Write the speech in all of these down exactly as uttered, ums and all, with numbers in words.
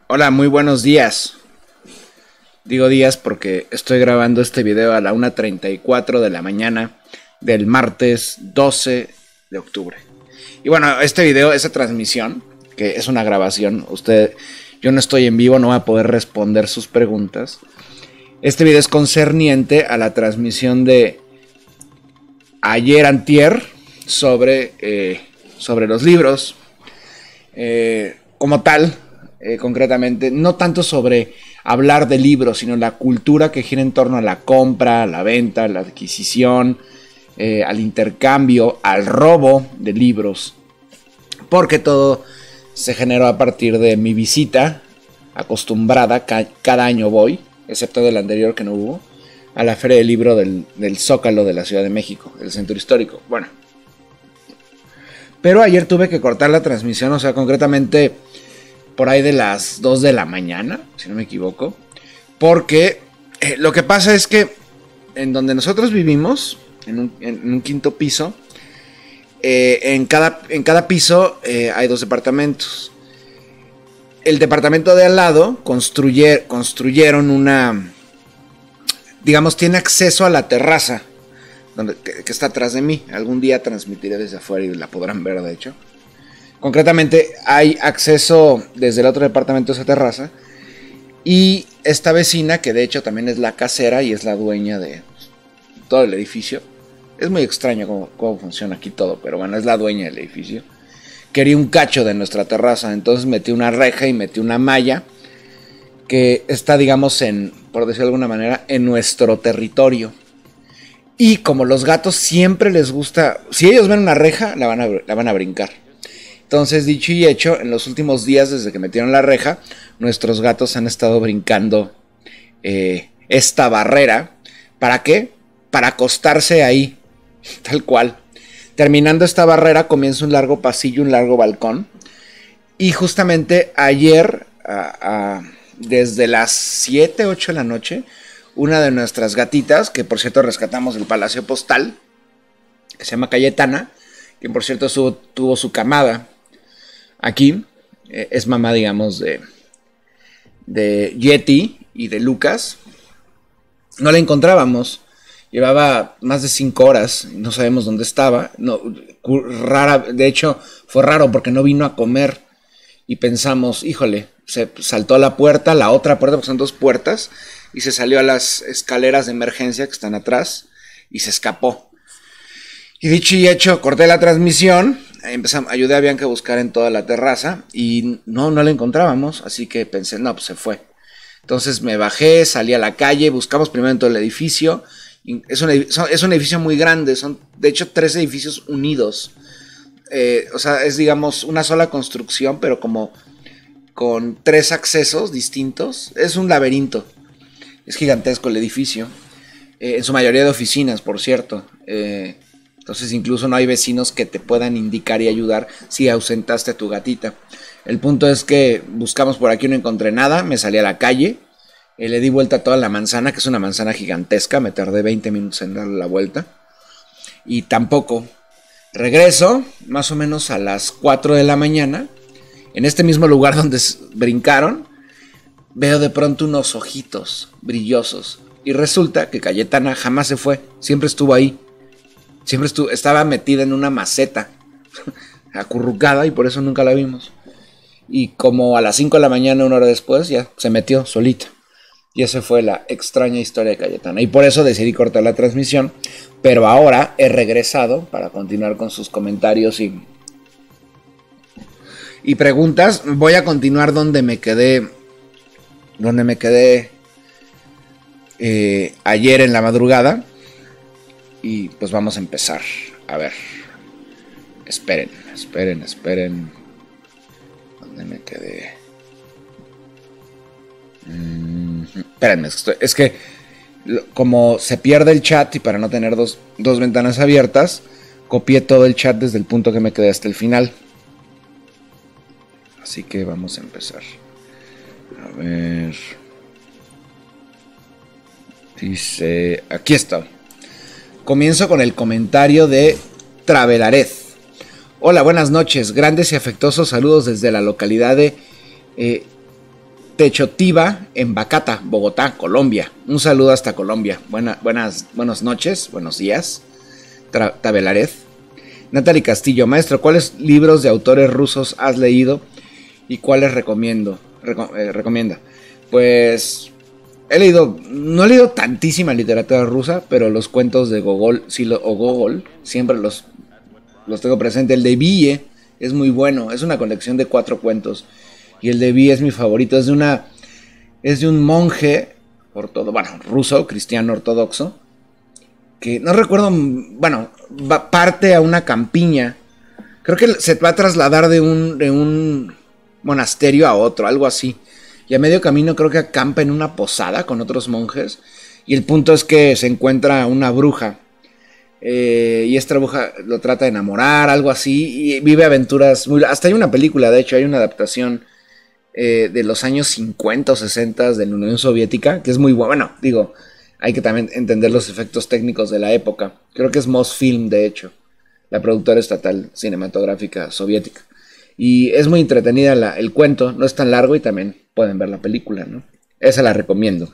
Hola, muy buenos días. Digo días porque estoy grabando este video a la una treinta y cuatro de la mañana del martes doce de octubre. Y bueno, este video, esa transmisión, que es una grabación, usted, yo no estoy en vivo, no voy a poder responder sus preguntas. Este video es concerniente a la transmisión de ayer antier sobre, eh, sobre los libros. Eh, como tal, eh, concretamente, no tanto sobre hablar de libros, sino la cultura que gira en torno a la compra, a la venta, a la adquisición, eh, al intercambio, al robo de libros. Porque todo se generó a partir de mi visita acostumbrada, ca cada año voy, excepto del anterior que no hubo, a la Feria del Libro del, del Zócalo de la Ciudad de México, el centro histórico. Bueno, pero ayer tuve que cortar la transmisión, o sea, concretamente por ahí de las dos de la mañana, si no me equivoco, porque eh, lo que pasa es que en donde nosotros vivimos, en un, en un quinto piso, eh, en, cada, en cada piso eh, hay dos departamentos. El departamento de al lado construye, construyeron una, digamos, tiene acceso a la terraza donde, que, que está atrás de mí. Algún día transmitiré desde afuera y la podrán ver, de hecho. Concretamente hay acceso desde el otro departamento a esa terraza. Y esta vecina, que de hecho también es la casera y es la dueña de todo el edificio. Es muy extraño cómo, cómo funciona aquí todo, pero bueno, es la dueña del edificio. Quería un cacho de nuestra terraza, entonces metí una reja y metí una malla que está, digamos, en, por decirlo de alguna manera, en nuestro territorio. Y como los gatos siempre les gusta, si ellos ven una reja, la van a, la van a brincar. Entonces, dicho y hecho, en los últimos días, desde que metieron la reja, nuestros gatos han estado brincando eh, esta barrera. ¿Para qué? Para acostarse ahí, tal cual. Terminando esta barrera, comienza un largo pasillo, un largo balcón. Y justamente ayer, a, a, desde las siete, ocho de la noche, una de nuestras gatitas, que por cierto rescatamos del Palacio Postal, que se llama Cayetana, que por cierto su, tuvo su camada aquí, eh, es mamá, digamos, de, de Yeti y de Lucas. No la encontrábamos. Llevaba más de cinco horas, no sabemos dónde estaba. No, rara, de hecho, fue raro porque no vino a comer. Y pensamos, híjole, se saltó a la puerta, la otra puerta, porque son dos puertas, y se salió a las escaleras de emergencia que están atrás y se escapó. Y dicho y hecho, corté la transmisión, empezamos, ayudé a Bianca a buscar en toda la terraza y no, no la encontrábamos, así que pensé, no, pues se fue. Entonces me bajé, salí a la calle, buscamos primero en todo el edificio. Es un, es un edificio muy grande, son de hecho tres edificios unidos. Eh, o sea, es digamos una sola construcción, pero como con tres accesos distintos. Es un laberinto. Es gigantesco el edificio. Eh, en su mayoría de oficinas, por cierto. Eh, entonces incluso no hay vecinos que te puedan indicar y ayudar si ausentaste a tu gatita. El punto es que buscamos por aquí, no encontré nada, me salí a la calle. Eh, le di vuelta a toda la manzana, que es una manzana gigantesca. Me tardé veinte minutos en darle la vuelta. Y tampoco. Regreso, más o menos a las cuatro de la mañana. En este mismo lugar donde brincaron, veo de pronto unos ojitos brillosos. Y resulta que Cayetana jamás se fue. Siempre estuvo ahí. Siempre estuvo, estaba metida en una maceta. Acurrucada, y por eso nunca la vimos. Y como a las cinco de la mañana, una hora después, ya se metió solita. Y esa fue la extraña historia de Cayetana. Y por eso decidí cortar la transmisión. Pero ahora he regresado para continuar con sus comentarios y, y preguntas. Voy a continuar donde me quedé. Donde me quedé eh, ayer en la madrugada. Y pues vamos a empezar. A ver. Esperen, esperen, esperen. ¿Dónde me quedé? Mm, espérenme, es que, es que como se pierde el chat y para no tener dos, dos ventanas abiertas, copié todo el chat desde el punto que me quedé hasta el final. Así que vamos a empezar. A ver. Dice, aquí estoy. Comienzo con el comentario de Travelared. Hola, buenas noches. Grandes y afectuosos saludos desde la localidad de eh, Techotiva en Bacata, Bogotá, Colombia. Un saludo hasta Colombia. Buena, buenas, buenas noches, buenos días. Tra Tabelared. Natalie Castillo, maestro, ¿cuáles libros de autores rusos has leído y cuáles recomiendo? Reco eh, recomienda. Pues he leído, no he leído tantísima literatura rusa, pero los cuentos de Gogol, sí, lo, o Gogol, siempre los, los tengo presente. El de Ville es muy bueno, es una colección de cuatro cuentos. Y el de Ville es mi favorito, es de una, es de un monje ortodoxo, bueno, ruso, cristiano ortodoxo, que no recuerdo, bueno, va, parte a una campiña. Creo que se va a trasladar de un, de un monasterio a otro, algo así. Y a medio camino creo que acampa en una posada con otros monjes. Y el punto es que se encuentra una bruja. Eh, y esta bruja lo trata de enamorar, algo así. Y vive aventuras. Muy, hasta hay una película, de hecho, hay una adaptación eh, de los años cincuenta o sesenta de la Unión Soviética, que es muy buena. Bueno, digo, hay que también entender los efectos técnicos de la época. Creo que es Mosfilm, de hecho, la productora estatal cinematográfica soviética. Y es muy entretenida la, el cuento, no es tan largo y también pueden ver la película, ¿no? Esa la recomiendo.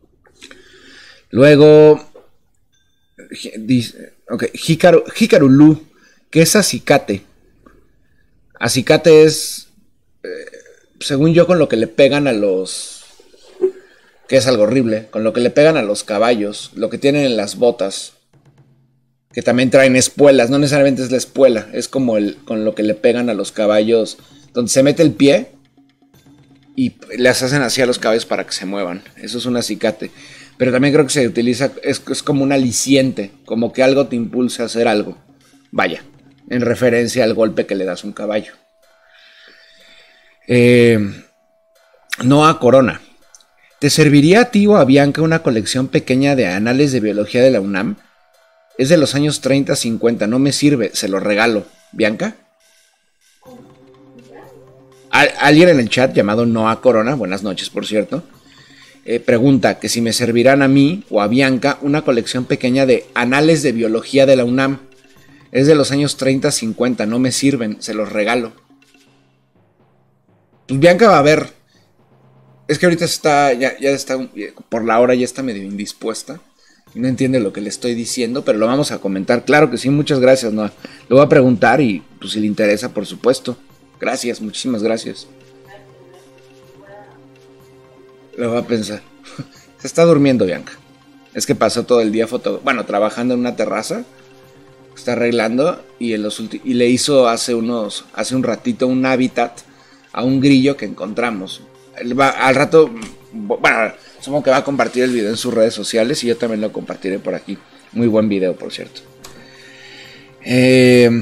Luego, dice, ok, Hikaru, Hikaru Lu, ¿qué es acicate? Acicate es, eh, según yo, con lo que le pegan a los, que es algo horrible, con lo que le pegan a los caballos, lo que tienen en las botas, que también traen espuelas, no necesariamente es la espuela, es como el con lo que le pegan a los caballos, donde se mete el pie y les hacen así a los caballos para que se muevan. Eso es un acicate. Pero también creo que se utiliza, es, es como un aliciente, como que algo te impulsa a hacer algo. Vaya, en referencia al golpe que le das a un caballo. Eh, Noah Corona. ¿Te serviría a ti o a Bianca una colección pequeña de anales de biología de la UNAM? Es de los años treinta, cincuenta, no me sirve, se lo regalo. ¿Bianca? Al, alguien en el chat llamado Noah Corona, buenas noches por cierto, eh, pregunta que si me servirán a mí o a Bianca una colección pequeña de anales de biología de la UNAM. Es de los años treinta, cincuenta, no me sirven, se los regalo. Pues Bianca va a ver. Es que ahorita está, ya, ya está, por la hora ya está medio indispuesta. No entiende lo que le estoy diciendo, pero lo vamos a comentar. Claro que sí, muchas gracias, Noah. Lo voy a preguntar y pues si le interesa, por supuesto. Gracias, muchísimas gracias. Lo voy a pensar. Se está durmiendo, Bianca. Es que pasó todo el día foto, bueno, trabajando en una terraza. Está arreglando y, en los y le hizo hace unos, hace un ratito un hábitat a un grillo que encontramos. Va, al rato, bueno, supongo que va a compartir el video en sus redes sociales y yo también lo compartiré por aquí. Muy buen video, por cierto. Eh,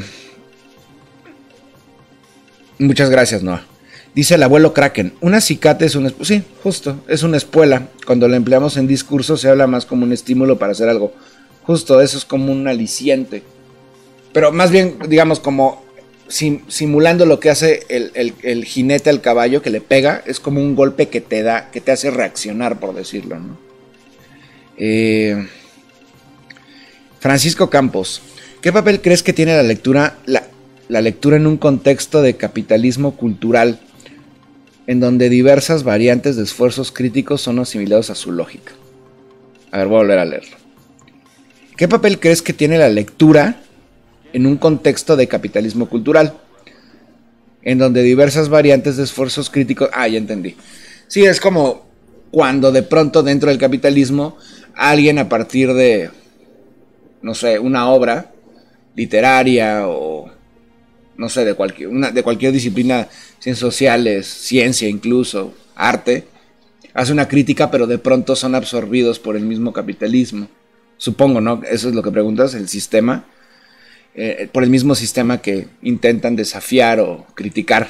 muchas gracias, Noah. Dice el abuelo Kraken, un acicate es un... Sí, justo, es una espuela. Cuando la empleamos en discurso se habla más como un estímulo para hacer algo. Justo, eso es como un aliciente. Pero más bien, digamos, como sim, simulando lo que hace el, el, el jinete al caballo que le pega, es como un golpe que te da, que te hace reaccionar, por decirlo, ¿no? Eh, Francisco Campos, ¿qué papel crees que tiene la lectura, la, la lectura en un contexto de capitalismo cultural, en donde diversas variantes de esfuerzos críticos son asimilados a su lógica? A ver, voy a volver a leerlo. ¿Qué papel crees que tiene la lectura en un contexto de capitalismo cultural, en donde diversas variantes de esfuerzos críticos... Ah, ya entendí. Sí, es como cuando de pronto dentro del capitalismo alguien a partir de, no sé, una obra literaria o, no sé, de cualquier, una, de cualquier disciplina, ciencias sociales, ciencia incluso, arte, hace una crítica, pero de pronto son absorbidos por el mismo capitalismo. Supongo, ¿no? Eso es lo que preguntas, el sistema. Eh, por el mismo sistema que intentan desafiar o criticar.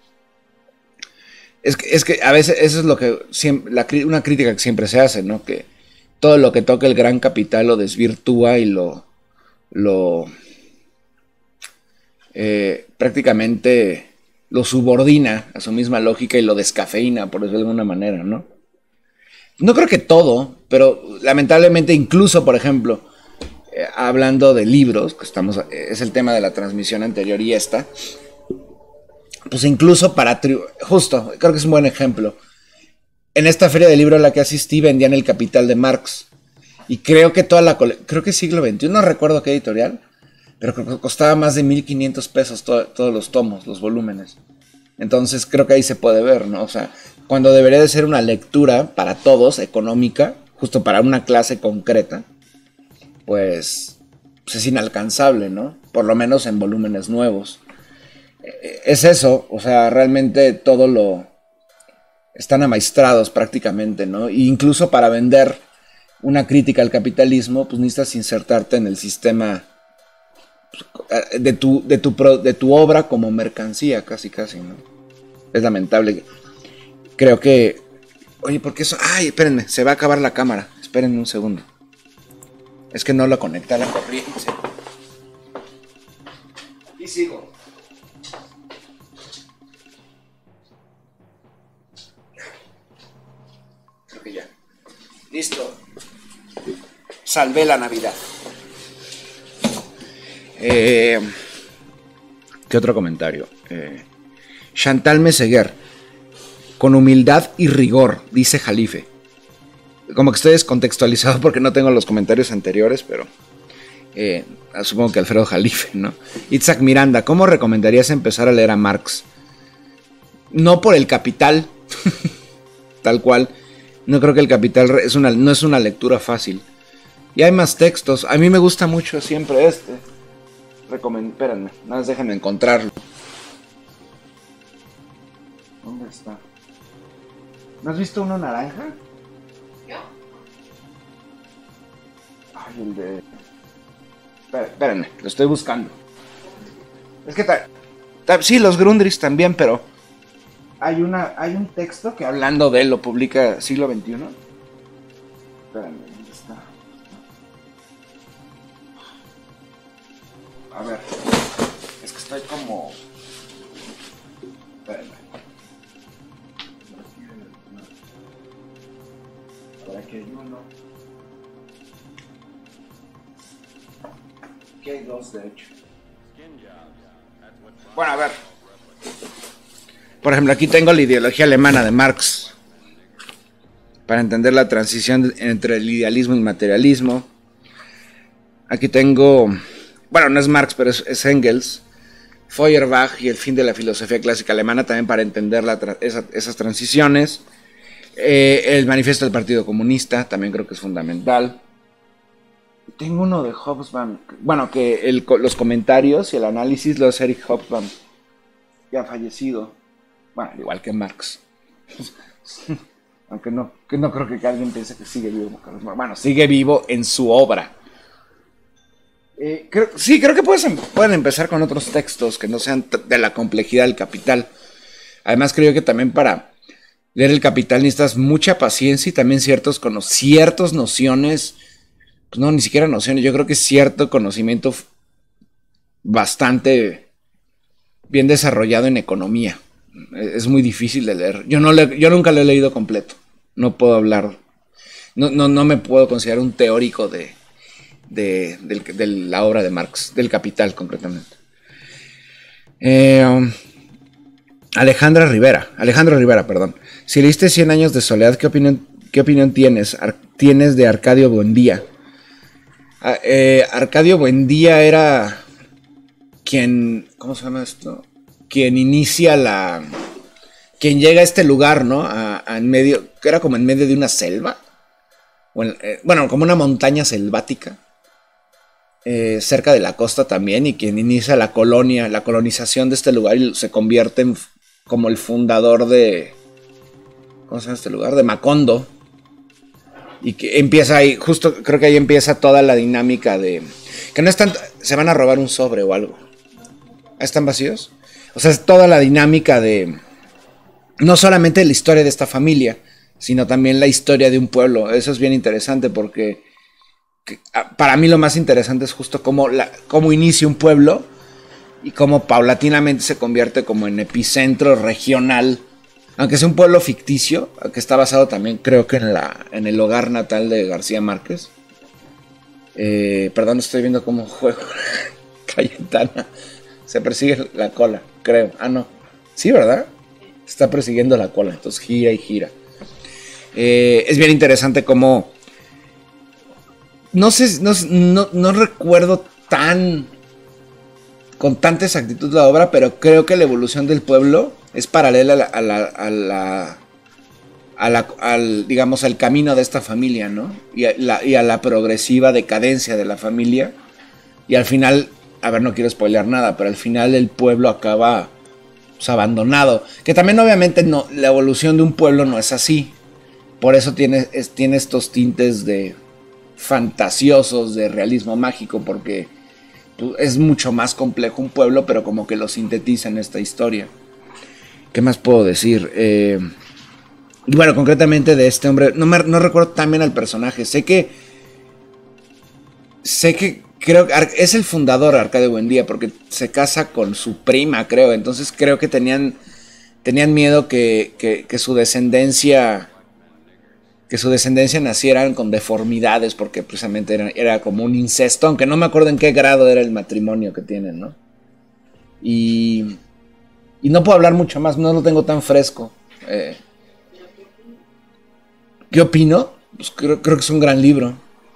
Es que, es que a veces eso es lo que siempre, la, una crítica que siempre se hace, ¿no? Que todo lo que toca el gran capital lo desvirtúa y lo, lo eh, prácticamente lo subordina a su misma lógica y lo descafeína, por decirlo de alguna manera, ¿no? No creo que todo, pero lamentablemente incluso, por ejemplo, Eh, hablando de libros, que estamos, eh, es el tema de la transmisión anterior y esta, pues incluso para, justo, creo que es un buen ejemplo, en esta feria de libro a la que asistí vendían El Capital de Marx. Y creo que toda la cole creo que siglo veintiuno, no recuerdo qué editorial, pero creo que costaba más de mil quinientos pesos to todos los tomos, los volúmenes. Entonces creo que ahí se puede ver, ¿no? O sea, cuando debería de ser una lectura para todos, económica, justo para una clase concreta, pues, pues es inalcanzable, ¿no? Por lo menos en volúmenes nuevos. Es eso, o sea, realmente todo lo están amaestrados prácticamente, ¿no? E incluso para vender una crítica al capitalismo, pues necesitas insertarte en el sistema de tu, de tu, pro, de tu obra como mercancía, casi casi, ¿no? Es lamentable. Creo que... Oye, ¿por qué eso? Ay, espérenme, se va a acabar la cámara. Espérenme un segundo. Es que no lo conecté a la corriente. Y sigo. Creo que ya. Listo. Salvé la Navidad. Eh, ¿Qué otro comentario? Eh, Chantal Meseguer. Con humildad y rigor, dice Jalife. Como que estoy descontextualizado porque no tengo los comentarios anteriores, pero eh, supongo que Alfredo Jalife, ¿no? Itzhak Miranda, ¿cómo recomendarías empezar a leer a Marx? No por El Capital, tal cual. No creo que El Capital es una, no es una lectura fácil. Y hay más textos. A mí me gusta mucho siempre este. Recomend... Espérenme, nada más déjenme encontrarlo. ¿Dónde está? ¿No has visto uno naranja? ¿Yo? Ay, el de... Espérenme, espérenme, lo estoy buscando. Es que ta... Ta... sí, los Grundrisse también, pero... Hay, una... hay un texto que hablando de él lo publica Siglo veintiuno. Espérenme, ¿dónde está? A ver, es que estoy como... Espérenme. Ahora aquí hay uno. Aquí hay dos, de hecho. Bueno, a ver. Por ejemplo, aquí tengo la ideología alemana de Marx. Para entender la transición entre el idealismo y el materialismo. Aquí tengo... Bueno, no es Marx, pero es, es Engels. Feuerbach y el fin de la filosofía clásica alemana, también para entender la tra esa, esas transiciones. Eh, el manifiesto del Partido Comunista, también creo que es fundamental. Tengo uno de Hobsbawm. Bueno, que el, los comentarios y el análisis lo hace Eric Hobsbawm, ya fallecido. Bueno, igual que Marx. Aunque no, que no creo que alguien piense que sigue vivo. Bueno, sigue vivo en su obra. Eh, creo, sí, creo que pueden, pueden empezar con otros textos que no sean de la complejidad del Capital. Además, creo que también para leer el Capital necesitas mucha paciencia y también ciertos, cono ciertas nociones, pues no, ni siquiera nociones, yo creo que cierto conocimiento bastante bien desarrollado en economía. Es muy difícil de leer. Yo, no le, yo nunca lo he leído completo. No puedo hablar, no, no, no me puedo considerar un teórico de... De, de, de la obra de Marx, del Capital concretamente. Eh, um, Alejandra Rivera, Alejandro Rivera, perdón. Si leíste Cien años de soledad, ¿qué opinión, qué opinión tienes, Ar tienes de Arcadio Buendía? Ah, eh, Arcadio Buendía era quien, ¿cómo se llama esto? Quien inicia la, quien llega a este lugar, ¿no? A, a en medio, que era como en medio de una selva, o en, eh, bueno, como una montaña selvática. Eh, cerca de la costa también, y quien inicia la colonia, la colonización de este lugar y se convierte en como el fundador de, ¿cómo se llama este lugar? De Macondo, y que empieza ahí, justo creo que ahí empieza toda la dinámica de, que no están, se van a robar un sobre o algo, ¿están vacíos? O sea, es toda la dinámica de, no solamente la historia de esta familia, sino también la historia de un pueblo. Eso es bien interesante porque para mí lo más interesante es justo cómo, la, cómo inicia un pueblo y cómo paulatinamente se convierte como en epicentro regional, aunque sea un pueblo ficticio, que está basado también creo que en, la, en el hogar natal de García Márquez. Eh, perdón, estoy viendo cómo juego. Cayetana. Se persigue la cola, creo. Ah, no. Sí, ¿verdad? Está persiguiendo la cola, entonces gira y gira. Eh, es bien interesante cómo... No sé, no, no, no recuerdo tan... con tanta exactitud la obra, pero creo que la evolución del pueblo es paralela a la... A la, a la A la, al, digamos, al camino de esta familia, ¿no? Y a, la, y a la progresiva decadencia de la familia. Y al final, a ver, no quiero spoilear nada, pero al final el pueblo acaba, pues, abandonado. Que también obviamente no, la evolución de un pueblo no es así. Por eso tiene, es, tiene estos tintes de fantasiosos, de realismo mágico, porque pues, es mucho más complejo un pueblo, pero como que lo sintetiza en esta historia. ¿Qué más puedo decir? Eh... Y bueno, concretamente de este hombre, no, me, no recuerdo tan bien al personaje. Sé que, sé que, creo que es el fundador Arcadio Buendía, porque se casa con su prima, creo. Entonces creo que tenían, tenían miedo que, que, que su descendencia, que su descendencia nacieran con deformidades, porque precisamente era, era como un incesto, aunque no me acuerdo en qué grado era el matrimonio que tienen, ¿no? Y, y no puedo hablar mucho más, no lo tengo tan fresco. Eh, ¿Qué opino? Pues creo, creo que es un gran libro.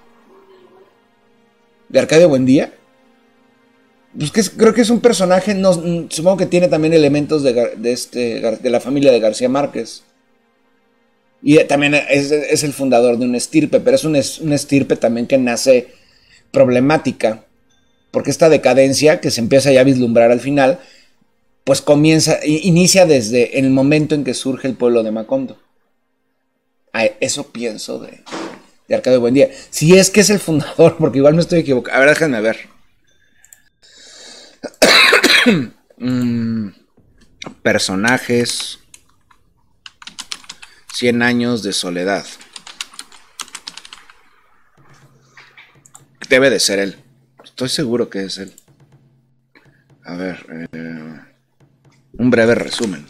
¿De Arcadio Buendía? Pues que es, creo que es un personaje, no, supongo que tiene también elementos de, de, este, de la familia de García Márquez. Y también es, es el fundador de una estirpe, pero es una, una estirpe también que nace problemática. Porque esta decadencia que se empieza ya a vislumbrar al final, pues comienza, inicia desde el momento en que surge el pueblo de Macondo. Eso pienso de, de Arcadio Buendía. Si es que es el fundador, porque igual me estoy equivocando. A ver, déjenme ver. mm, personajes. Cien años de soledad. Debe de ser él. Estoy seguro que es él. A ver. Eh, un breve resumen.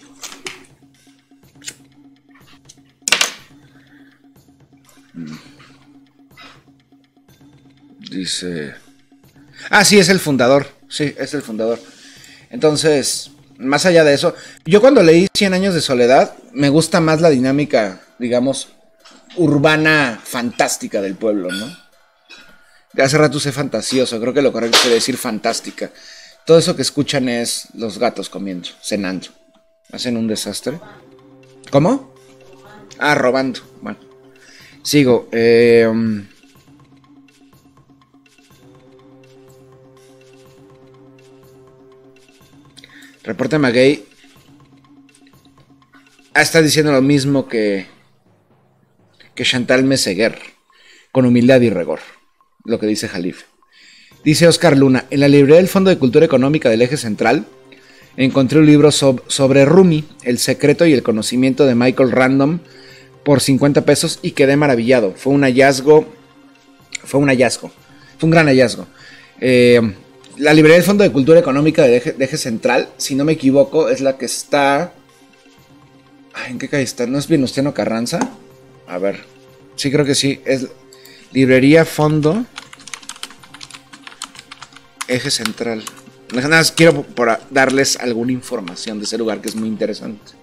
Dice... Ah, sí, es el fundador. Sí, es el fundador. Entonces, más allá de eso, yo cuando leí Cien años de soledad, me gusta más la dinámica, digamos, urbana fantástica del pueblo, ¿no? Hace rato usé fantasioso, creo que lo correcto es decir fantástica. Todo eso que escuchan es los gatos comiendo, cenando. Hacen un desastre. ¿Cómo? Ah, robando. Bueno. Sigo. Eh... Reporte Maguey. Ah, está diciendo lo mismo que que Chantal Meseguer, con humildad y rigor, lo que dice Jalife. Dice Oscar Luna, en la librería del Fondo de Cultura Económica del Eje Central encontré un libro sob- sobre Rumi, el secreto y el conocimiento de Michael Random, por cincuenta pesos y quedé maravillado. Fue un hallazgo, fue un hallazgo, fue un gran hallazgo. Eh, la librería del Fondo de Cultura Económica del Eje, de Eje Central, si no me equivoco, es la que está... Ay, ¿en qué calle está? ¿No es Venustiano Carranza? A ver, sí creo que sí, es Librería Fondo Eje Central. Nada más quiero por darles alguna información de ese lugar que es muy interesante.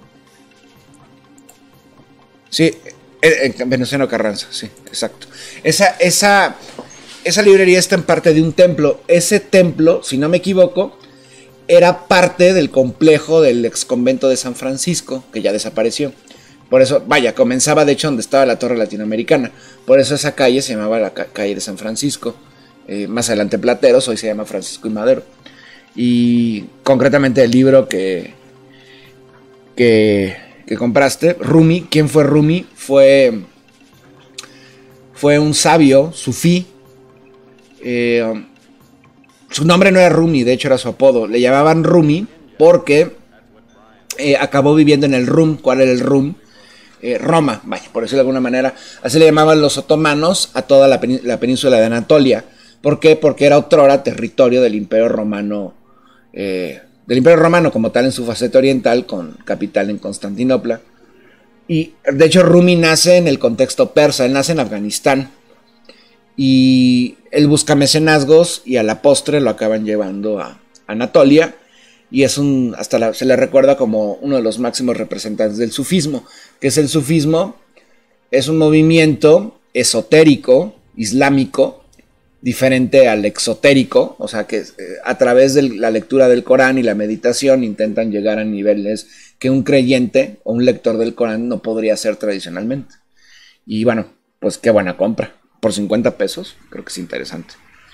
Sí, en Venustiano Carranza, sí, exacto. Esa, esa, esa librería está en parte de un templo. Ese templo, si no me equivoco, era parte del complejo del ex convento de San Francisco, que ya desapareció. Por eso, vaya, comenzaba de hecho donde estaba la Torre Latinoamericana. Por eso esa calle se llamaba la ca- calle de San Francisco. Eh, más adelante Plateros, hoy se llama Francisco y Madero. Y concretamente el libro que, que, que compraste, Rumi, ¿quién fue Rumi? Fue, fue un sabio sufí. Eh, su nombre no era Rumi, de hecho era su apodo. Le llamaban Rumi porque eh, acabó viviendo en el Rum. ¿Cuál era el Rum? Eh, Roma, vaya, por decirlo de alguna manera. Así le llamaban los otomanos a toda la, penín- la península de Anatolia. ¿Por qué? Porque era otrora territorio del Imperio Romano, eh, del Imperio Romano como tal en su faceta oriental, con capital en Constantinopla. Y de hecho Rumi nace en el contexto persa, él nace en Afganistán. Y él busca mecenazgos y a la postre lo acaban llevando a Anatolia. Y es un, hasta la, se le recuerda como uno de los máximos representantes del sufismo, que es el sufismo es un movimiento esotérico, islámico, diferente al exotérico, o sea que eh, a través de la lectura del Corán y la meditación intentan llegar a niveles que un creyente o un lector del Corán no podría hacer tradicionalmente. Y bueno, pues qué buena compra. Por cincuenta pesos, creo que es interesante.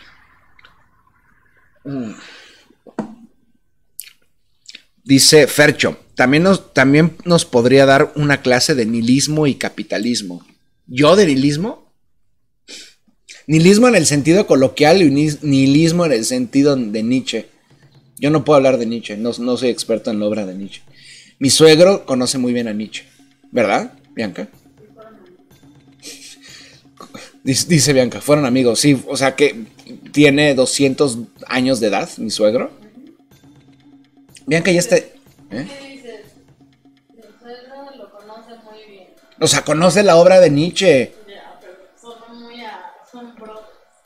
Mm. Dice Fercho, también nos, también nos podría dar una clase de nihilismo y capitalismo. ¿Yo de nihilismo? Nihilismo en el sentido coloquial y nihilismo en el sentido de Nietzsche. Yo no puedo hablar de Nietzsche, no, no soy experto en la obra de Nietzsche. Mi suegro conoce muy bien a Nietzsche, ¿verdad, Bianca? Dice, dice Bianca, fueron amigos, sí, o sea que tiene doscientos años de edad, mi suegro. Bianca ya está... ¿eh? ¿Qué dices? Mi suegro lo conoce muy bien. O sea, conoce la obra de Nietzsche. Ya, pero son muy asombrosos.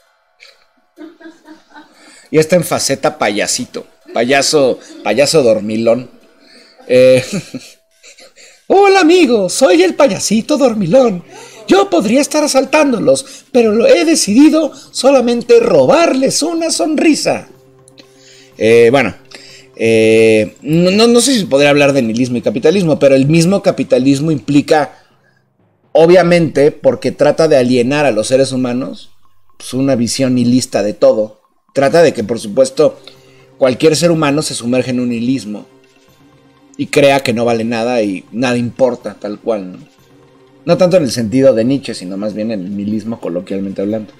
Y está en faceta payasito, payaso, payaso dormilón. Eh, Hola amigo, soy el payasito dormilón. Yo podría estar asaltándolos, pero lo he decidido solamente robarles una sonrisa. Eh, bueno, eh, no, no sé si podría hablar de nihilismo y capitalismo, pero el mismo capitalismo implica, obviamente, porque trata de alienar a los seres humanos, pues una visión nihilista de todo. Trata de que, por supuesto, cualquier ser humano se sumerge en un nihilismo y crea que no vale nada y nada importa, tal cual, ¿no? No tanto en el sentido de Nietzsche, sino más bien en el nihilismo coloquialmente hablando.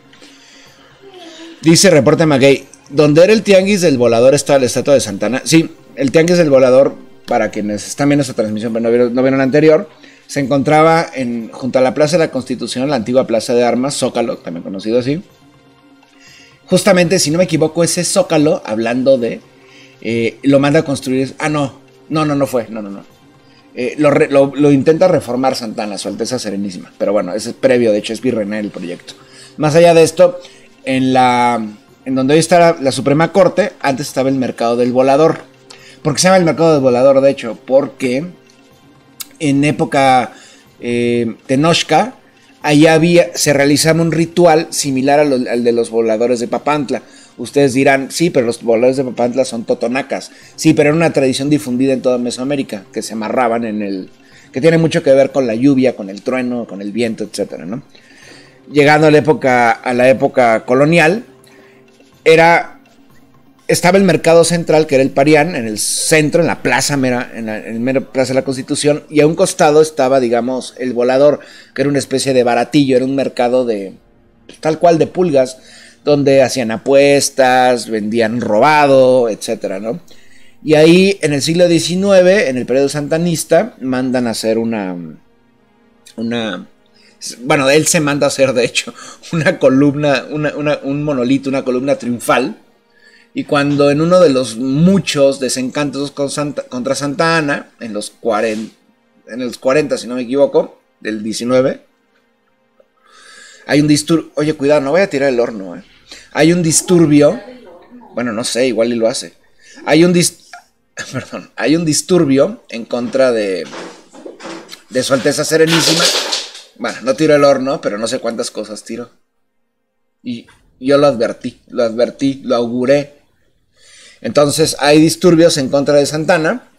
Dice Reporte Maguey, ¿dónde era el tianguis del volador estaba la estatua de Santana? Sí, el tianguis del volador, para quienes están viendo esta transmisión pero no vieron, no vieron la anterior, se encontraba en, junto a la Plaza de la Constitución, la antigua Plaza de Armas, Zócalo, también conocido así. Justamente, si no me equivoco, ese Zócalo, hablando de, eh, lo manda a construir, ah no, no, no, no fue, no, no, no. Eh, lo, re, lo, lo intenta reformar Santana, Su Alteza Serenísima, pero bueno, ese es previo, de hecho es virreinal el proyecto. Más allá de esto, en la en donde hoy está la, la Suprema Corte, antes estaba el Mercado del Volador. ¿Por qué se llama el Mercado del Volador? De hecho, porque en época eh, Tenochca, ahí había, se realizaba un ritual similar a lo, al de los voladores de Papantla. Ustedes dirán, sí, pero los voladores de Papantla son totonacas. Sí, pero era una tradición difundida en toda Mesoamérica, que se amarraban en el... que tiene mucho que ver con la lluvia, con el trueno, con el viento, etcétera, ¿no? Llegando a la época, a la época colonial, era... estaba el mercado central, que era el Parián, en el centro, en la plaza mera, en la, en el mero Plaza de la Constitución, y a un costado estaba, digamos, el volador, que era una especie de baratillo, era un mercado de... tal cual de pulgas, donde hacían apuestas, vendían robado, etcétera, ¿no? Y ahí, en el siglo diecinueve, en el periodo santanista, mandan a hacer una... una... bueno, él se manda a hacer, de hecho, una columna, una, una, un monolito, una columna triunfal. Y cuando en uno de los muchos desencantos con Santa, contra Santa Ana, en los cuarenta, en los cuarenta, si no me equivoco, del diecinueve, hay un disturbio. Oye, cuidado, no voy a tirar el horno, ¿eh? Hay un disturbio. Bueno, no sé, igual y lo hace. Hay un dis... Perdón, hay un disturbio en contra de de Su Alteza Serenísima. Bueno, no tiro el horno, pero no sé cuántas cosas tiro. Y yo lo advertí, lo advertí, lo auguré. Entonces hay disturbios en contra de Santana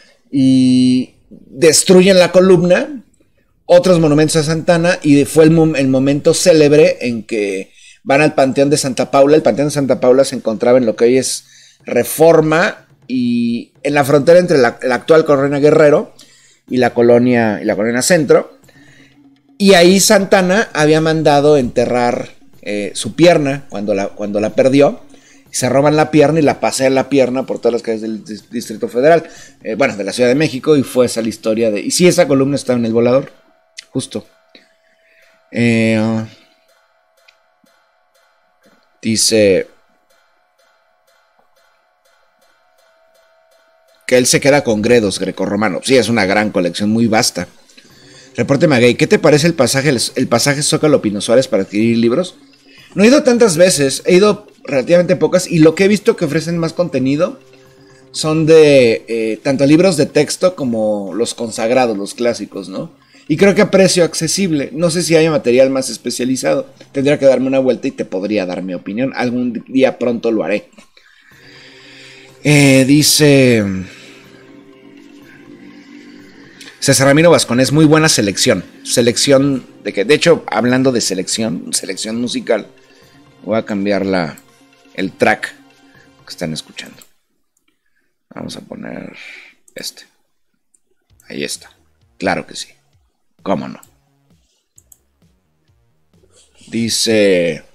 y destruyen la columna, otros monumentos a Santana, y fue el, mom el momento célebre en que van al Panteón de Santa Paula. El Panteón de Santa Paula se encontraba en lo que hoy es Reforma y en la frontera entre la, la actual Colonia Guerrero y la colonia, y la colonia Centro. Y ahí Santana había mandado enterrar eh, su pierna cuando la, cuando la perdió. Se roban la pierna y la pasean la pierna por todas las calles del Distrito Federal, eh, bueno, de la Ciudad de México, y fue esa la historia de... Y sí, esa columna está en el volador, justo. Eh, uh, dice que él se queda con Gredos grecorromano. Sí, es una gran colección, muy vasta. Reporte Maguey, ¿qué te parece el pasaje, el, el pasaje Zócalo Pino Suárez para adquirir libros? No he ido tantas veces, he ido relativamente pocas, y lo que he visto que ofrecen más contenido son de eh, tanto libros de texto como los consagrados, los clásicos, ¿no? Y creo que a precio accesible. No sé si haya material más especializado. Tendría que darme una vuelta y te podría dar mi opinión. Algún día pronto lo haré. Eh, dice César Ramiro Vasconés, muy buena selección. Selección de que, de hecho, hablando de selección, selección musical, voy a cambiar la, el track que están escuchando. Vamos a poner este. Ahí está. Claro que sí. ¿Cómo no? Dice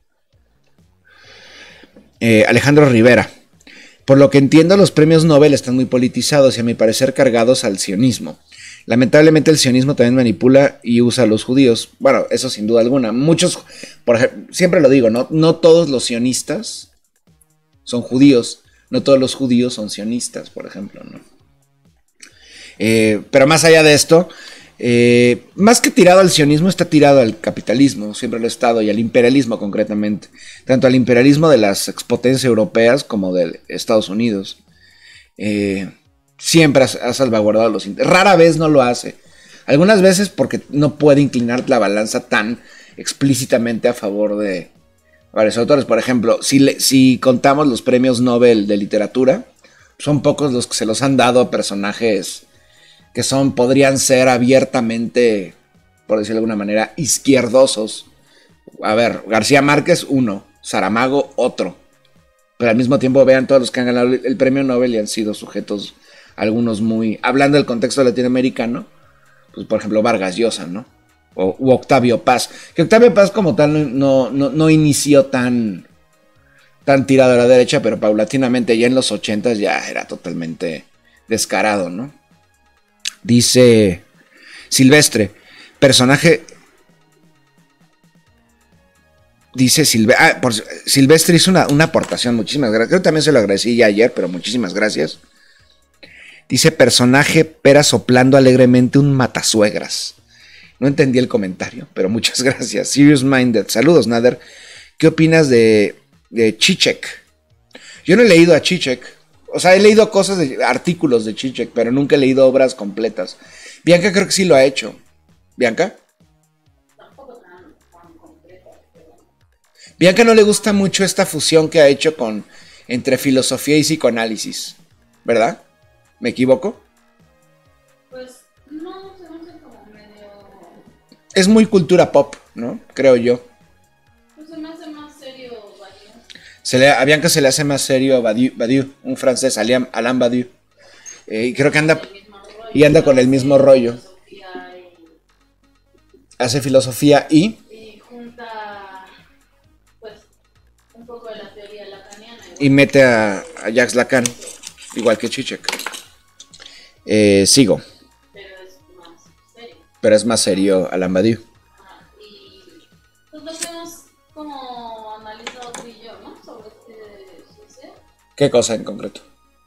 eh, Alejandro Rivera. Por lo que entiendo, los premios Nobel están muy politizados y a mi parecer cargados al sionismo. Lamentablemente el sionismo también manipula y usa a los judíos. Bueno, eso sin duda alguna. Muchos, por ejemplo, siempre lo digo, ¿no? No todos los sionistas son judíos. No todos los judíos son sionistas, por ejemplo, ¿no? Eh, pero más allá de esto, eh, más que tirado al sionismo, está tirado al capitalismo, siempre lo ha estado, y al imperialismo concretamente. Tanto al imperialismo de las expotencias europeas como de Estados Unidos. Eh, siempre ha, ha salvaguardado los intereses. Rara vez no lo hace. Algunas veces porque no puede inclinar la balanza tan explícitamente a favor de varios autores. Por ejemplo, si, le, si contamos los premios Nobel de literatura, son pocos los que se los han dado a personajes que son, podrían ser abiertamente, por decirlo de alguna manera, izquierdosos. A ver, García Márquez, uno. Saramago, otro. Pero al mismo tiempo vean todos los que han ganado el premio Nobel y han sido sujetos, algunos muy... Hablando del contexto latinoamericano, pues por ejemplo Vargas Llosa, ¿no? O, u Octavio Paz. Que Octavio Paz como tal no, no, no inició tan, tan tirado a la derecha, pero paulatinamente ya en los ochentas ya era totalmente descarado, ¿no? Dice Silvestre, personaje... Dice Silve ah, por, Silvestre hizo una, una aportación, muchísimas gracias. Creo que también se lo agradecí ya ayer, pero muchísimas gracias. Dice, personaje pera soplando alegremente un matasuegras. No entendí el comentario, pero muchas gracias. Serious Minded, saludos Nader. ¿Qué opinas de, de Zizek? Yo no he leído a Zizek. O sea, he leído cosas, de artículos de Zizek, pero nunca he leído obras completas. Bianca creo que sí lo ha hecho. ¿Bianca? Bianca no le gusta mucho esta fusión que ha hecho con entre filosofía y psicoanálisis, ¿verdad? ¿Me equivoco? Pues no, se me hace como medio... Es muy cultura pop, ¿no? Creo yo. Pues se me hace más serio Badiou. Se le, a Bianca se le hace más serio Badiou, Badiou un francés, Alain, Alain Badiou. Eh, y creo que anda... Y anda con el mismo rollo. Hace filosofía y... Y junta... pues un poco de la teoría lacaniana. Y mete a, a Jacques Lacan, igual que Zizek. Eh, sigo. Pero es más serio. Pero es más serio Alain Badiou. Ah, y pues lo que hemos como analizado tú y yo, ¿no? Sobre este suceso. ¿Qué cosa en concreto?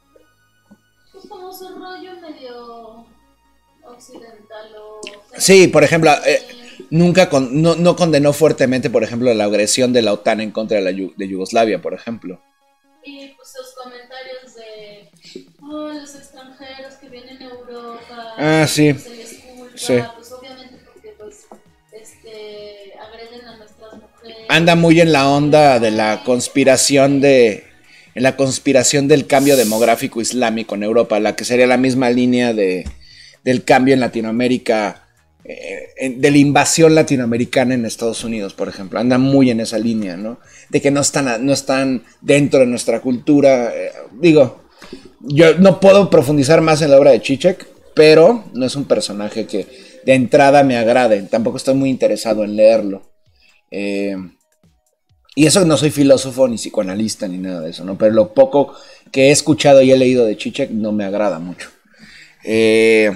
Pues como su rollo medio occidental o... Sí, por ejemplo, eh, nunca con, no, no condenó fuertemente, por ejemplo, la agresión de la OTAN en contra de, la, de Yugoslavia, por ejemplo. Y pues sus comentarios de oh, los extranjeros que vienen a Europa, ah, sí. se les culpa, sí. pues obviamente porque pues este agreden a nuestras mujeres. Anda muy en la onda de la conspiración de en la conspiración del cambio demográfico islámico en Europa, la que sería la misma línea de del cambio en Latinoamérica, eh, en, de la invasión latinoamericana en Estados Unidos, por ejemplo. Anda muy en esa línea, ¿no? De que no están, no están dentro de nuestra cultura. Eh, digo, yo no puedo profundizar más en la obra de Zizek, pero no es un personaje que de entrada me agrade. Tampoco estoy muy interesado en leerlo. Eh, y eso no soy filósofo ni psicoanalista ni nada de eso, ¿no? Pero lo poco que he escuchado y he leído de Zizek no me agrada mucho. Eh...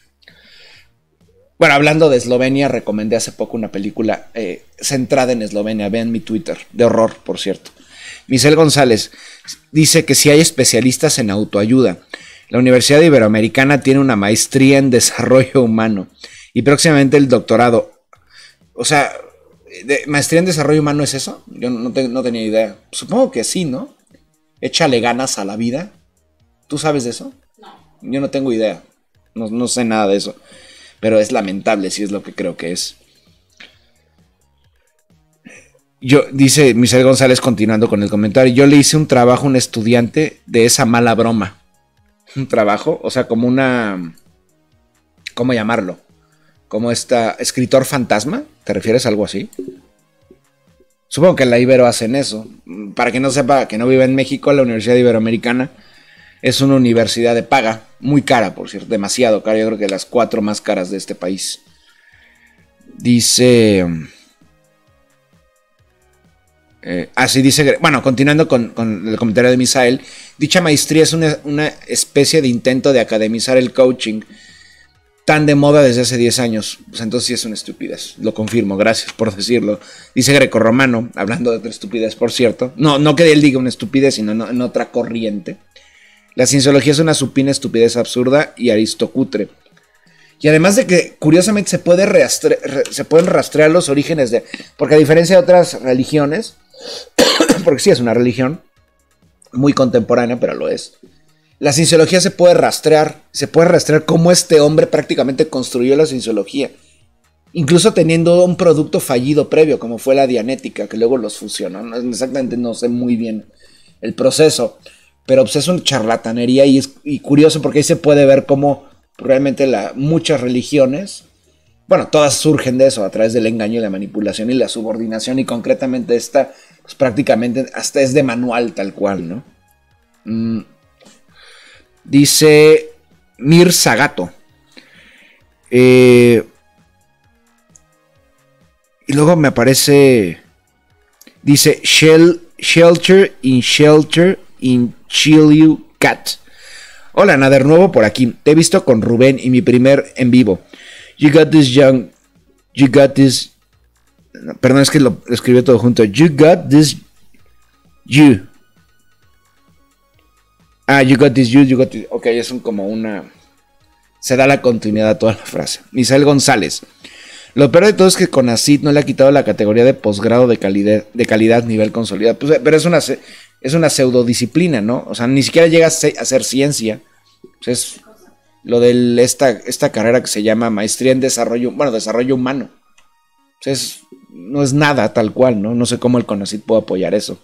Bueno, hablando de Eslovenia, recomendé hace poco una película eh, centrada en Eslovenia. Vean mi Twitter, de horror, por cierto. Michelle González dice que si hay especialistas en autoayuda. La Universidad Iberoamericana tiene una maestría en desarrollo humano y próximamente el doctorado. O sea, de, ¿maestría en desarrollo humano es eso? Yo no, te, no tenía idea. Supongo que sí, ¿no? Échale ganas a la vida. ¿Tú sabes de eso? No. Yo no tengo idea. No, no sé nada de eso. pero es lamentable, si es lo que creo que es. Yo, dice Misael González continuando con el comentario, yo le hice un trabajo a un estudiante de esa mala broma. Un trabajo, o sea, como una... ¿Cómo llamarlo? Como esta escritor fantasma, ¿te refieres a algo así? Supongo que en la Ibero hacen eso. Para quien no sepa, que no vive en México, la Universidad Iberoamericana es una universidad de paga, muy cara, por cierto, demasiado cara, yo creo que las cuatro más caras de este país. Dice... Eh, así dice, bueno, continuando con, con el comentario de Misael, dicha maestría es una, una especie de intento de academizar el coaching tan de moda desde hace diez años. Pues entonces sí es una estupidez, lo confirmo, gracias por decirlo. Dice Grecorromano, hablando de otra estupidez, por cierto, no, no que él diga una estupidez, sino no, en otra corriente. La cienciología es una supina estupidez absurda y aristocutre. Y además de que, curiosamente, se, puede rastre, se pueden rastrear los orígenes de... Porque a diferencia de otras religiones, porque sí es una religión muy contemporánea, pero lo es. La cienciología se puede rastrear, se puede rastrear cómo este hombre prácticamente construyó la cienciología. Incluso teniendo un producto fallido previo, como fue la dianética, que luego los fusionó. No, exactamente no sé muy bien el proceso, pero pues es una charlatanería y es y curioso porque ahí se puede ver cómo realmente la, muchas religiones, bueno, todas surgen de eso, a través del engaño y la manipulación y la subordinación, y concretamente esta, pues prácticamente hasta es de manual tal cual, ¿no? Mm. Dice Mir Sagato. Eh, y luego me aparece, dice Shell, Shelter in Shelter in Chilliwack. Hola, nada nuevo por aquí. Te he visto con Rubén y mi primer en vivo. You got this young. You got this. No, perdón, es que lo escribió todo junto. You got this. You. Ah, you got this, you, you got this. Ok, es un, como una. Se da la continuidad a toda la frase. Misael González. Lo peor de todo es que CONACYT no le ha quitado la categoría de posgrado de calidad, de calidad nivel consolidado. Pues, pero es una, es una pseudodisciplina, ¿no? O sea, ni siquiera llega a ser ciencia. O sea, es lo de esta, esta carrera que se llama maestría en desarrollo, bueno, desarrollo humano. O sea, es, no es nada tal cual, ¿no? No sé cómo el CONACYT puede apoyar eso.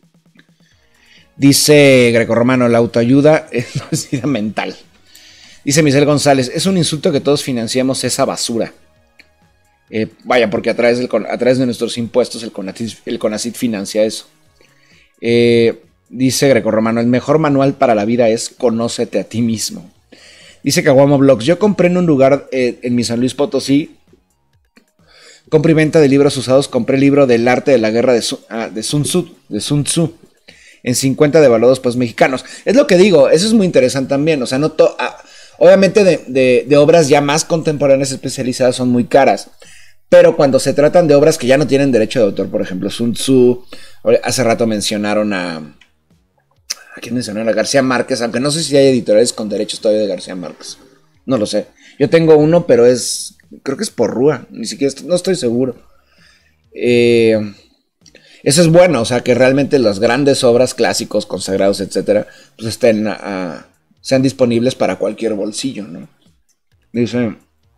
Dice Grecorromano, la autoayuda es vida mental. Dice Misael González, es un insulto que todos financiamos esa basura. Eh, vaya, porque a través, del, a través de nuestros impuestos el CONACYT, el CONACYT financia eso. Eh, dice Grecorromano, el mejor manual para la vida es Conócete a ti mismo. Dice Caguamo Blogs, yo compré en un lugar eh, en mi San Luis Potosí, compra y venta de libros usados, compré el libro del arte de la guerra de, Su, ah, de, Sun, Tzu, de Sun Tzu en cincuenta devaluados pues mexicanos. Es lo que digo, eso es muy interesante también, o sea, no to, ah, obviamente de, de, de obras ya más contemporáneas especializadas son muy caras. Pero cuando se tratan de obras que ya no tienen derecho de autor, por ejemplo, Sun Tzu, hace rato mencionaron a... ¿A quién mencionaron? A García Márquez, aunque no sé si hay editoriales con derechos todavía de García Márquez. No lo sé. Yo tengo uno, pero es... Creo que es por Rúa, ni siquiera... No estoy seguro. Eh, eso es bueno, o sea, que realmente las grandes obras, clásicos, consagrados, etcétera, pues estén a, sean disponibles para cualquier bolsillo, ¿no? Dice...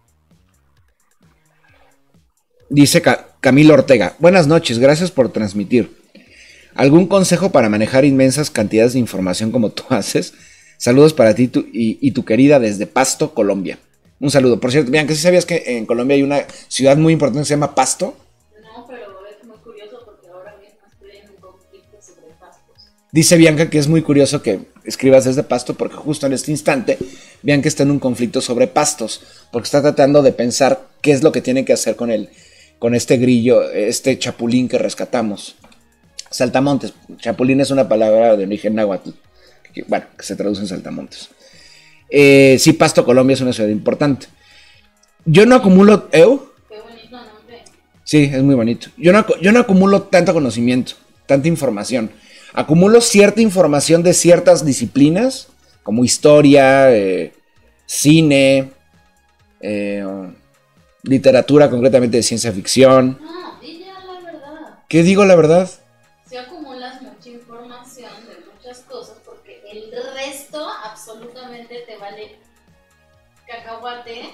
Dice Camilo Ortega, buenas noches, gracias por transmitir. ¿Algún consejo para manejar inmensas cantidades de información como tú haces? Saludos para ti tu, y, y tu querida desde Pasto, Colombia. Un saludo. Por cierto, Bianca, ¿sí sabías que en Colombia hay una ciudad muy importante que se llama Pasto? No, pero es muy curioso porque ahora mismo estoy en un conflicto sobre pastos. Dice Bianca que es muy curioso que escribas desde Pasto porque justo en este instante Bianca está en un conflicto sobre pastos porque está tratando de pensar qué es lo que tiene que hacer con él. Con este grillo, este chapulín que rescatamos. Saltamontes. Chapulín es una palabra de origen náhuatl. Que, bueno, que se traduce en saltamontes. Eh, sí, Pasto, Colombia es una ciudad importante. Yo no acumulo... ¿Eu? Qué bonito nombre. Sí, es muy bonito. Yo no, yo no acumulo tanto conocimiento, tanta información. Acumulo cierta información de ciertas disciplinas, como historia, eh, cine... Eh, literatura, concretamente de ciencia ficción. No, di ya la verdad. ¿Qué digo la verdad? Si acumulas mucha información de muchas cosas, porque el resto absolutamente te vale cacahuate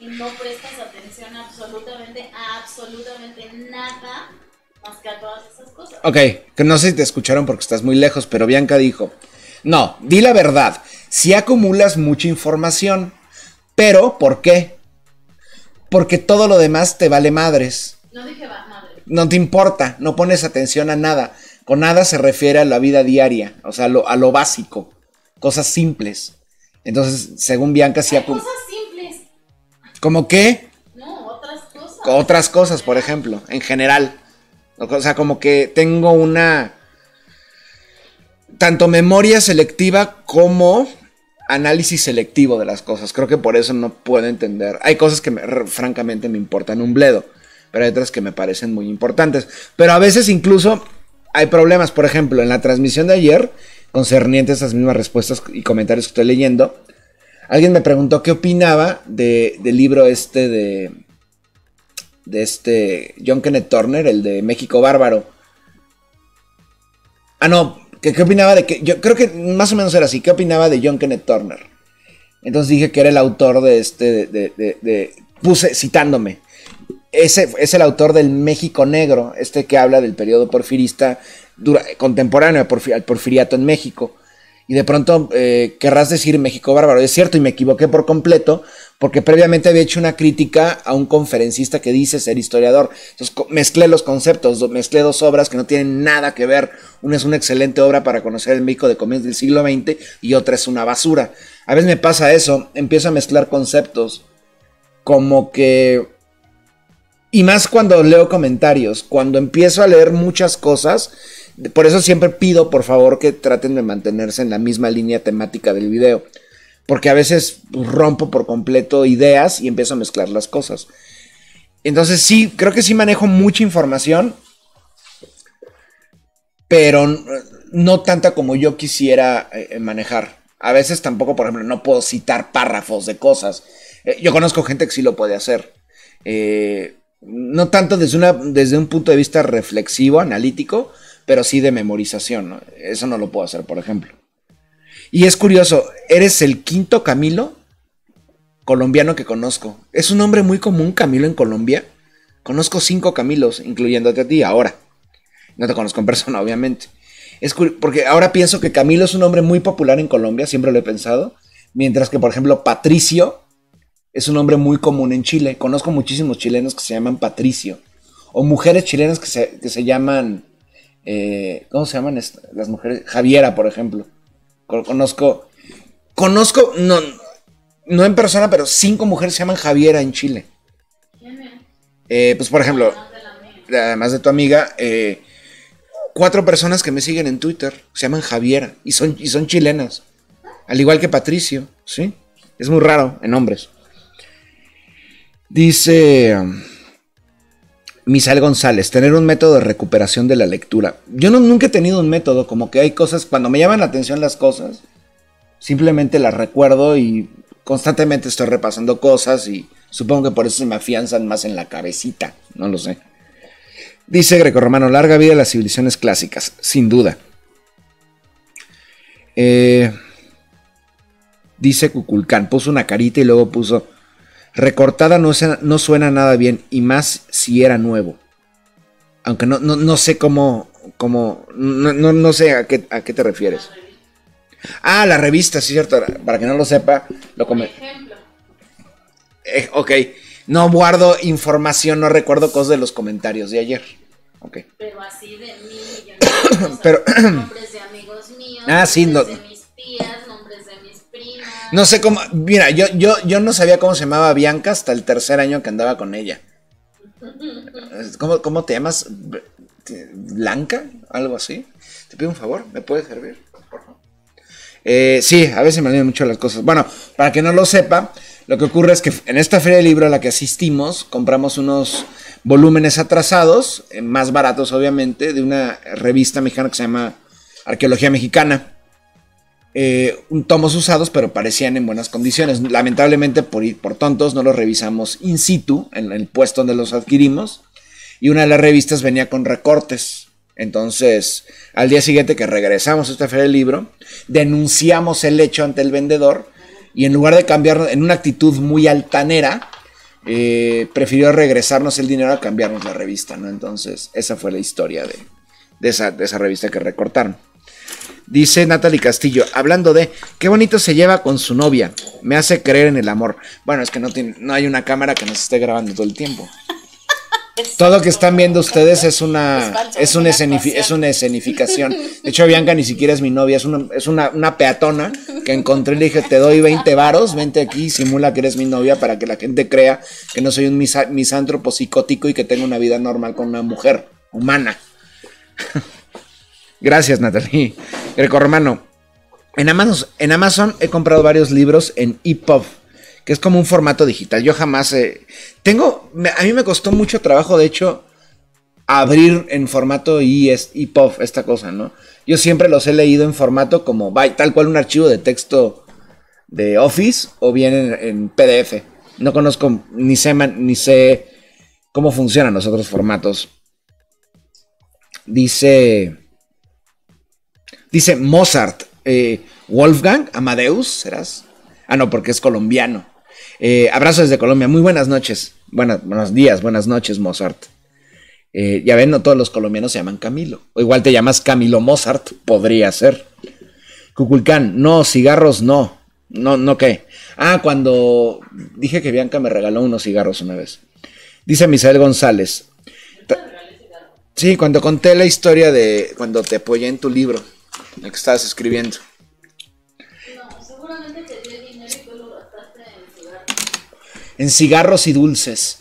y no prestas atención absolutamente, a absolutamente nada más que a todas esas cosas. Ok, que no sé si te escucharon porque estás muy lejos, pero Bianca dijo, no, di la verdad, si acumulas mucha información, pero ¿por qué? Porque todo lo demás te vale madres. No dije va, madre. No te importa, no pones atención a nada. Con nada se refiere a la vida diaria, o sea, lo, a lo básico, cosas simples. Entonces, según Bianca, sí acumulas. Cosas simples. ¿Cómo qué? No, otras cosas. Otras cosas, por ejemplo, en general. O sea, como que tengo una... tanto memoria selectiva como análisis selectivo de las cosas. Creo que por eso no puedo entender. Hay cosas que me, francamente me importan un bledo, pero hay otras que me parecen muy importantes. Pero a veces incluso hay problemas. Por ejemplo, en la transmisión de ayer, concernientes a esas mismas respuestas y comentarios que estoy leyendo, alguien me preguntó qué opinaba de, del libro este de... de este John Kenneth Turner, el de México Bárbaro. Ah, no, ¿qué, qué opinaba de que? Yo creo que más o menos era así. ¿Qué opinaba de John Kenneth Turner? Entonces dije que era el autor de este, de, de, de, de puse citándome. Ese es el autor del México Negro, este que habla del periodo porfirista dura, contemporáneo al porfir, porfiriato en México. Y de pronto eh, querrás decir México Bárbaro. Es cierto, y me equivoqué por completo, porque previamente había hecho una crítica a un conferencista que dice ser historiador. Entonces mezclé los conceptos, mezclé dos obras que no tienen nada que ver. Una es una excelente obra para conocer el México de comienzos del siglo veinte y otra es una basura. A veces me pasa eso, empiezo a mezclar conceptos, como que... Y más cuando leo comentarios, cuando empiezo a leer muchas cosas... Por eso siempre pido, por favor, que traten de mantenerse en la misma línea temática del video. Porque a veces rompo por completo ideas y empiezo a mezclar las cosas. Entonces sí, creo que sí manejo mucha información. Pero no tanta como yo quisiera eh, manejar. A veces tampoco, por ejemplo, no puedo citar párrafos de cosas. Eh, yo conozco gente que sí lo puede hacer. Eh, no tanto desde, una, desde un punto de vista reflexivo, analítico, pero sí de memorización, ¿no? Eso no lo puedo hacer, por ejemplo. Y es curioso, eres el quinto Camilo colombiano que conozco. Es un nombre muy común, Camilo, en Colombia. Conozco cinco Camilos, incluyéndote a ti, ahora. No te conozco en persona, obviamente. Es porque ahora pienso que Camilo es un nombre muy popular en Colombia, siempre lo he pensado. Mientras que, por ejemplo, Patricio es un nombre muy común en Chile. Conozco muchísimos chilenos que se llaman Patricio. O mujeres chilenas que se, que se llaman... Eh, ¿Cómo se llaman estas, las mujeres? Javiera, por ejemplo. Conozco, conozco, no, no en persona, pero cinco mujeres se llaman Javiera en Chile. ¿Quién es? Eh, pues por ejemplo, Además de la además de tu amiga, eh, cuatro personas que me siguen en Twitter se llaman Javiera y son, y son chilenas. Al igual que Patricio, ¿sí? Es muy raro en hombres. Dice... Misael González, tener un método de recuperación de la lectura. Yo no, nunca he tenido un método, como que hay cosas, cuando me llaman la atención las cosas, simplemente las recuerdo y constantemente estoy repasando cosas y supongo que por eso se me afianzan más en la cabecita, no lo sé. Dice Grecorromano, larga vida a las civilizaciones clásicas, sin duda. Eh, dice Cuculcán, puso una carita y luego puso... Recortada no, se, no suena nada bien, y más si era nuevo. Aunque no, no, no sé cómo, cómo no, no, no sé a qué, a qué te refieres. Ah, la revista, sí, cierto. Para que no lo sepa, lo Por comenté. ejemplo. Eh, ok, no guardo información, no recuerdo cosas de los comentarios de ayer. Ok. Pero así de mí, yo no sé, Pero, nombres de amigos míos, ah, sí, nombres no, de mis tías, nombres de mis primas. no sé cómo. Mira, yo, yo, yo no sabía cómo se llamaba Bianca hasta el tercer año que andaba con ella. ¿Cómo, cómo te llamas? ¿Blanca? ¿Algo así? Te pido un favor, ¿me puedes servir? Por favor. Eh, sí, a veces me olvidan mucho las cosas. Bueno, para que no lo sepa, lo que ocurre es que en esta feria de libro a la que asistimos, compramos unos volúmenes atrasados, eh, más baratos obviamente, de una revista mexicana que se llama Arqueología Mexicana. Eh, un tomos usados, pero parecían en buenas condiciones. Lamentablemente, por, por tontos, no los revisamos in situ, en el puesto donde los adquirimos. Y una de las revistas venía con recortes. Entonces, al día siguiente que regresamos a esta feria del libro, denunciamos el hecho ante el vendedor. Y en lugar de cambiar en una actitud muy altanera, eh, prefirió regresarnos el dinero a cambiarnos la revista, ¿no? Entonces, esa fue la historia de, de, esa, de esa revista que recortaron. Dice Natalie Castillo, hablando de, qué bonito se lleva con su novia, me hace creer en el amor. Bueno, es que no, tiene, no hay una cámara que nos esté grabando todo el tiempo. Todo lo que están viendo ustedes es una, es, falso, es, una, escenifi es una escenificación. De hecho, Bianca ni siquiera es mi novia, es una, es una, una peatona que encontré y le dije, te doy veinte varos, vente aquí, simula que eres mi novia para que la gente crea que no soy un misa misántropo psicótico y que tengo una vida normal con una mujer humana. Gracias, Natalie. Grecorromano. En Amazon, en Amazon he comprado varios libros en E P U B, que es como un formato digital. Yo jamás... Eh, tengo... Me, a mí me costó mucho trabajo, de hecho, abrir en formato E P U B esta cosa, ¿no? Yo siempre los he leído en formato como tal cual un archivo de texto de Office o bien en, en P D F. No conozco ni sé, ni sé cómo funcionan los otros formatos. Dice... Dice Mozart. Eh, Wolfgang Amadeus, ¿serás? Ah, no, porque es colombiano. Eh, abrazo desde Colombia. Muy buenas noches. Buenas, buenos días, buenas noches, Mozart. Eh, ya ven, no todos los colombianos se llaman Camilo. O igual te llamas Camilo Mozart. Podría ser. Cuculcán, no, cigarros no. No, no, ¿qué? Ah, cuando dije que Bianca me regaló unos cigarros una vez. Dice Misael González. Sí, cuando conté la historia de cuando te apoyé en tu libro, el que estabas escribiendo. No, seguramente te dio dinero y tú lo gastaste en cigarros. En cigarros y dulces.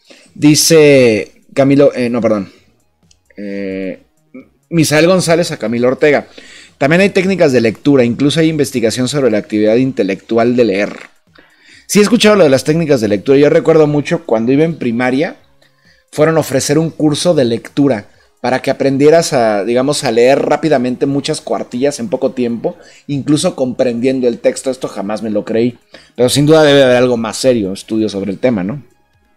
Dice Camilo, eh, no, perdón. Eh, Misael González a Camilo Ortega. También hay técnicas de lectura, incluso hay investigación sobre la actividad intelectual de leer. Sí he escuchado lo de las técnicas de lectura. Yo recuerdo mucho cuando iba en primaria, fueron a ofrecer un curso de lectura para que aprendieras a, digamos, a leer rápidamente muchas cuartillas en poco tiempo, incluso comprendiendo el texto. Esto jamás me lo creí, pero sin duda debe haber algo más serio, estudio sobre el tema, ¿no?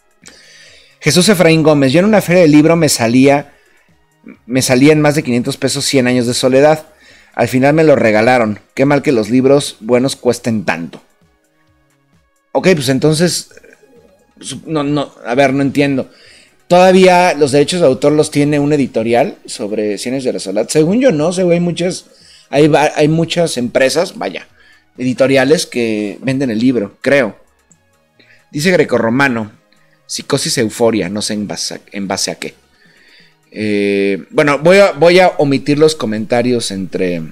Jesús Efraín Gómez, yo en una feria de libro me salía, me salía en más de quinientos pesos cien años de soledad. Al final me lo regalaron. Qué mal que los libros buenos cuesten tanto. Ok, pues entonces, no, no, a ver, no entiendo. Todavía los derechos de autor los tiene un editorial sobre Cien años de la soledad. Según yo no, según hay muchas, hay, hay muchas empresas, vaya, editoriales que venden el libro, creo. Dice Grecorromano, psicosis euforia, no sé en base a, en base a qué. Eh, bueno, voy a, voy a omitir los comentarios entre,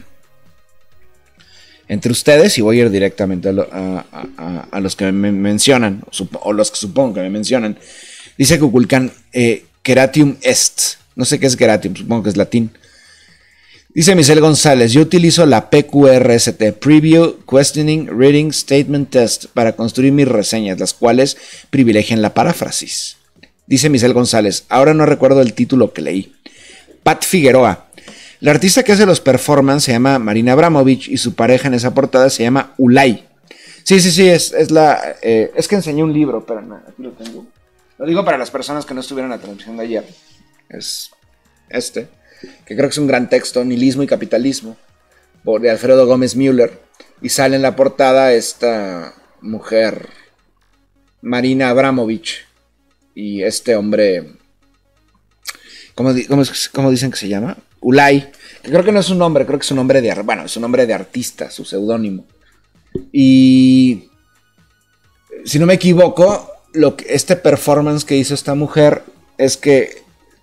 entre ustedes y voy a ir directamente a, lo, a, a, a los que me mencionan, o los que supongo que me mencionan. Dice Cuculcán, eh, Keratium est. No sé qué es Keratium, supongo que es latín. Dice Michelle González, yo utilizo la P Q R S T, Preview, Questioning, Reading, Statement Test, para construir mis reseñas, las cuales privilegian la paráfrasis. Dice Michelle González, ahora no recuerdo el título que leí. Pat Figueroa, la artista que hace los performances se llama Marina Abramovich y su pareja en esa portada se llama Ulay. Sí, sí, sí, es, es la... Eh, es que enseñé un libro, pero no, aquí lo tengo. Lo digo para las personas que no estuvieron en la transmisión de ayer. Es este, que creo que es un gran texto, Nihilismo y Capitalismo, por de Alfredo Gómez Müller. Y sale en la portada esta mujer, Marina Abramovich, y este hombre, ¿cómo, cómo, cómo dicen que se llama? Ulay, que creo que no es un nombre, creo que es un nombre de, bueno, es un nombre de artista, su seudónimo. Y si no me equivoco, lo que, este performance que hizo esta mujer es que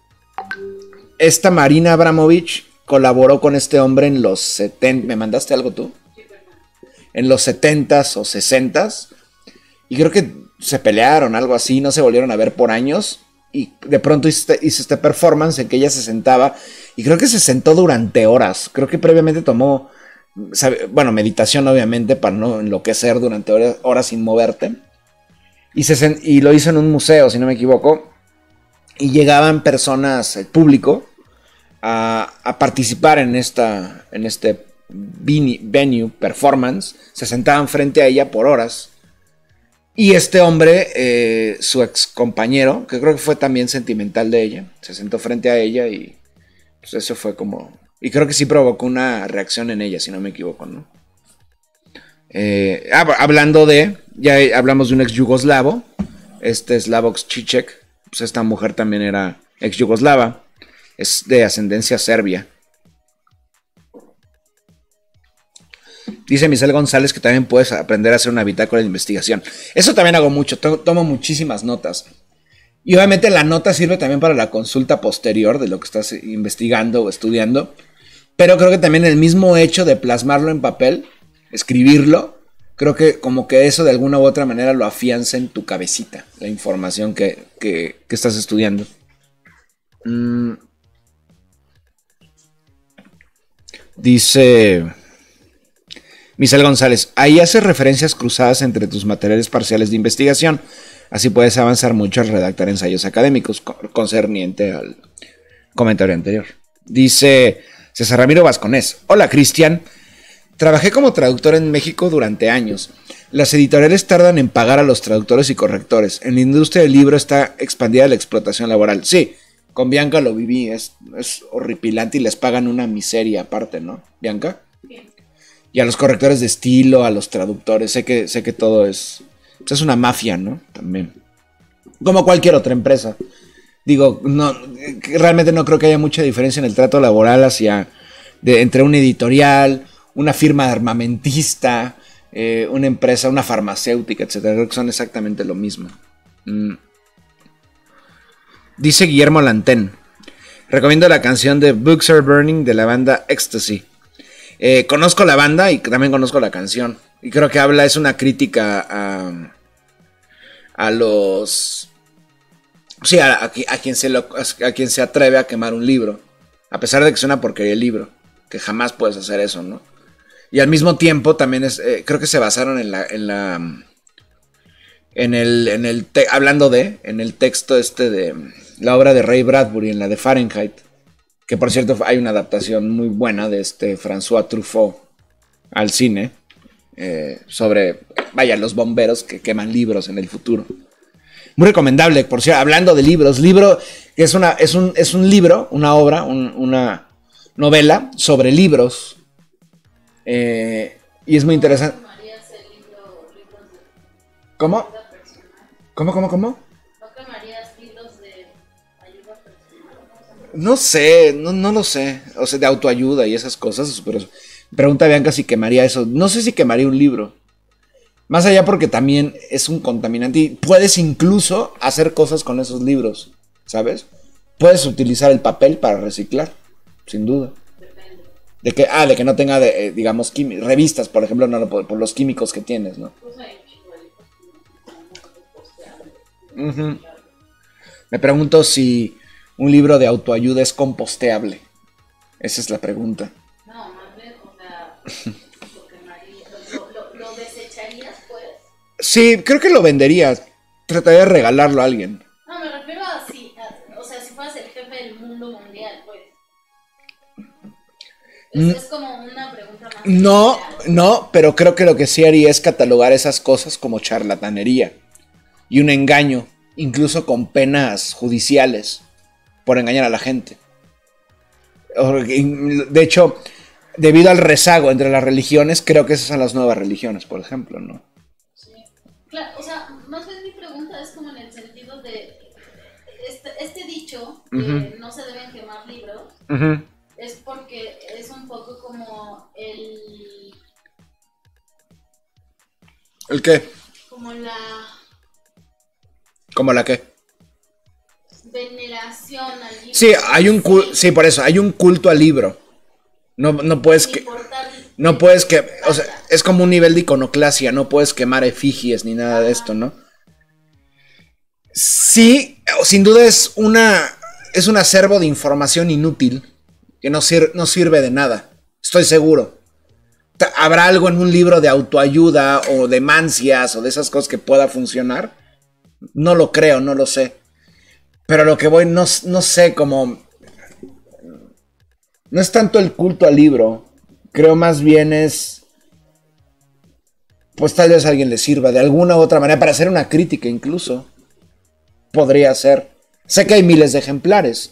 esta Marina Abramovich colaboró con este hombre en los setenta. ¿Me mandaste algo tú? En los setentas o sesentas. Y creo que se pelearon, algo así, no se volvieron a ver por años. Y de pronto hizo este, hizo este performance en que ella se sentaba. Y creo que se sentó durante horas. Creo que previamente tomó, sabe, bueno, meditación obviamente para no enloquecer durante horas, horas sin moverte. Y, se, y lo hizo en un museo, si no me equivoco. Y llegaban personas, el público, a, a participar en, esta, en este venue, performance. Se sentaban frente a ella por horas. Y este hombre, eh, su ex compañero, que creo que fue también sentimental de ella, se sentó frente a ella y pues eso fue como... Y creo que sí provocó una reacción en ella, si no me equivoco, ¿no? Eh, hab- hablando de, ya hablamos de un ex yugoslavo, este Slavoj Žižek, pues esta mujer también era ex yugoslava, es de ascendencia serbia. Dice Michelle González que también puedes aprender a hacer una bitácora de investigación. Eso también hago mucho, to- tomo muchísimas notas. Y obviamente la nota sirve también para la consulta posterior de lo que estás investigando o estudiando. Pero creo que también el mismo hecho de plasmarlo en papel, escribirlo, creo que como que eso de alguna u otra manera lo afianza en tu cabecita, la información que, que, que estás estudiando. Mm. Dice Michelle González, ahí haces referencias cruzadas entre tus materiales parciales de investigación. Así puedes avanzar mucho al redactar ensayos académicos, concerniente al comentario anterior. Dice César Ramiro Vasconés, hola Cristian, trabajé como traductor en México durante años. Las editoriales tardan en pagar a los traductores y correctores. En la industria del libro está expandida la explotación laboral. Sí, con Bianca lo viví, es, es horripilante y les pagan una miseria aparte, ¿no, Bianca? Sí. Y a los correctores de estilo, a los traductores, sé que, sé que todo es, es una mafia, ¿no? También. Como cualquier otra empresa. Digo, no, realmente no creo que haya mucha diferencia en el trato laboral hacia, de, entre una editorial, una firma armamentista, eh, una empresa, una farmacéutica, etcétera. Creo que son exactamente lo mismo. Mm. Dice Guillermo Lantén, recomiendo la canción de Books Are Burning de la banda Ecstasy. Eh, conozco la banda y también conozco la canción. Y creo que habla, es una crítica a, a los... Sí, a, a, a, quien se lo, a quien se atreve a quemar un libro. A pesar de que es una porquería el libro. Que jamás puedes hacer eso, ¿no? Y al mismo tiempo también es... Eh, creo que se basaron en la... En la en el... En el te, hablando de... En el texto este de... La obra de Ray Bradbury, en la de Fahrenheit. Que por cierto hay una adaptación muy buena de este François Truffaut al cine. Eh, sobre... Vaya, los bomberos que queman libros en el futuro. Muy recomendable, por cierto, hablando de libros, libro que es una es un es un libro, una obra, un, una novela sobre libros, eh, y es muy interesante. ¿Cómo? ¿Cómo, cómo, cómo? ¿No quemarías libros de ayuda personal? No sé, no, no lo sé, o sea, de autoayuda y esas cosas, pero pregunta a Bianca si quemaría eso. No sé si quemaría un libro. Más allá porque también es un contaminante y puedes incluso hacer cosas con esos libros, ¿sabes? Puedes utilizar el papel para reciclar, sin duda. Depende. De que, ah, de que no tenga, de, eh, digamos, quimi- revistas, por ejemplo, no, por, por los químicos que tienes, ¿no? Pues hay igualitos que no Uh-huh. Me pregunto si un libro de autoayuda es composteable. Esa es la pregunta. No, más bien, o sea, lo quemarías, lo, lo, lo desecharías, pues. Sí, creo que lo vendería. Trataría de regalarlo a alguien. No, me refiero a si, a, o sea, si fueras el jefe del mundo mundial, pues. Es, Mm. es como una pregunta más. No, general. no, pero creo que lo que sí haría es catalogar esas cosas como charlatanería y un engaño, incluso con penas judiciales por engañar a la gente. De hecho, debido al rezago entre las religiones, creo que esas son las nuevas religiones, por ejemplo, ¿no? Sí. Claro, o sea, más bien mi pregunta es como en el sentido de este, este dicho que Ujú. no se deben quemar libros, Uh-huh. es porque es un poco como el, ¿El qué? como la ¿Cómo la qué? veneración al libro. Sí, hay un culto, sí, por eso, hay un culto al libro. No, no puedes Sin que... importar No puedes que... O sea, vaya. es como un nivel de iconoclasia, no puedes quemar efigies ni nada de esto, ¿no? Sí, sin duda es una... Es un acervo de información inútil que no, sir- no sirve de nada, estoy seguro. Ta- ¿Habrá algo en un libro de autoayuda o de mancias o de esas cosas que pueda funcionar? No lo creo, no lo sé. Pero lo que voy, no, no sé, como... No es tanto el culto al libro. Creo más bien es... Pues tal vez a alguien le sirva de alguna u otra manera para hacer una crítica incluso. Podría ser. Sé que hay miles de ejemplares.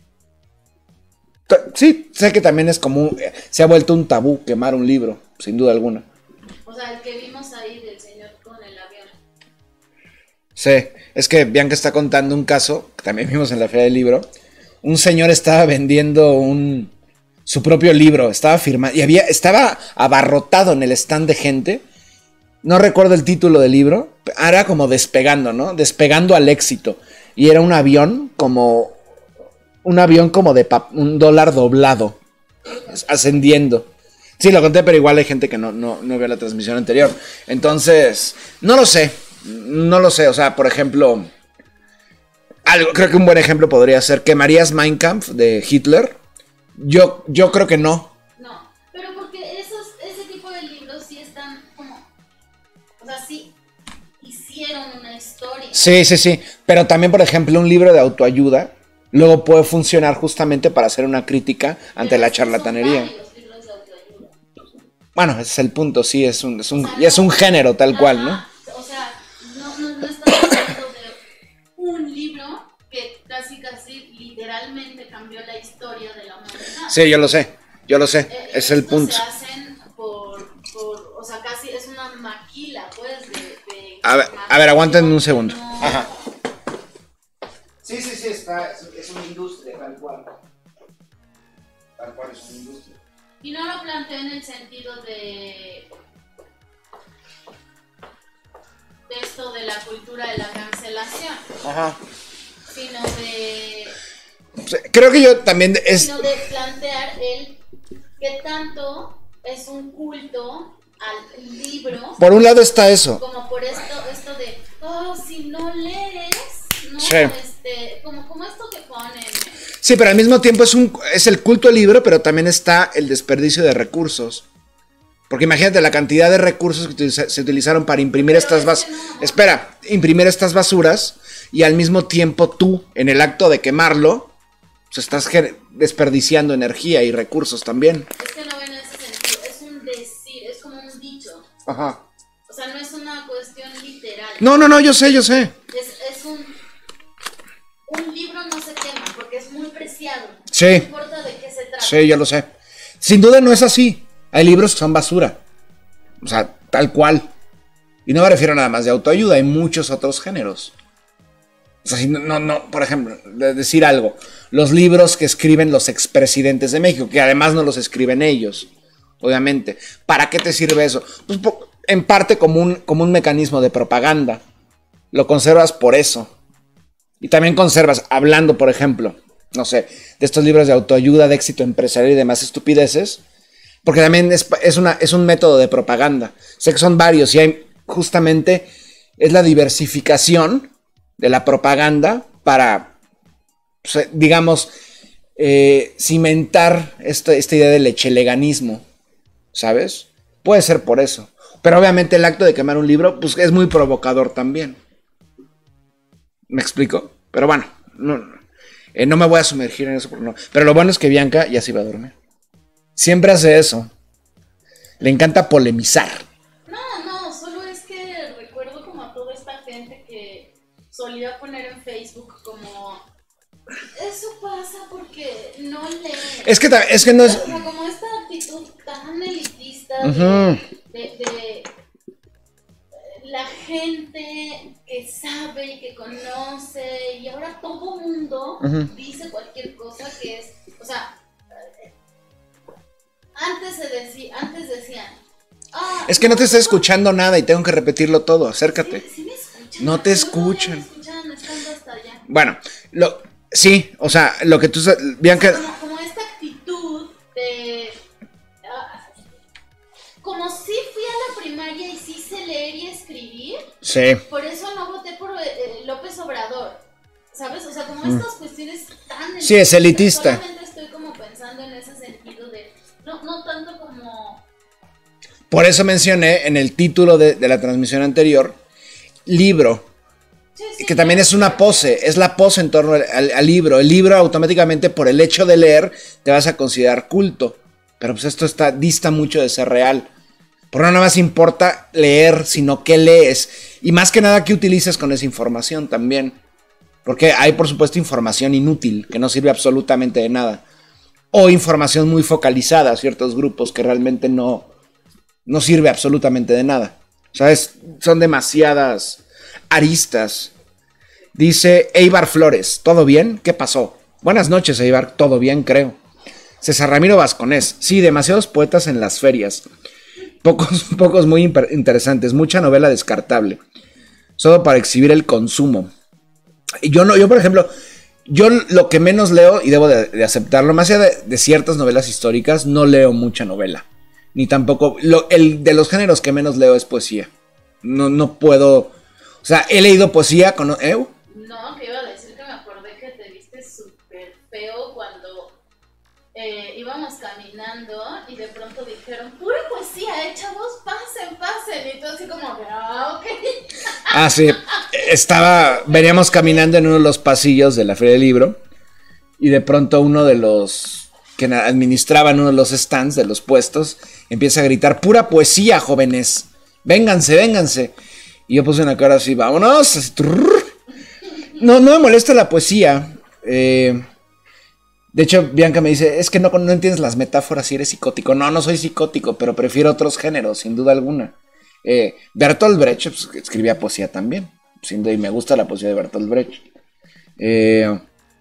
Ta- Sí, sé que también es como... un- Se ha vuelto un tabú quemar un libro, sin duda alguna. O sea, el que vimos ahí del señor con el avión. Sí, es que Bianca está contando un caso, que también vimos en la Feria del Libro. Un señor estaba vendiendo un su propio libro, estaba firmado, y había, estaba abarrotado en el stand de gente. No recuerdo el título del libro, era como Despegando, ¿no? Despegando al éxito. Y era un avión como, un avión como de pap- un dólar doblado, ascendiendo. Sí, lo conté, pero igual hay gente que no, no, no vio la transmisión anterior. Entonces, no lo sé, no lo sé, o sea, por ejemplo, algo, creo que un buen ejemplo podría ser ¿quemarías Mein Kampf de Hitler? Yo, yo creo que no. No, pero porque esos, ese tipo de libros sí están como, o sea, sí hicieron una historia. Sí, sí, sí. Pero también, por ejemplo, un libro de autoayuda luego puede funcionar justamente para hacer una crítica ante Pero la es que charlatanería. son varios libros de autoayuda. Bueno, ese es el punto, sí, es un, es un, O sea, y es un género tal ajá, cual, ¿no? O sea, no, no, no estamos hablando de un libro que casi, casi literalmente cambió la historia de la humanidad. Sí, yo lo sé, yo lo sé, Eh, es el estos punto. se hacen por, por, o sea, casi es una maquila, pues, de... de A ver, a ver, aguanten un no- segundo. Ajá. Sí, sí, sí, está, es, es una industria tal cual. Tal cual es una industria. Y no lo planteo en el sentido de, de esto de la cultura de la cancelación, Ajá. sino de, O sea, creo que yo también es... sino de plantear el qué tanto es un culto al libro, Por un lado está eso. como por esto, esto de, oh, si no lees, no, Sí. este, como, como esto que ponen. Sí, pero al mismo tiempo es, un, es el culto al libro, pero también está el desperdicio de recursos. Porque imagínate la cantidad de recursos que utiliza- se utilizaron para imprimir Pero estas es basuras. que no- Espera, imprimir estas basuras y al mismo tiempo tú, en el acto de quemarlo, pues estás ge- desperdiciando energía y recursos también. Es que no ven ese sentido, es un decir, es como un dicho. Ajá. O sea, no es una cuestión literal. No, no, no, yo sé, yo sé. Es, es un... Un libro no se quema porque es muy preciado. Sí. No importa de qué se trata. Sí, yo lo sé. Sin duda no es así. Hay libros que son basura. O sea, tal cual. Y no me refiero nada más de autoayuda, hay muchos otros géneros. O sea, si no, no, no, por ejemplo, de decir algo. Los libros que escriben los expresidentes de México, que además no los escriben ellos, obviamente. ¿Para qué te sirve eso? Pues po- en parte como un, como un mecanismo de propaganda. Lo conservas por eso. Y también conservas, hablando, por ejemplo, no sé, de estos libros de autoayuda, de éxito empresarial y demás estupideces, porque también es, es, una, es un método de propaganda. Sé que son varios y hay justamente, es la diversificación de la propaganda para, pues, digamos, eh, cimentar esta, esta idea del echeleganismo, ¿sabes? Puede ser por eso. Pero obviamente el acto de quemar un libro, pues es muy provocador también. ¿Me explico? Pero bueno, no, eh, no me voy a sumergir en eso. Porque no. Pero lo bueno es que Bianca ya se iba a dormir. Siempre hace eso. Le encanta polemizar. No, no, solo es que recuerdo como a toda esta gente que solía poner en Facebook como... Eso pasa porque no lee. Es que, ta- es que no es... O sea, como esta actitud tan elitista Ujú. de, de, de la gente que sabe y que conoce y ahora todo mundo Ujú. dice cualquier cosa que es, o sea, eh, antes se decía, antes decían, ah, Es que no te está escuchando nada y tengo que repetirlo todo. Acércate. Sí, sí me escuchan. No te Seguro no escuchan. me escuchan estando hasta allá. Bueno, lo, sí, o sea, lo que tú... sa- Bianca... Como, como esta actitud de... ah, como si fui a la primaria y sí sé leer y escribir, Sí. por eso no voté por eh, López Obrador, ¿sabes? O sea, como Mm. estas cuestiones tan... Sí, es elitista. Solamente estoy como pensando en ese sentido de... No, no tanto como... Por eso mencioné en el título de, de la transmisión anterior, libro. Sí, sí, Que también claro, es una claro. pose, es la pose en torno al, al- al libro. El libro automáticamente por el hecho de leer te vas a considerar culto. Pero pues esto está, dista mucho de ser real. Porque no nada más importa leer, sino qué lees. Y más que nada qué utilizas con esa información también. Porque hay por supuesto información inútil, que no sirve absolutamente de nada. O información muy focalizada a ciertos grupos que realmente no, no sirve absolutamente de nada. ¿Sabes? Son demasiadas... aristas. Dice Eibar Flores, ¿todo bien? ¿Qué pasó? Buenas noches, Eibar, todo bien, creo. César Ramiro Vasconés, sí, demasiados poetas en las ferias. Pocos, pocos muy interesantes, mucha novela descartable. Solo para exhibir el consumo. Yo, no, yo por ejemplo, yo lo que menos leo, y debo de, de aceptarlo, más allá de, de ciertas novelas históricas, no leo mucha novela. Ni tampoco, lo, el de los géneros que menos leo es poesía. No, no puedo, o sea, he leído poesía con... ¿eh? No, que iba a decir que me acordé que te viste súper feo cuando eh, íbamos caminando y de pronto dijeron, pura poesía, eh, chavos, pasen, pasen. Y tú así como, ah, ok. Ah, sí, estaba, veníamos caminando en uno de los pasillos de la Feria del Libro y de pronto uno de los que administraban uno de los stands de los puestos empieza a gritar, pura poesía, jóvenes, vénganse, vénganse. Y yo puse una cara así, vámonos, así, no, no me molesta la poesía. Eh, de hecho, Bianca me dice, es que no, no entiendes las metáforas si eres psicótico. No, no soy psicótico, pero prefiero otros géneros, sin duda alguna. Eh, Bertolt Brecht pues, escribía poesía también, sin duda, y me gusta la poesía de Bertolt Brecht. Eh,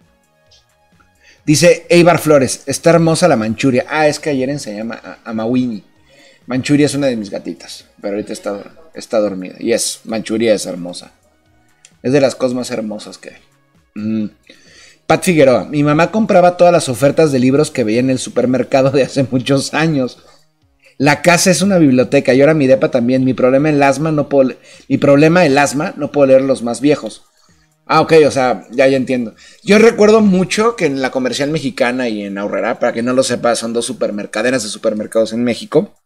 dice Eibar Flores, está hermosa la Manchuria. Ah, es que ayer enseñé a, a Mawini. Manchuria es una de mis gatitas, pero ahorita está, está dormida. Y es, Manchuria es hermosa. Es de las cosas más hermosas que hay. Mm. Pat Figueroa. Mi mamá compraba todas las ofertas de libros que veía en el supermercado de hace muchos años. La casa es una biblioteca y ahora mi depa también. Mi problema el asma no puedo le- Mi problema el asma no puedo leer los más viejos. Ah, ok, o sea, ya, ya entiendo. Yo recuerdo mucho que en la Comercial Mexicana y en Aurrera, para que no lo sepa, son dos supermercadenas de supermercados en México.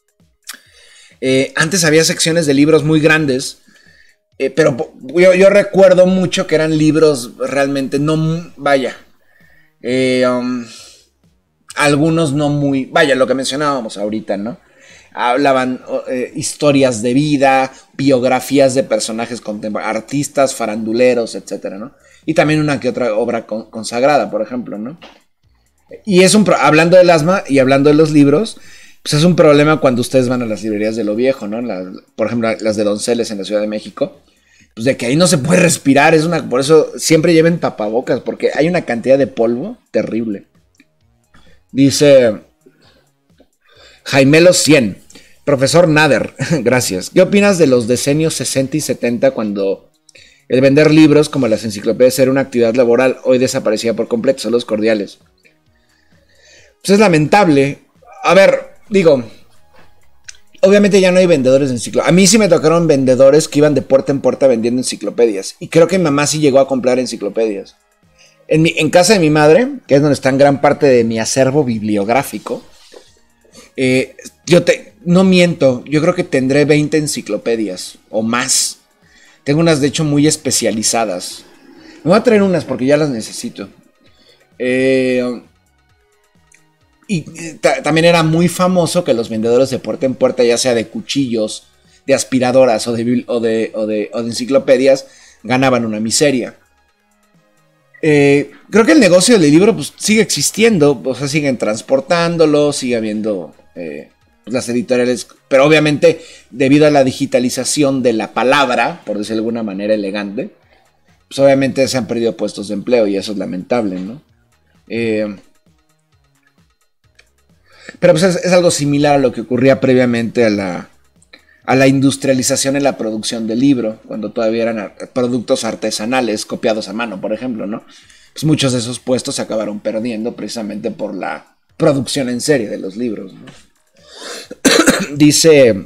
Eh, antes había secciones de libros muy grandes. Eh, pero yo, yo recuerdo mucho que eran libros realmente no, vaya, eh, um, algunos no muy, vaya, lo que mencionábamos ahorita, ¿no? Hablaban eh, historias de vida, biografías de personajes contemporáneos, artistas, faranduleros, etcétera, ¿no? Y también una que otra obra con, consagrada, por ejemplo, ¿no? Y es un, pro- hablando del asma y hablando de los libros, pues es un problema cuando ustedes van a las librerías de lo viejo, ¿no? La, por ejemplo, las de Donceles en la Ciudad de México. Pues de que ahí no se puede respirar, es una, por eso siempre lleven tapabocas, porque hay una cantidad de polvo terrible. Dice Jaimelo cien, profesor Nader, gracias. ¿Qué opinas de los decenios sesenta y setenta cuando el vender libros como las enciclopedias era una actividad laboral, hoy desaparecía por completo? Saludos cordiales. Pues es lamentable. A ver, digo, obviamente ya no hay vendedores de enciclopedias. A mí sí me tocaron vendedores que iban de puerta en puerta vendiendo enciclopedias. Y creo que mi mamá sí llegó a comprar enciclopedias. En, mi, en casa de mi madre, que es donde está gran parte de mi acervo bibliográfico, eh, yo te, no miento, yo creo que tendré veinte enciclopedias o más. Tengo unas de hecho muy especializadas. Me voy a traer unas porque ya las necesito. Eh... Y ta- también era muy famoso que los vendedores de puerta en puerta, ya sea de cuchillos, de aspiradoras o de, o de, o de, o de enciclopedias, ganaban una miseria. Eh, creo que el negocio del libro pues, sigue existiendo, o sea, siguen transportándolo, sigue habiendo eh, pues, las editoriales, pero obviamente debido a la digitalización de la palabra, por decirlo de alguna manera elegante, pues obviamente se han perdido puestos de empleo y eso es lamentable, ¿no? Eh... Pero pues es, es algo similar a lo que ocurría previamente a la, a la industrialización en la producción del libro, cuando todavía eran ar- productos artesanales copiados a mano, por ejemplo, ¿no? Pues muchos de esos puestos se acabaron perdiendo precisamente por la producción en serie de los libros, ¿no? Dice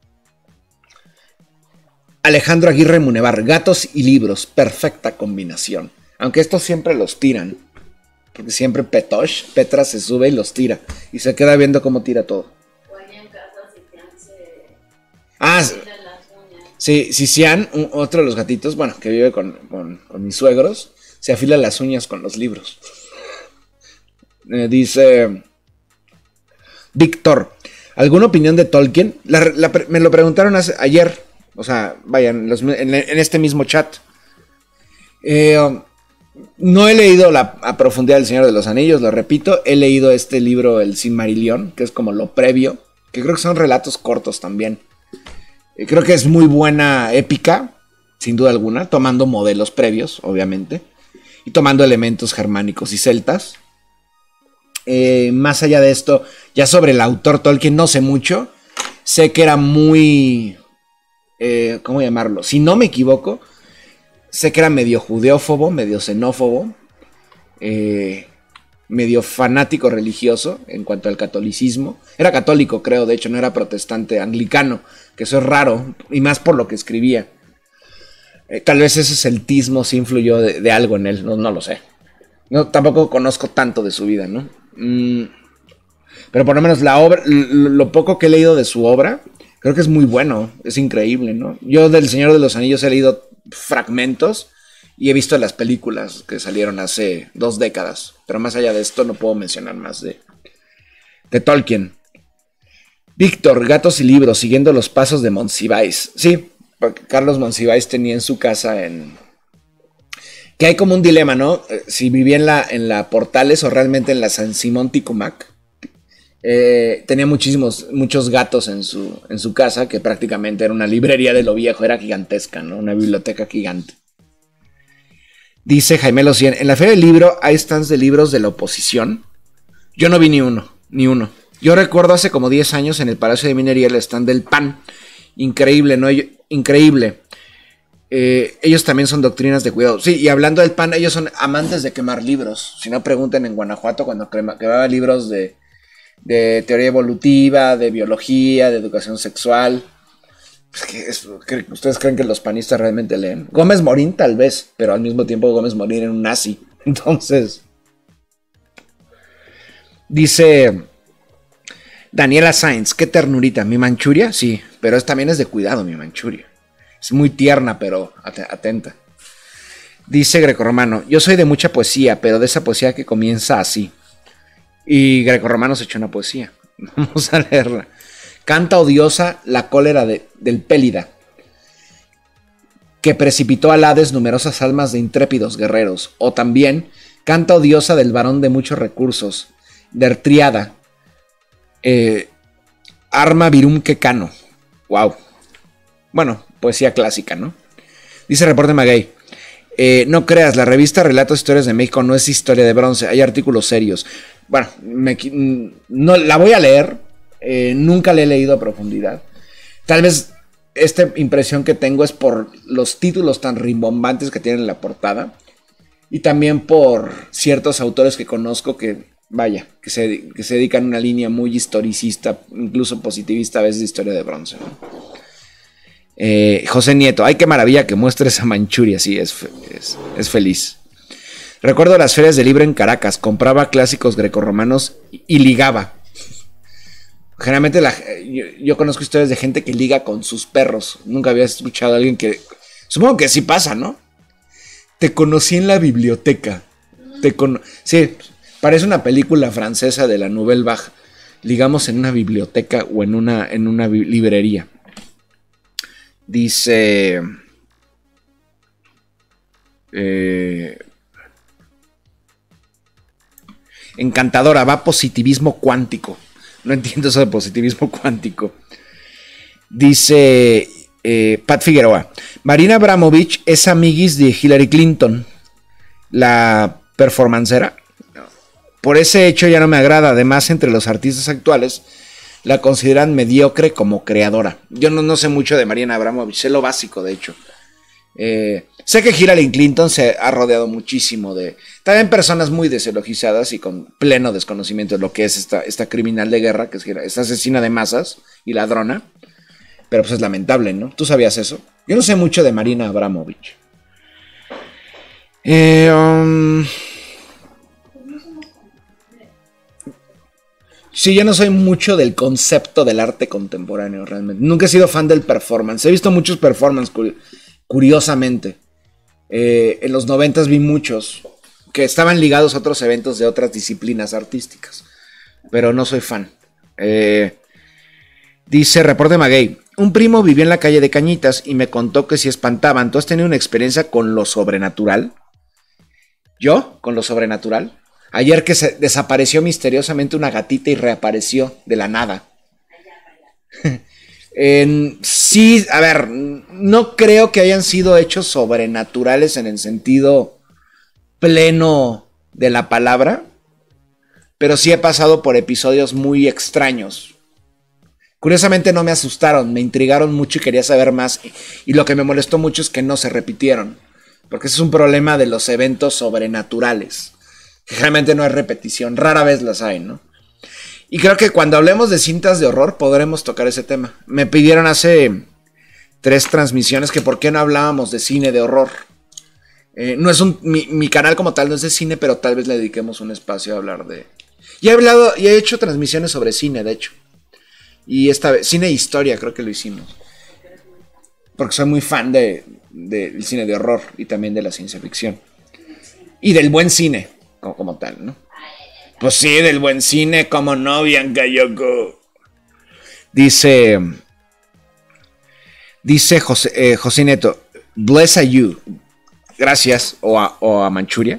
Alejandro Aguirre Munevar, gatos y libros, perfecta combinación. Aunque estos siempre los tiran. Porque siempre Petosh, Petra se sube y los tira. Y se queda viendo cómo tira todo. O ahí en casa si te hace... Ah, tira las uñas. sí, Sisian, un- otro de los gatitos, bueno, que vive con, con, con mis suegros, se afila las uñas con los libros. Eh, dice Víctor, ¿alguna opinión de Tolkien? La- la pre- me lo preguntaron hace- ayer. O sea, vayan, los- en, en este mismo chat. Eh... um, No he leído la, a profundidad El Señor de los Anillos, lo repito. He leído este libro, El Silmarillion, que es como lo previo, que creo que son relatos cortos también. Eh, creo que es muy buena épica. sin duda alguna, tomando modelos previos, obviamente, y tomando elementos germánicos y celtas. Eh, más allá de esto, ya sobre el autor Tolkien no sé mucho. Sé que era muy... Eh, ¿Cómo llamarlo? Si no me equivoco, sé que era medio judeófobo, medio xenófobo, eh, medio fanático religioso en cuanto al catolicismo. Era católico, creo, de hecho, no era protestante, anglicano, que eso es raro, y más por lo que escribía. Eh, tal vez ese celtismo sí influyó de, de algo en él, no, no lo sé. No, tampoco conozco tanto de su vida, ¿no? Mm, pero por lo menos la obra, lo, lo poco que he leído de su obra, creo que es muy bueno, es increíble, ¿no? Yo del Señor de los Anillos he leído fragmentos y he visto las películas que salieron hace dos décadas, pero más allá de esto no puedo mencionar más de, de Tolkien. Víctor, Gatos y Libros, siguiendo los pasos de Monsiváis. Sí, porque Carlos Monsiváis tenía en su casa en... Que hay como un dilema, ¿no? Si vivía en la, en la Portales o realmente en la San Simón Ticumac. Eh, tenía muchísimos, muchos gatos en su, en su casa, que prácticamente era una librería de lo viejo, era gigantesca, ¿no? Una biblioteca gigante. Dice Jaime Locien, en la Feria del Libro hay stands de libros de la oposición. Yo no vi ni uno, ni uno. Yo recuerdo hace como diez años en el Palacio de Minería el stand del P A N. Increíble, ¿no? Increíble. Eh, ellos también son doctrinas de cuidado. Sí, y hablando del P A N, ellos son amantes de quemar libros. Si no, pregunten en Guanajuato cuando quemaba libros de, de teoría evolutiva, de biología, de educación sexual. Pues que es, que, ¿ustedes creen que los panistas realmente leen? Gómez Morín tal vez, pero al mismo tiempo Gómez Morín era un nazi. Entonces, dice Daniela Sainz, qué ternurita. ¿Mi Manchuria? Sí, pero es, también es de cuidado mi Manchuria. Es muy tierna, pero atenta. Dice Grecorromano, yo soy de mucha poesía, pero de esa poesía que comienza así. Y Grecorromano se echó una poesía. Vamos a leerla. Canta odiosa la cólera de, del Pélida, que precipitó al Hades numerosas almas de intrépidos guerreros. O también, canta odiosa del varón de muchos recursos, de Ertriada, eh, Arma Virum Quecano. Wow. Bueno, poesía clásica, ¿no? Dice Reporte Maguey, eh, no creas, la revista Relatos e Historias de México no es historia de bronce, hay artículos serios. Bueno, me, no, la voy a leer. Eh, nunca la he leído a profundidad. Tal vez esta impresión que tengo es por los títulos tan rimbombantes que tienen en la portada y también por ciertos autores que conozco que, vaya, que se, que se dedican a una línea muy historicista, incluso positivista a veces de historia de bronce, ¿no? Eh, José Nieto, ay qué maravilla que muestres a Manchuria, sí, es, es, es feliz. Recuerdo las ferias de libro en Caracas, compraba clásicos grecorromanos y, y ligaba. Generalmente la, yo, yo conozco historias de gente que liga con sus perros. Nunca había escuchado a alguien que... Supongo que sí pasa, ¿no? Te conocí en la biblioteca. Te cono sí, parece una película francesa de la Nouvelle Vague. Ligamos en una biblioteca o en una, en una librería. Dice... Eh, encantadora, va positivismo cuántico. No entiendo eso de positivismo cuántico. Dice eh, Pat Figueroa. Marina Abramovich es amiguis de Hillary Clinton, la performancera. Por ese hecho ya no me agrada. Además, entre los artistas actuales la consideran mediocre como creadora. Yo no, no sé mucho de Marina Abramovich. Sé lo básico, de hecho. Eh, sé que Hillary Clinton se ha rodeado muchísimo de también personas muy desideologizadas y con pleno desconocimiento de lo que es esta, esta criminal de guerra, que es esta asesina de masas y ladrona, pero pues es lamentable, ¿no? ¿Tú sabías eso? Yo no sé mucho de Marina Abramovich. Eh, um... Sí, yo no soy mucho del concepto del arte contemporáneo realmente. Nunca he sido fan del performance. He visto muchos performances curiosamente. Eh, en los noventas vi muchos que estaban ligados a otros eventos de otras disciplinas artísticas, pero no soy fan. Eh, dice Reporte Maguey, un primo vivió en la calle de Cañitas y me contó que si espantaban. ¿Tú has tenido una experiencia con lo sobrenatural? ¿Yo? ¿Con lo sobrenatural? Ayer que se desapareció misteriosamente una gatita y reapareció de la nada. En, sí, a ver, no creo que hayan sido hechos sobrenaturales en el sentido pleno de la palabra, pero sí he pasado por episodios muy extraños. Curiosamente no me asustaron, me intrigaron mucho y quería saber más, y, y lo que me molestó mucho es que no se repitieron, porque ese es un problema de los eventos sobrenaturales, que realmente no hay repetición, rara vez las hay, ¿no? Y creo que cuando hablemos de cintas de horror podremos tocar ese tema. Me pidieron hace tres transmisiones que por qué no hablábamos de cine de horror. Eh, no es un, mi, mi canal como tal no es de cine, pero tal vez le dediquemos un espacio a hablar de... Y he hablado, y he hecho transmisiones sobre cine, de hecho. Y esta vez, cine e historia creo que lo hicimos. Porque soy muy fan de, de, del cine de horror y también de la ciencia ficción. Y del buen cine, como, como tal, ¿no? Pues sí, del buen cine, como no, Bianca Yoko. Dice... Dice José, eh, José Neto, bless a you. Gracias, o a, o a Manchuria.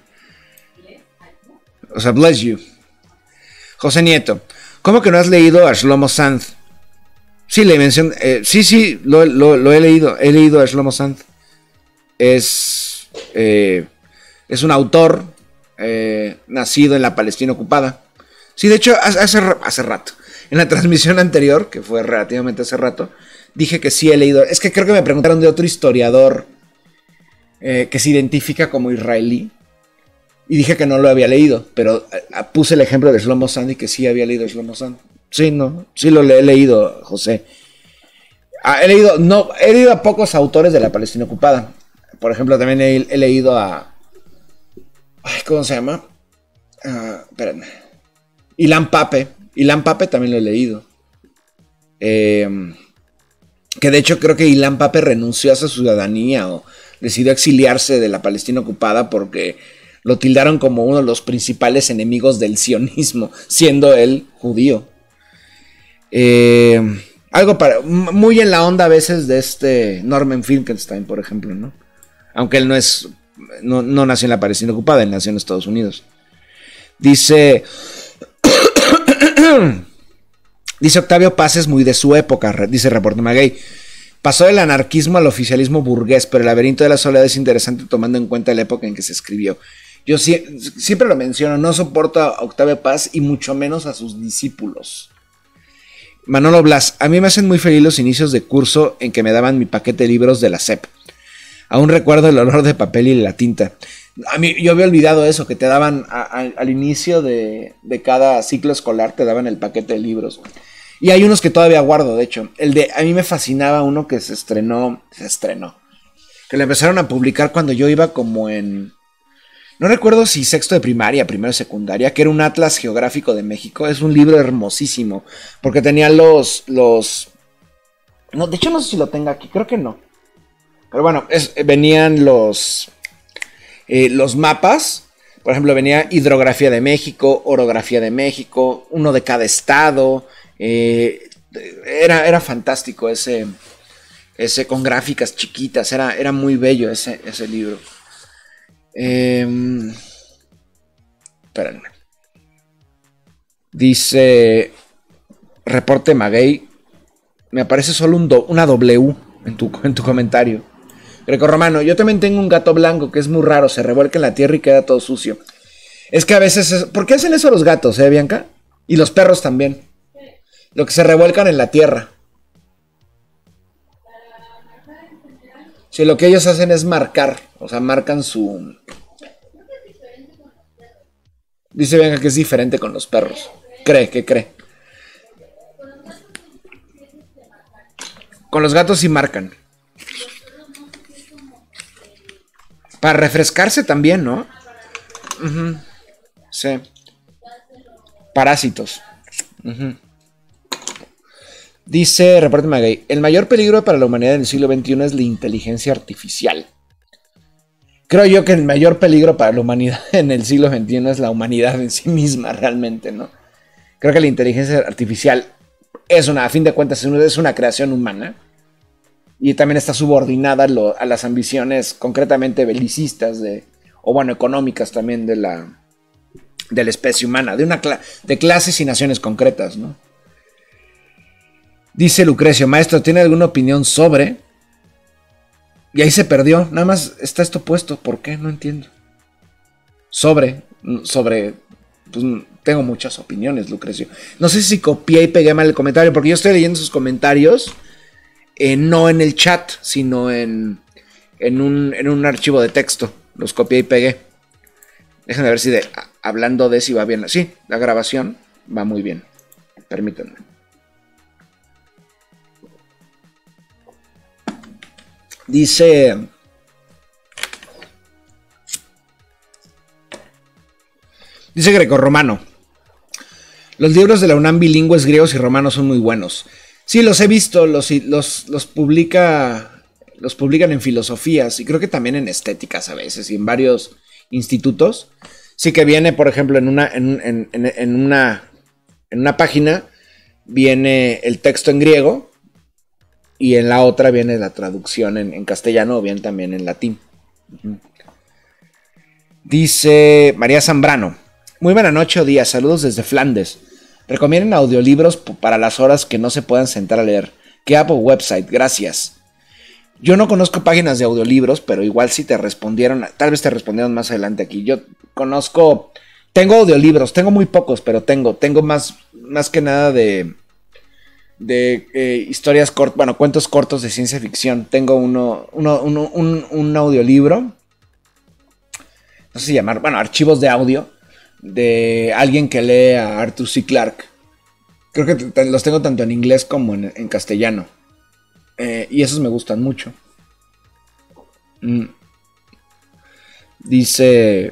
O sea, bless you. José Nieto, ¿cómo que no has leído a Shlomo Sanz? Sí, le mencioné. Eh, sí, sí, lo, lo, lo he leído. He leído a Shlomo Sanz. Es. Eh, es un autor eh, nacido en la Palestina ocupada. Sí, de hecho, hace, hace rato. En la transmisión anterior, que fue relativamente hace rato, dije que sí he leído. Es que creo que me preguntaron de otro historiador eh, que se identifica como israelí. Y dije que no lo había leído, pero uh, puse el ejemplo de Shlomo Sand y que sí había leído Shlomo Sand. Sí, no, sí lo he leído, José. Ah, he leído, no, he leído a pocos autores de la Palestina ocupada. Por ejemplo, también he, he leído a... Ay, ¿cómo se llama? Uh, espérenme. Ilan Pape. Ilan Pape también lo he leído. Eh, que de hecho creo que Ilan Pape renunció a su ciudadanía o decidió exiliarse de la Palestina ocupada porque lo tildaron como uno de los principales enemigos del sionismo, siendo él judío. Eh, algo para, muy en la onda a veces de este Norman Finkelstein, por ejemplo, ¿no? Aunque él no es, no, no nació en la Palestina ocupada, él nació en Estados Unidos. Dice, dice Octavio Paz es muy de su época, dice Reporte Maguey. Pasó del anarquismo al oficialismo burgués, pero el laberinto de la soledad es interesante tomando en cuenta la época en que se escribió. Yo si, siempre lo menciono, no soporto a Octavio Paz y mucho menos a sus discípulos. Manolo Blas, a mí me hacen muy feliz los inicios de curso en que me daban mi paquete de libros de la S E P. Aún recuerdo el olor de papel y la tinta. A mí, yo había olvidado eso, que te daban a, a, al inicio de, de cada ciclo escolar, te daban el paquete de libros. Y hay unos que todavía guardo, de hecho. El de, a mí me fascinaba uno que se estrenó, se estrenó, que lo empezaron a publicar cuando yo iba como en... No recuerdo si sexto de primaria, primero de secundaria, que era un atlas geográfico de México. Es un libro hermosísimo, porque tenía los, los... No, de hecho no sé si lo tenga aquí, creo que no. Pero bueno, es, venían los, eh, los mapas. Por ejemplo, venía hidrografía de México, orografía de México, uno de cada estado. Eh, era, era fantástico ese, ese con gráficas chiquitas. Era, era muy bello ese, ese libro. Eh, espérenme. Dice Reporte Maguey. Me aparece solo un do, una W en tu, en tu comentario. Greco Romano, yo también tengo un gato blanco que es muy raro, se revuelca en la tierra y queda todo sucio. Es que a veces... Es, ¿por qué hacen eso los gatos, eh, Bianca? Y los perros también. Lo que se revuelcan en la tierra. Sí, lo que ellos hacen es marcar. O sea, marcan su... Dice Bianca que es diferente con los perros. Cree, ¿qué cree? Con los gatos sí marcan. Para refrescarse también, ¿no? Uh-huh. Sí. Parásitos. Uh-huh. Dice Reporte Maguey, el mayor peligro para la humanidad en el siglo veintiuno es la inteligencia artificial. Creo yo que el mayor peligro para la humanidad en el siglo veintiuno es la humanidad en sí misma realmente, ¿no? Creo que la inteligencia artificial es una, a fin de cuentas, es una creación humana. Y también está subordinada a, lo, a las ambiciones concretamente belicistas de, o bueno, económicas también de la, de la especie humana, de, una cla- de clases y naciones concretas, ¿no? Dice Lucrecio, maestro, ¿tiene alguna opinión sobre? Y ahí se perdió, nada más está esto puesto, ¿por qué? No entiendo. Sobre, sobre, pues tengo muchas opiniones, Lucrecio. No sé si copié y pegué mal el comentario, porque yo estoy leyendo sus comentarios, eh, no en el chat, sino en, en, un, en un archivo de texto. Los copié y pegué. Déjenme ver si de, hablando de si va bien. Sí, la grabación va muy bien. Permítanme. Dice... Dice Grecorromano. Los libros de la UNAM bilingües griegos y romanos son muy buenos. Sí, los he visto, los, los, los publica... Los publican en filosofías y creo que también en estéticas a veces y en varios institutos. Sí que viene, por ejemplo, en una, en, en, en, en una, en una página viene el texto en griego y en la otra viene la traducción en, en castellano o bien también en latín. Uh-huh. Dice María Zambrano. Muy buena noche o día, saludos desde Flandes. Recomienden audiolibros para las horas que no se puedan sentar a leer. ¿Qué app o website? Gracias. Yo no conozco páginas de audiolibros, pero igual si te respondieron, tal vez te respondieron más adelante aquí. Yo conozco, tengo audiolibros, tengo muy pocos, pero tengo, tengo más, más que nada de, de eh, historias cortas, bueno, cuentos cortos de ciencia ficción. Tengo uno, uno, uno un, un audiolibro, no sé si llamar, bueno, archivos de audio de alguien que lee a Arthur C. Clarke. Creo que los tengo tanto en inglés como en, en castellano. Eh, y esos me gustan mucho. Mm. Dice...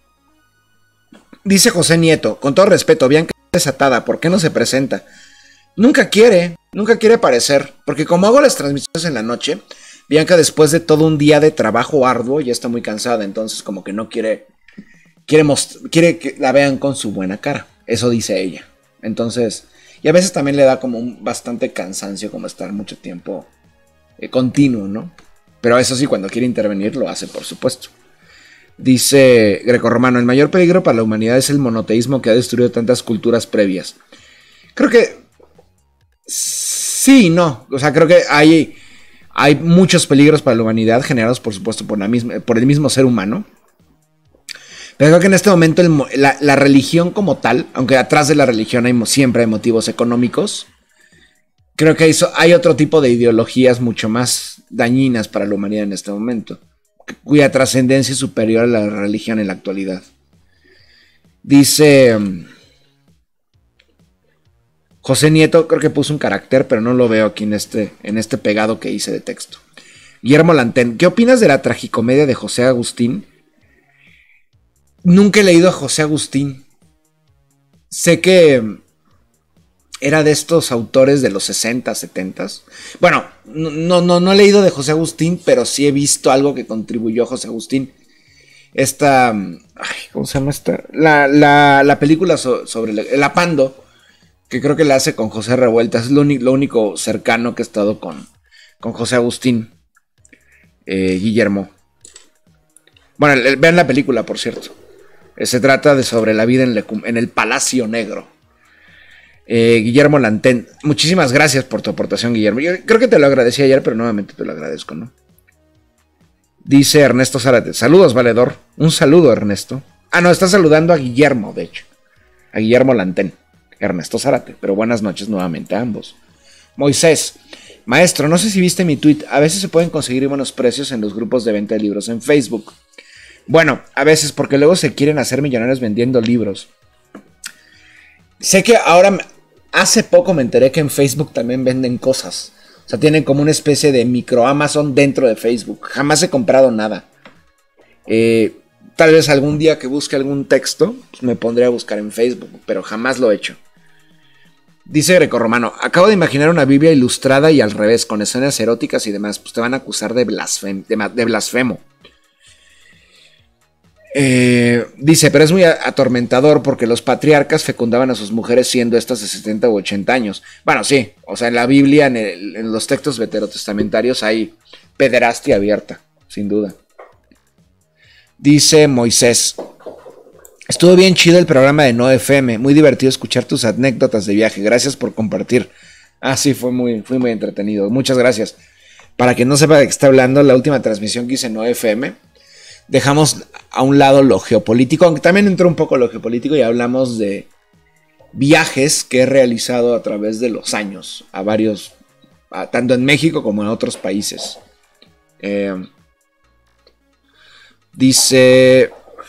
Dice José Nieto, con todo respeto, Bianca es desatada, ¿por qué no se presenta? Nunca quiere, nunca quiere aparecer, porque como hago las transmisiones en la noche, Bianca después de todo un día de trabajo arduo ya está muy cansada, entonces como que no quiere, quiere, most- quiere que la vean con su buena cara, eso dice ella. Entonces, y a veces también le da como un bastante cansancio como estar mucho tiempo eh, continuo, ¿no? Pero eso sí, cuando quiere intervenir lo hace, por supuesto. Dice Grecorromano, el mayor peligro para la humanidad es el monoteísmo que ha destruido tantas culturas previas. Creo que sí y no. O sea, creo que hay, hay muchos peligros para la humanidad generados, por supuesto, por, la misma, por el mismo ser humano. Pero creo que en este momento el, la, la religión como tal, aunque atrás de la religión hay, siempre hay motivos económicos, creo que hay, hay otro tipo de ideologías mucho más dañinas para la humanidad en este momento, cuya trascendencia es superior a la religión en la actualidad. Dice um, José Nieto, creo que puso un carácter, pero no lo veo aquí en este, en este pegado que hice de texto. Guillermo Lantén, ¿qué opinas de la tragicomedia de José Agustín? Nunca he leído a José Agustín. Sé que era de estos autores de los sesenta, setenta. Bueno, no, no, no he leído de José Agustín, pero sí he visto algo que contribuyó José Agustín. Esta... Ay, ¿cómo se llama esta? La, la, la película so, sobre el, el Apando, que creo que la hace con José Revueltas. Es lo, lo único cercano que he estado con, con José Agustín. Eh, Guillermo. Bueno, el, el, vean la película, por cierto. Eh, se trata de sobre la vida en, le, en el Palacio Negro. Eh, Guillermo Lantén, muchísimas gracias por tu aportación, Guillermo. Yo creo que te lo agradecí ayer, pero nuevamente te lo agradezco, ¿no? Dice Ernesto Zárate, saludos, valedor. Un saludo, Ernesto. Ah, no, está saludando a Guillermo, de hecho. A Guillermo Lantén, Ernesto Zárate. Pero buenas noches nuevamente a ambos. Moisés, maestro, no sé si viste mi tweet. A veces se pueden conseguir buenos precios en los grupos de venta de libros en Facebook. Bueno, a veces porque luego se quieren hacer millonarios vendiendo libros. Sé que ahora, hace poco me enteré que en Facebook también venden cosas. O sea, tienen como una especie de micro Amazon dentro de Facebook. Jamás he comprado nada. Eh, tal vez algún día que busque algún texto, pues me pondré a buscar en Facebook, pero jamás lo he hecho. Dice Grecorromano, acabo de imaginar una Biblia ilustrada y al revés, con escenas eróticas y demás. Pues te van a acusar de, blasfem de, de blasfemo. Eh, dice, pero es muy atormentador porque los patriarcas fecundaban a sus mujeres siendo estas de setenta u ochenta años. Bueno, sí, o sea, en la Biblia, en, el, en los textos veterotestamentarios hay pederastia abierta, sin duda. Dice Moisés, estuvo bien chido el programa de No F M, muy divertido escuchar tus anécdotas de viaje, gracias por compartir. Ah, sí, fue muy, fue muy entretenido. Muchas gracias. Para quien no sepa de qué está hablando, la última transmisión que hice en O F M, dejamos a un lado lo geopolítico, aunque también entró un poco lo geopolítico y hablamos de viajes que he realizado a través de los años, a varios, a, tanto en México como en otros países. Eh, dice,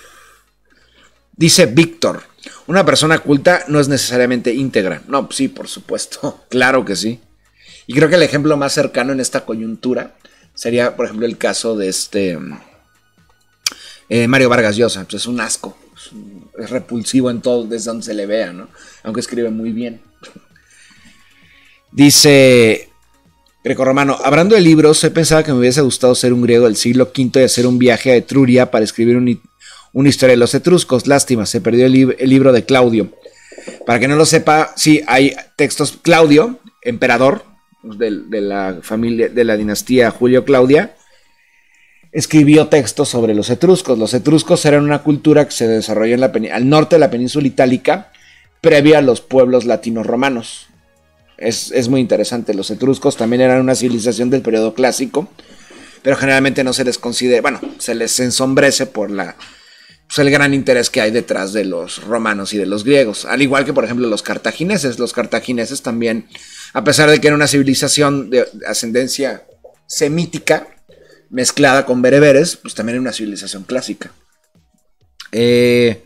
dice Víctor, una persona culta no es necesariamente íntegra. No, sí, por supuesto, claro que sí. Y creo que el ejemplo más cercano en esta coyuntura sería, por ejemplo, el caso de este eh, Mario Vargas Llosa. Pues es un asco, es, un, es repulsivo en todo, desde donde se le vea, ¿no? Aunque escribe muy bien. Dice Grecorromano, hablando de libros, he pensado que me hubiese gustado ser un griego del siglo quinto y hacer un viaje a Etruria para escribir un, una historia de los etruscos. Lástima, se perdió el, li el libro de Claudio. Para que no lo sepa, sí, hay textos. Claudio, emperador de, de la familia, de la dinastía Julio-Claudia, escribió textos sobre los etruscos. Los etruscos eran una cultura que se desarrolló en la al norte de la península itálica, previa a los pueblos latinos romanos. Es, es muy interesante. Los etruscos también eran una civilización del periodo clásico, pero generalmente no se les considera, bueno, se les ensombrece por la, pues el gran interés que hay detrás de los romanos y de los griegos. Al igual que, por ejemplo, los cartagineses. Los cartagineses también, a pesar de que era una civilización de ascendencia semítica, mezclada con bereberes, pues también era una civilización clásica. Eh...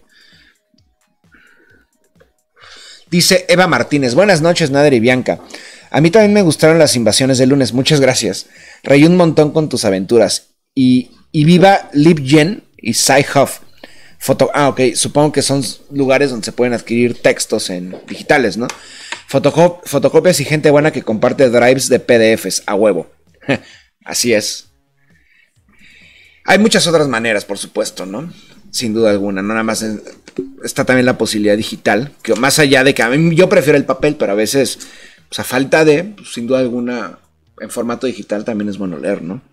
Dice Eva Martínez, buenas noches Nader y Bianca. A mí también me gustaron las invasiones del lunes, muchas gracias. Reí un montón con tus aventuras. Y, y viva LibGen y Sci-Huff. Foto ah, ok, supongo que son lugares donde se pueden adquirir textos en digitales, ¿no? Fotocop fotocopias y gente buena que comparte drives de P D Fs, a huevo. Así es. Hay muchas otras maneras, por supuesto, ¿no? Sin duda alguna, no nada más en, está también la posibilidad digital, que más allá de que a mí yo prefiero el papel, pero a veces, pues a falta de, pues, sin duda alguna, en formato digital también es bueno leer, ¿no?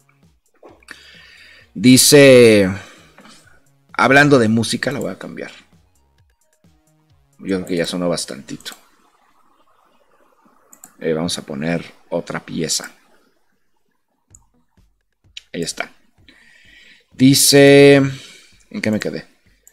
Dice, hablando de música, la voy a cambiar. Yo creo que ya sonó bastantito. Eh, vamos a poner otra pieza. Ahí está. Dice, ¿en qué me quedé?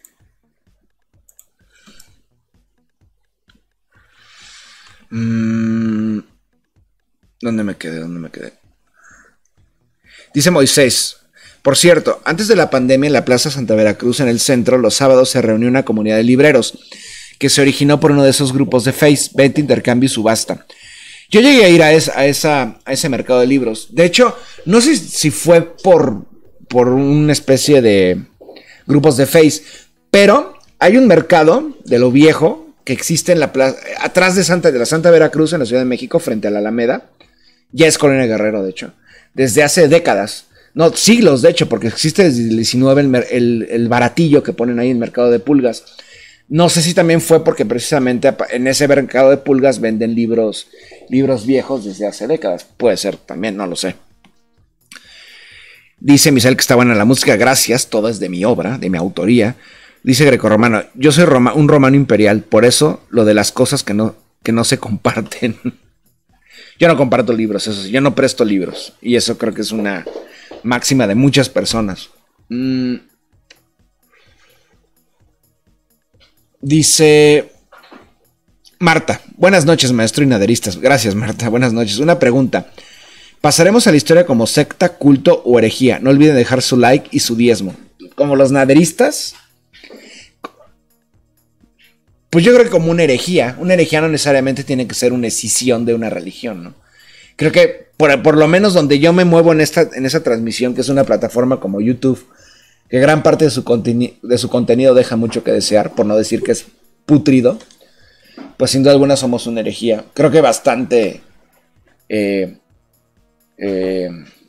Mm, ¿Dónde me quedé? ¿Dónde me quedé? Dice Moisés, por cierto, antes de la pandemia en la Plaza Santa Veracruz, en el centro, los sábados se reunió una comunidad de libreros que se originó por uno de esos grupos de Face, venta, intercambio y subasta. Yo llegué a ir a, esa, a, esa, a ese mercado de libros. De hecho, no sé si fue por, por una especie de grupos de Face, pero hay un mercado de lo viejo que existe en la plaza, atrás de, Santa, de la Santa Veracruz, en la Ciudad de México, frente a la Alameda. Ya es Colonia Guerrero, de hecho. Desde hace décadas. No, siglos, de hecho, porque existe desde el diecinueve el, el, el baratillo que ponen ahí en el mercado de pulgas. No sé si también fue porque precisamente en ese mercado de pulgas venden libros, libros viejos desde hace décadas. Puede ser también, no lo sé. Dice Misael que está buena la música. Gracias, todo es de mi obra, de mi autoría. Dice Grecorromano, yo soy Roma, un romano imperial, por eso lo de las cosas que no, que no se comparten. Yo no comparto libros, eso sí, yo no presto libros. Y eso creo que es una máxima de muchas personas. Mm. Dice Marta, buenas noches maestro y naderistas. Gracias Marta, buenas noches. Una pregunta, ¿pasaremos a la historia como secta, culto o herejía? No olviden dejar su like y su diezmo. Como los naderistas, pues yo creo que como una herejía. Una herejía no necesariamente tiene que ser una escisión de una religión, ¿no? Creo que por, por lo menos donde yo me muevo en esta, en esa transmisión, que es una plataforma como YouTube, que gran parte de su, de su contenido deja mucho que desear, por no decir que es putrido, pues sin duda alguna somos una herejía. Creo que bastante eh, eh,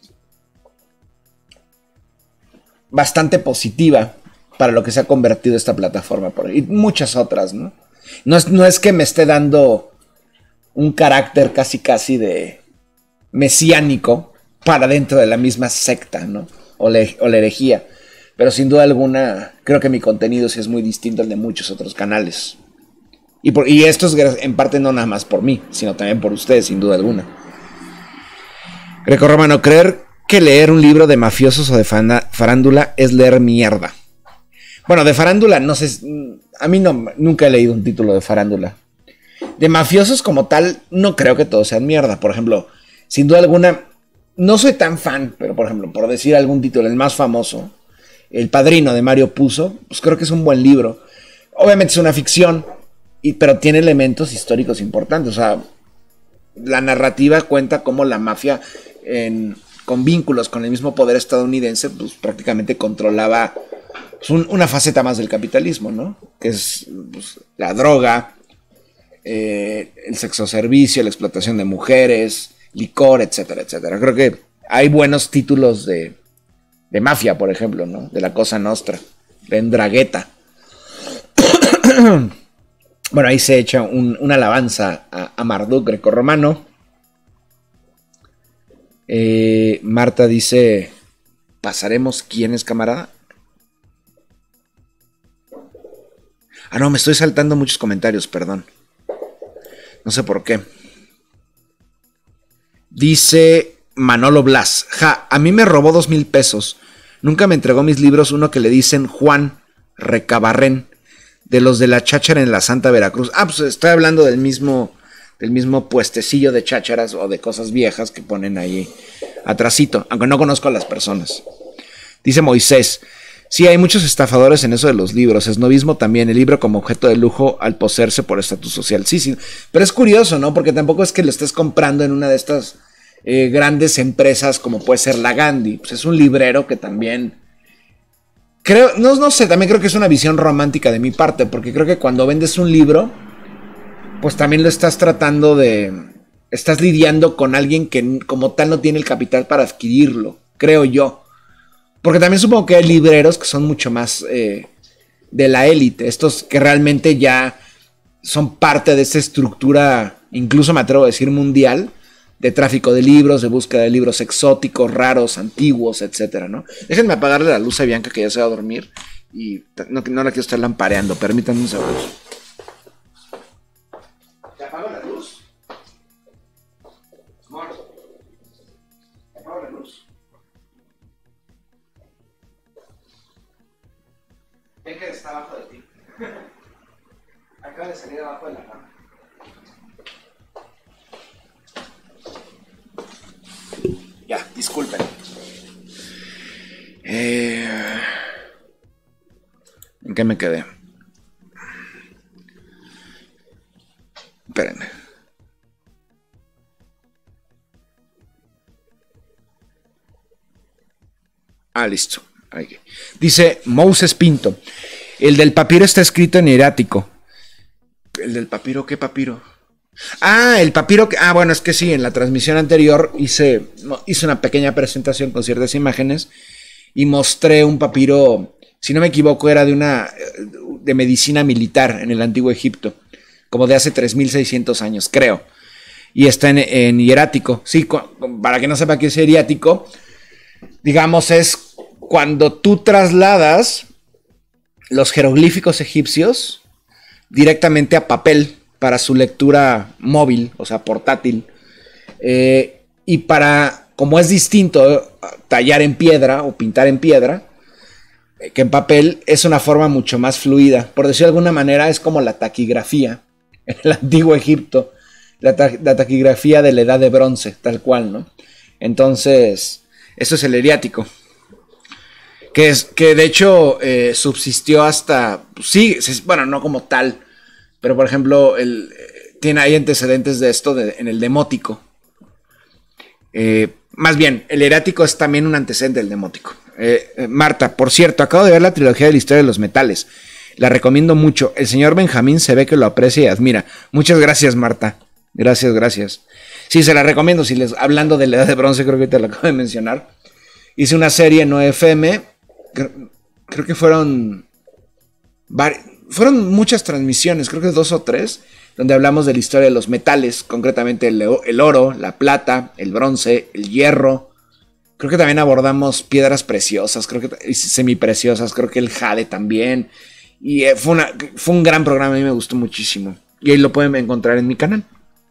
bastante positiva para lo que se ha convertido esta plataforma por ahí, y muchas otras, ¿no? No es, no es que me esté dando un carácter casi casi de mesiánico para dentro de la misma secta, ¿no? O, le, o la herejía. Pero sin duda alguna, creo que mi contenido sí es muy distinto al de muchos otros canales. Y, por, y esto es en parte no nada más por mí, sino también por ustedes, sin duda alguna. Grecorromano, creer que leer un libro de mafiosos o de farándula es leer mierda. Bueno, de farándula, no sé, a mí no, nunca he leído un título de farándula. De mafiosos como tal, no creo que todos sean mierda. Por ejemplo, sin duda alguna, no soy tan fan, pero por ejemplo, por decir algún título, el más famoso, El Padrino de Mario Puzo, pues creo que es un buen libro. Obviamente es una ficción, y, pero tiene elementos históricos importantes. O sea, la narrativa cuenta cómo la mafia, en, con vínculos con el mismo poder estadounidense, pues prácticamente controlaba pues, un, una faceta más del capitalismo, ¿no? Que es pues, la droga, eh, el sexoservicio, la explotación de mujeres, licor, etcétera, etcétera. Creo que hay buenos títulos de, de mafia, por ejemplo, ¿no? De la Cosa Nostra, de 'Ndrangheta. Bueno, ahí se echa un, una alabanza a, a Marduk grecorromano. Eh, Marta dice, ¿pasaremos quién es camarada? Ah, no, me estoy saltando muchos comentarios, perdón. No sé por qué. Dice Manolo Blas, ja, a mí me robó dos mil pesos. Nunca me entregó mis libros uno que le dicen Juan Recabarren, de los de la cháchara en la Santa Veracruz. Ah, pues estoy hablando del mismo, del mismo puestecillo de chácharas o de cosas viejas que ponen ahí atrasito, aunque no conozco a las personas. Dice Moisés, sí, hay muchos estafadores en eso de los libros, esnovismo también, el libro como objeto de lujo al poseerse por estatus social. Sí, sí, pero es curioso, ¿no? Porque tampoco es que lo estés comprando en una de estas eh, grandes empresas como puede ser la Gandhi. Pues es un librero que también... Creo, no, no sé, también creo que es una visión romántica de mi parte, porque creo que cuando vendes un libro, pues también lo estás tratando de... Estás lidiando con alguien que como tal no tiene el capital para adquirirlo, creo yo. Porque también supongo que hay libreros que son mucho más eh, de la élite, estos que realmente ya son parte de esa estructura, incluso me atrevo a decir mundial, de tráfico de libros, de búsqueda de libros exóticos, raros, antiguos, etcétera, ¿no? Déjenme apagarle la luz a Bianca que ya se va a dormir y no, no la quiero estar lampareando, permítanme un segundo. ¿Te apago la luz? Amor, ¿te apago la luz? Ven que está abajo de ti. Acaba de salir abajo de la cama. Ya, disculpen. Eh, ¿En qué me quedé? Espérenme. Ah, listo. Ahí. Dice Moses Pinto. El del papiro está escrito en hierático. ¿El del papiro? ¿Qué papiro? Ah, el papiro que... Ah, bueno, es que sí, en la transmisión anterior hice, hice una pequeña presentación con ciertas imágenes y mostré un papiro, si no me equivoco, era de una... de medicina militar en el antiguo Egipto, como de hace tres mil seiscientos años, creo. Y está en, en hierático. Sí, para que no sepa qué es hierático, digamos, es cuando tú trasladas los jeroglíficos egipcios directamente a papel, para su lectura móvil, o sea, portátil, eh, y para, como es distinto tallar en piedra o pintar en piedra, eh, que en papel, es una forma mucho más fluida. Por decirlo de alguna manera, es como la taquigrafía en el antiguo Egipto, la, ta la taquigrafía de la edad de bronce, tal cual, ¿no? Entonces, eso es el hierático. Que, es, que de hecho eh, subsistió hasta, sí, bueno, no como tal, pero por ejemplo, el, tiene hay antecedentes de esto de, en el demótico. Eh, más bien, el hierático es también un antecedente del demótico. Eh, eh, Marta, por cierto, acabo de ver la trilogía de la historia de los metales. La recomiendo mucho. El señor Benjamín se ve que lo aprecia y admira. Muchas gracias, Marta. Gracias, gracias. Sí, se la recomiendo. Si les, hablando de la edad de bronce, creo que te lo acabo de mencionar. Hice una serie en O F M. Creo, creo que fueron... Fueron muchas transmisiones, creo que dos o tres, donde hablamos de la historia de los metales, concretamente el, el oro, la plata, el bronce, el hierro. Creo que también abordamos piedras preciosas, creo que semipreciosas, creo que el jade también. Y eh, fue, una, fue un gran programa, a mí me gustó muchísimo. Y ahí lo pueden encontrar en mi canal.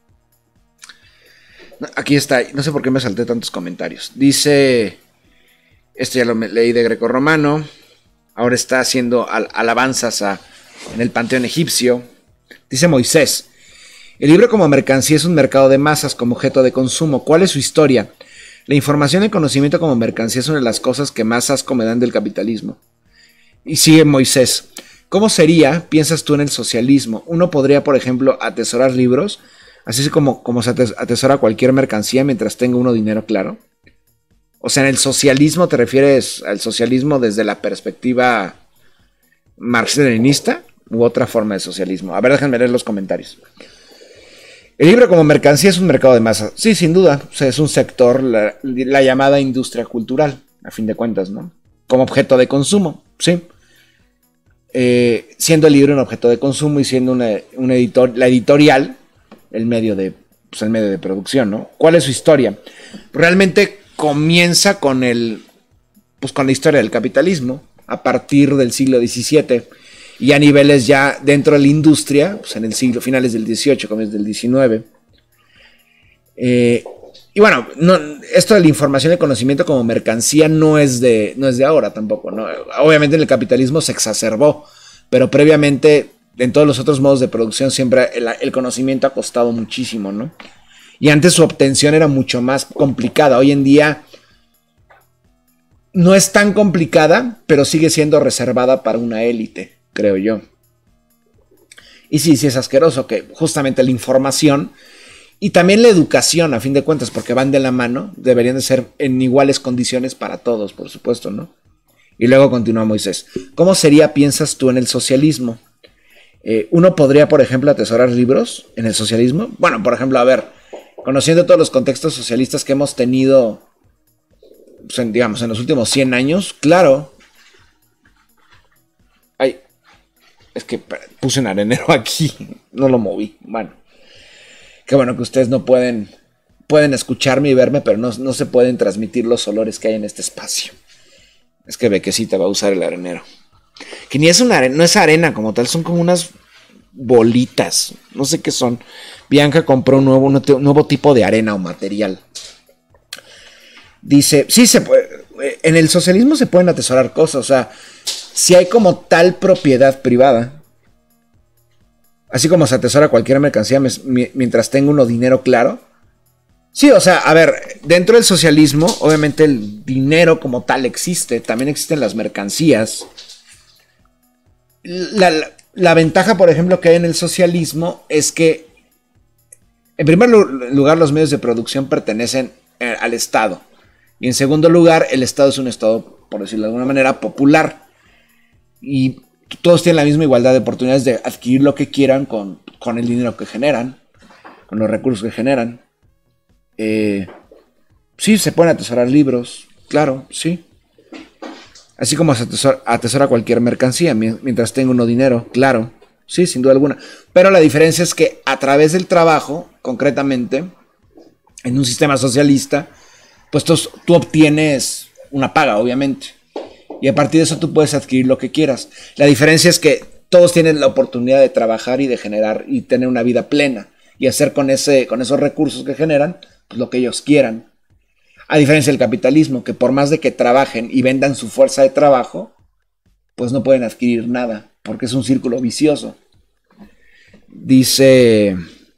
Aquí está, no sé por qué me salté tantos comentarios. Dice, esto ya lo leí de grecorromano. Ahora está haciendo al alabanzas a, en el panteón egipcio. Dice Moisés, el libro como mercancía es un mercado de masas como objeto de consumo. ¿Cuál es su historia? La información y el conocimiento como mercancía es una de las cosas que más asco me dan del capitalismo. Y sigue Moisés. ¿Cómo sería, piensas tú, en el socialismo? Uno podría, por ejemplo, atesorar libros, así como, como se atesora cualquier mercancía mientras tenga uno dinero, claro. O sea, en el socialismo, ¿te refieres al socialismo desde la perspectiva marxista-leninista u otra forma de socialismo? A ver, déjenme leer los comentarios. El libro como mercancía es un mercado de masas. Sí, sin duda. O sea, es un sector, la, la llamada industria cultural, a fin de cuentas, ¿no? Como objeto de consumo, sí. Eh, siendo el libro un objeto de consumo y siendo una, una editor, la editorial, el medio de, pues el medio de producción, ¿no? ¿Cuál es su historia? Realmente comienza con el, pues con la historia del capitalismo a partir del siglo diecisiete y a niveles ya dentro de la industria, pues en el siglo, finales del dieciocho, comienzos del diecinueve. Eh, y bueno, no, esto de la información y el conocimiento como mercancía no es de, no es de ahora tampoco, ¿no? Obviamente en el capitalismo se exacerbó, pero previamente en todos los otros modos de producción siempre el, el conocimiento ha costado muchísimo, ¿no? Y antes su obtención era mucho más complicada. Hoy en día no es tan complicada, pero sigue siendo reservada para una élite, creo yo. Y sí, sí es asqueroso que justamente la información y también la educación, a fin de cuentas, porque van de la mano, deberían de ser en iguales condiciones para todos, por supuesto, ¿no? Y luego continúa Moisés. ¿Cómo sería, piensas tú, en el socialismo? Eh, ¿Uno podría, por ejemplo, atesorar libros en el socialismo? Bueno, por ejemplo, a ver, conociendo todos los contextos socialistas que hemos tenido, pues, en, digamos, en los últimos cien años, claro. Ay, es que puse un arenero aquí, no lo moví, bueno. Qué bueno que ustedes no pueden, pueden escucharme y verme, pero no, no se pueden transmitir los olores que hay en este espacio. Es que Bequecita va a usar el arenero. Que ni es una arena, no es arena como tal, son como unas bolitas. No sé qué son. Bianca compró un nuevo, un nuevo tipo de arena o material. Dice, sí, se puede, en el socialismo se pueden atesorar cosas. O sea, si hay como tal propiedad privada, así como se atesora cualquier mercancía mientras tenga uno dinero, claro. Sí, o sea, a ver, dentro del socialismo, obviamente el dinero como tal existe. También existen las mercancías. La, la, la ventaja, por ejemplo, que hay en el socialismo es que, en primer lugar, los medios de producción pertenecen eh, al Estado. Y en segundo lugar, el Estado es un Estado, por decirlo de alguna manera, popular. Y todos tienen la misma igualdad de oportunidades de adquirir lo que quieran con, con el dinero que generan, con los recursos que generan. Eh, sí, se pueden atesorar libros, claro, sí. Así como se atesora, atesora cualquier mercancía mientras tenga uno dinero, claro, sí, sin duda alguna. Pero la diferencia es que a través del trabajo, concretamente, en un sistema socialista, pues tú, tú obtienes una paga, obviamente. Y a partir de eso tú puedes adquirir lo que quieras. La diferencia es que todos tienen la oportunidad de trabajar y de generar y tener una vida plena. Y hacer con, ese, con esos recursos que generan, pues, lo que ellos quieran. A diferencia del capitalismo, que por más de que trabajen y vendan su fuerza de trabajo, pues no pueden adquirir nada, porque es un círculo vicioso. Dice...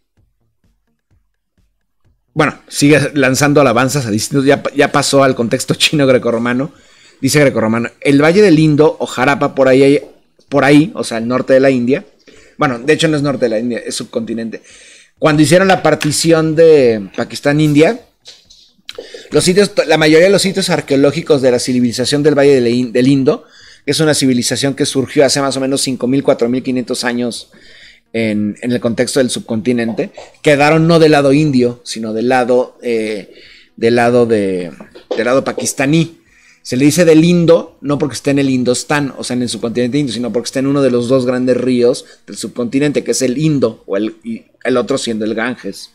Bueno, sigue lanzando alabanzas a distintos... Ya, ya pasó al contexto chino grecorromano. Dice grecorromano, el Valle del Indo o Jarapa por ahí, por ahí, o sea, el norte de la India. Bueno, de hecho no es norte de la India, es subcontinente. Cuando hicieron la partición de Pakistán-India, los sitios, la mayoría de los sitios arqueológicos de la civilización del Valle del Indo, que es una civilización que surgió hace más o menos cinco mil, cuatro mil quinientos años en, en el contexto del subcontinente, quedaron no del lado indio, sino del lado, eh, del lado, de, del lado pakistaní. Se le dice del Indo, no porque esté en el Indostán, o sea, en el subcontinente indio, sino porque está en uno de los dos grandes ríos del subcontinente, que es el Indo, o el, y el otro siendo el Ganges.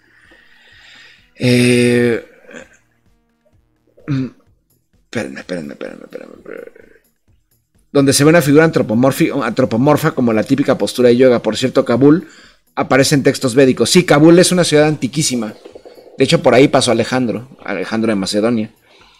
Eh, espérenme, espérenme, espérenme, espérenme, espérenme. Donde se ve una figura antropomorfa como la típica postura de yoga. Por cierto, Kabul aparecen textos védicos. Sí, Kabul es una ciudad antiquísima. De hecho, por ahí pasó Alejandro, Alejandro de Macedonia.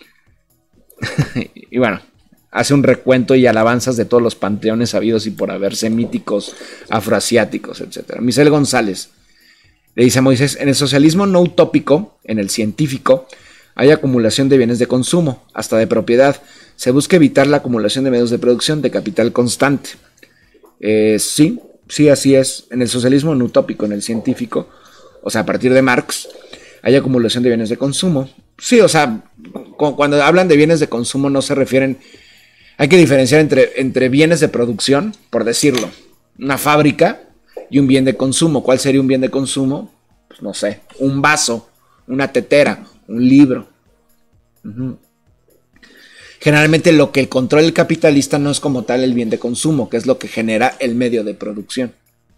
Y bueno, hace un recuento y alabanzas de todos los panteones habidos y por haber, semíticos, afroasiáticos, etcétera. Misael González le dice a Moisés: en el socialismo no utópico, en el científico, hay acumulación de bienes de consumo, hasta de propiedad. Se busca evitar la acumulación de medios de producción, de capital constante. Eh, sí, sí, así es. En el socialismo no utópico, en el científico, o sea, a partir de Marx, hay acumulación de bienes de consumo. Sí, o sea, cuando hablan de bienes de consumo no se refieren... Hay que diferenciar entre, entre bienes de producción, por decirlo, una fábrica y un bien de consumo. ¿Cuál sería un bien de consumo? Pues no sé, un vaso, una tetera, un libro. Uh-huh. Generalmente lo que el control del capitalista no es como tal el bien de consumo, que es lo que genera el medio de producción.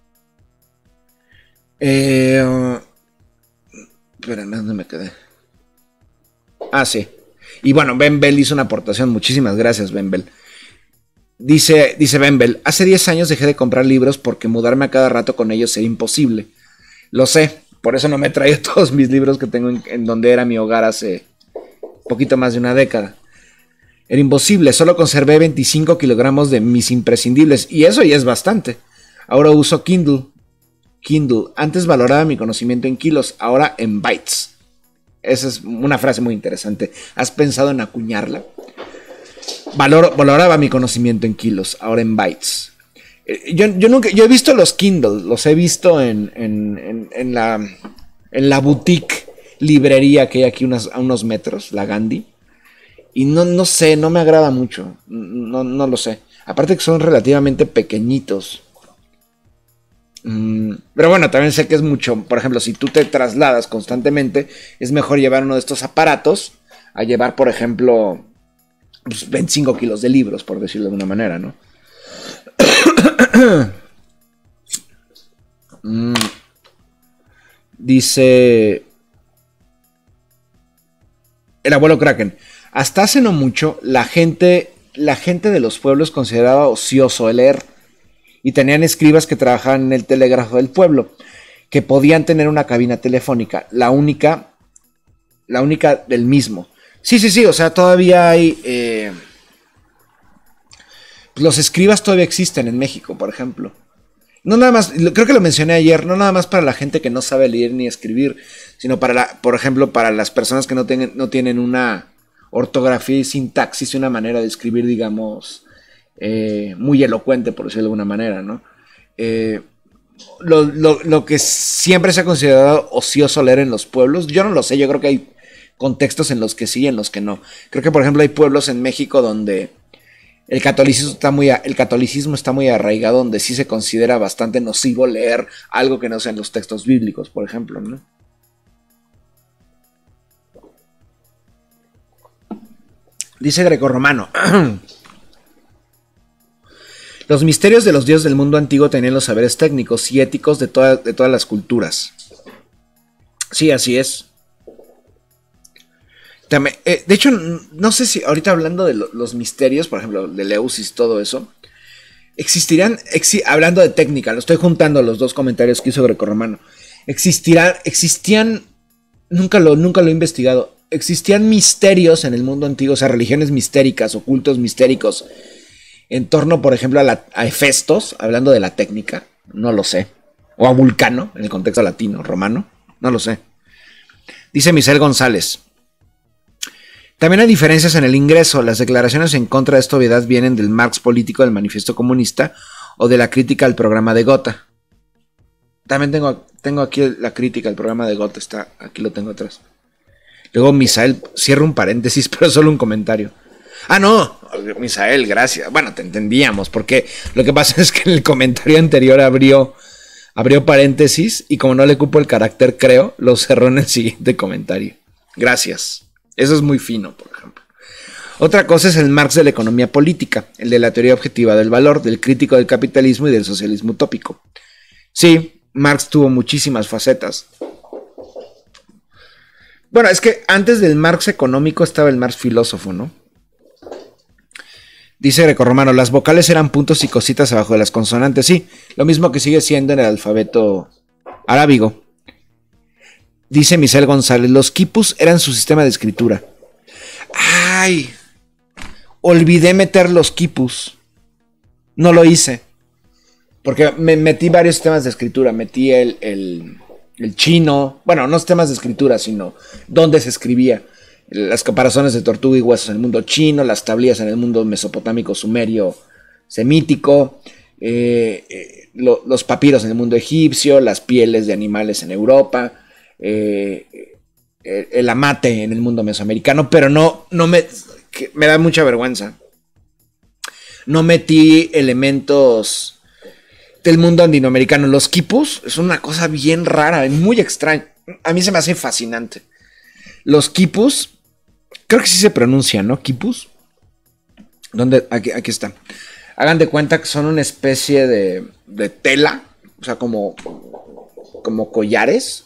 Eh, uh, espérame, ¿dónde me quedé? Ah, sí. Y bueno, Ben Bell hizo una aportación. Muchísimas gracias, Ben Bell. Dice, dice Ben Bell: hace diez años dejé de comprar libros porque mudarme a cada rato con ellos sería imposible. Lo sé, por eso no me he traído todos mis libros que tengo en, en donde era mi hogar hace poquito más de una década. Era imposible, solo conservé veinticinco kilogramos de mis imprescindibles, y eso ya es bastante. Ahora uso Kindle. Kindle. Antes valoraba mi conocimiento en kilos, ahora en bytes. Esa es una frase muy interesante. ¿Has pensado en acuñarla? Valor, valoraba mi conocimiento en kilos, ahora en bytes. Yo, yo nunca, yo he visto los Kindle, los he visto en, en, en, en, la, en la boutique librería que hay aquí unas, a unos metros, la Gandhi. Y no, no sé, no me agrada mucho. No, no lo sé. Aparte que son relativamente pequeñitos. Mm, pero bueno, también sé que es mucho. Por ejemplo, si tú te trasladas constantemente, es mejor llevar uno de estos aparatos a llevar, por ejemplo, pues veinticinco kilos de libros, por decirlo de una manera, ¿no? mm, dice el abuelo Kraken: hasta hace no mucho, la gente, la gente de los pueblos consideraba ocioso el leer. Y tenían escribas que trabajaban en el telégrafo del pueblo, que podían tener una cabina telefónica, la única, la única del mismo. Sí, sí, sí, o sea, todavía hay... Eh, los escribas todavía existen en México, por ejemplo. No nada más, creo que lo mencioné ayer, no nada más para la gente que no sabe leer ni escribir, sino para, la, por ejemplo, para las personas que no, ten, no tienen una ortografía y sintaxis y una manera de escribir, digamos... Eh, muy elocuente, por decirlo de alguna manera, ¿no? Eh, lo, lo, lo que siempre se ha considerado ocioso leer en los pueblos, yo no lo sé, yo creo que hay contextos en los que sí y en los que no. Creo que, por ejemplo, hay pueblos en México donde el catolicismo está muy, el catolicismo está muy arraigado, donde sí se considera bastante nocivo leer algo que no sean los textos bíblicos, por ejemplo, ¿no? Dice Grecorromano: los misterios de los dioses del mundo antiguo tenían los saberes técnicos y éticos de, toda, de todas las culturas. Sí, así es. También, eh, de hecho, no sé si ahorita hablando de lo, los misterios, por ejemplo, de Leusis, todo eso, existirán, exi hablando de técnica, lo estoy juntando los dos comentarios que hizo Grecorromano. Existirán, existían, nunca lo, nunca lo he investigado, existían misterios en el mundo antiguo, o sea, religiones mistéricas, ocultos mistéricos, en torno, por ejemplo, a, la, a Hefestos, hablando de la técnica, no lo sé. O a Vulcano, en el contexto latino, romano, no lo sé. Dice Misael González: también hay diferencias en el ingreso. Las declaraciones en contra de esta obviedad vienen del Marx político del Manifiesto Comunista o de la crítica al programa de Gotha. También tengo, tengo aquí la crítica al programa de Gotha, está, aquí lo tengo atrás. Luego Misael cierra un paréntesis, pero solo un comentario. Ah, no, Misael, gracias. Bueno, te entendíamos, porque lo que pasa es que en el comentario anterior abrió, abrió paréntesis y como no le cupo el carácter creo, lo cerró en el siguiente comentario. Gracias. Eso es muy fino, por ejemplo. Otra cosa es el Marx de la economía política, el de la teoría objetiva del valor, del crítico del capitalismo y del socialismo utópico. Sí, Marx tuvo muchísimas facetas. Bueno, es que antes del Marx económico estaba el Marx filósofo, ¿no? Dice Grecorromano: las vocales eran puntos y cositas abajo de las consonantes. Sí, lo mismo que sigue siendo en el alfabeto Arábigo. Dice Misael González, los quipus eran su sistema de escritura. ¡Ay! Olvidé meter los quipus. No lo hice. Porque me metí varios sistemas de escritura. Metí el, el, el chino. Bueno, no sistemas de escritura, sino dónde se escribía. Las caparazones de tortuga y huesos en el mundo chino. Las tablillas en el mundo mesopotámico, sumerio, semítico. Eh, eh, lo, los papiros en el mundo egipcio. Las pieles de animales en Europa. Eh, eh, el amate en el mundo mesoamericano. Pero no, no me... Que me da mucha vergüenza. No metí elementos del mundo andinoamericano. Los quipus es una cosa bien rara, muy extraña. A mí se me hace fascinante. Los quipus, creo que sí se pronuncia, ¿no? Quipus. ¿Dónde? Aquí, aquí está. Hagan de cuenta que son una especie de, de tela, o sea, como, como collares,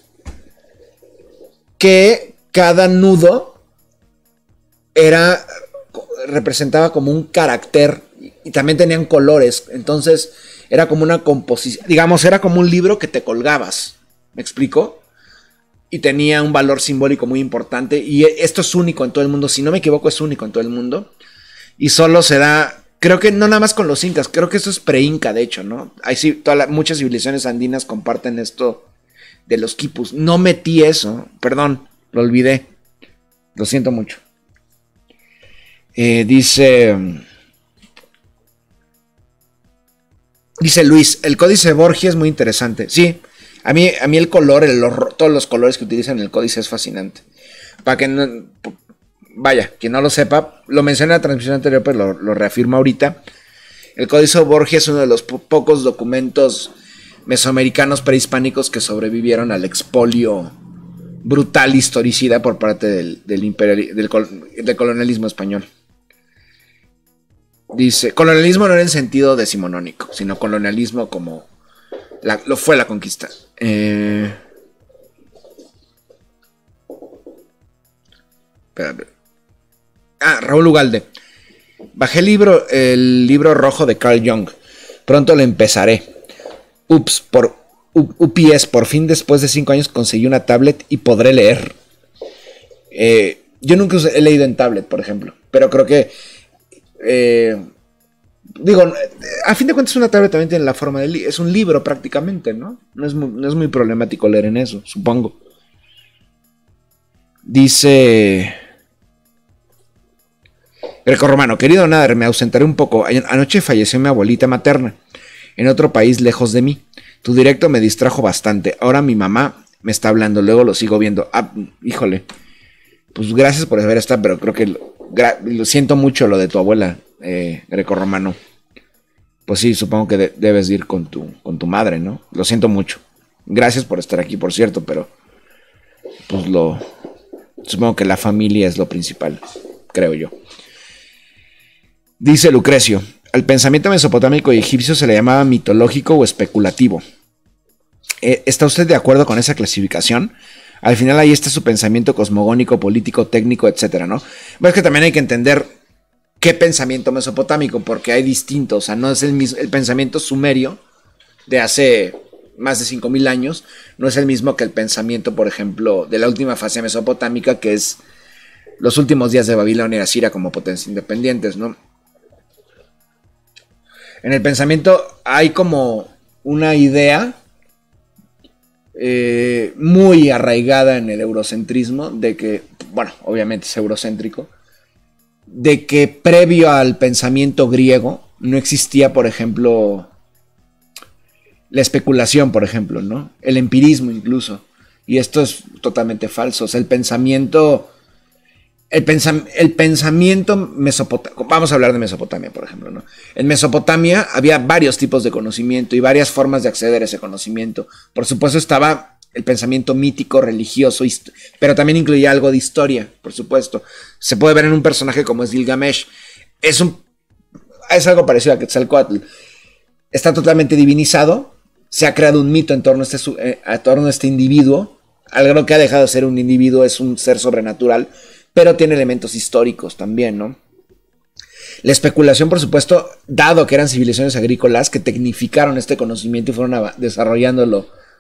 que cada nudo era, representaba como un carácter y también tenían colores. Entonces era como una composición, digamos, era como un libro que te colgabas. ¿Me explico? Y tenía un valor simbólico muy importante. Y esto es único en todo el mundo. Si no me equivoco, es único en todo el mundo. Y solo se da, creo que no nada más con los incas, creo que esto es pre-inca, de hecho, ¿no? Hay sí, toda la, muchas civilizaciones andinas comparten esto de los quipus. No metí eso, perdón, lo olvidé. Lo siento mucho. Eh, dice... Dice Luis, el códice Borgia es muy interesante. Sí, a mí, a mí el color, el, los, todos los colores que utilizan en el códice es fascinante. Para que no... Vaya, quien no lo sepa, lo mencioné en la transmisión anterior, pero lo, lo reafirmo ahorita. El códice Borgia es uno de los po pocos documentos mesoamericanos prehispánicos que sobrevivieron al expolio brutal historicida por parte del, del, imperial, del, col del colonialismo español. Dice, colonialismo no en el sentido decimonónico, sino colonialismo como la, lo fue la conquista. Eh, espérame. Ah, Raúl Ugalde. Bajé el libro, el libro rojo de Carl Jung. Pronto lo empezaré. Ups, por U P S, por fin después de cinco años conseguí una tablet y podré leer. Eh, yo nunca he leído en tablet, por ejemplo, pero creo que Eh, digo, a fin de cuentas una tablet también tiene la forma de libro, es un libro prácticamente, ¿no? No es, muy, no es muy problemático leer en eso, supongo. Dice Greco Romano, querido Nader, me ausentaré un poco. Anoche falleció mi abuelita materna en otro país lejos de mí. Tu directo me distrajo bastante. Ahora mi mamá me está hablando, luego lo sigo viendo. Ah, híjole. Pues gracias por haber estado, pero creo que lo, lo siento mucho lo de tu abuela, eh, grecorromano. Pues sí, supongo que de, debes ir con tu, con tu madre, ¿no? Lo siento mucho. Gracias por estar aquí, por cierto, pero pues lo... Supongo que la familia es lo principal, creo yo. Dice Lucrecio, al pensamiento mesopotámico y egipcio se le llamaba mitológico o especulativo. Eh, ¿Está usted de acuerdo con esa clasificación? Al final ahí está su pensamiento cosmogónico, político, técnico, etcétera, ¿no? Bueno, es que también hay que entender qué pensamiento mesopotámico, porque hay distintos. O sea, no es el mismo, el pensamiento sumerio de hace más de cinco mil años, no es el mismo que el pensamiento, por ejemplo, de la última fase mesopotámica, que es los últimos días de Babilonia y Asiria como potencias independientes, ¿no? En el pensamiento hay como una idea Eh, muy arraigada en el eurocentrismo, de que, bueno, obviamente es eurocéntrico, de que previo al pensamiento griego no existía, por ejemplo, la especulación, por ejemplo, ¿no? El empirismo incluso, y esto es totalmente falso. O sea, el pensamiento, el, pensam el pensamiento mesopotámico, vamos a hablar de Mesopotamia, por ejemplo, ¿no? En Mesopotamia había varios tipos de conocimiento y varias formas de acceder a ese conocimiento. Por supuesto estaba el pensamiento mítico, religioso, pero también incluía algo de historia, por supuesto. Se puede ver en un personaje como es Gilgamesh. Es, un, es algo parecido a Quetzalcóatl. Está totalmente divinizado. Se ha creado un mito en torno a este, en torno a este individuo. Algo que ha dejado de ser un individuo, es un ser sobrenatural, pero tiene elementos históricos también, ¿no? La especulación, por supuesto, dado que eran civilizaciones agrícolas que tecnificaron este conocimiento y fueron desarrollándolo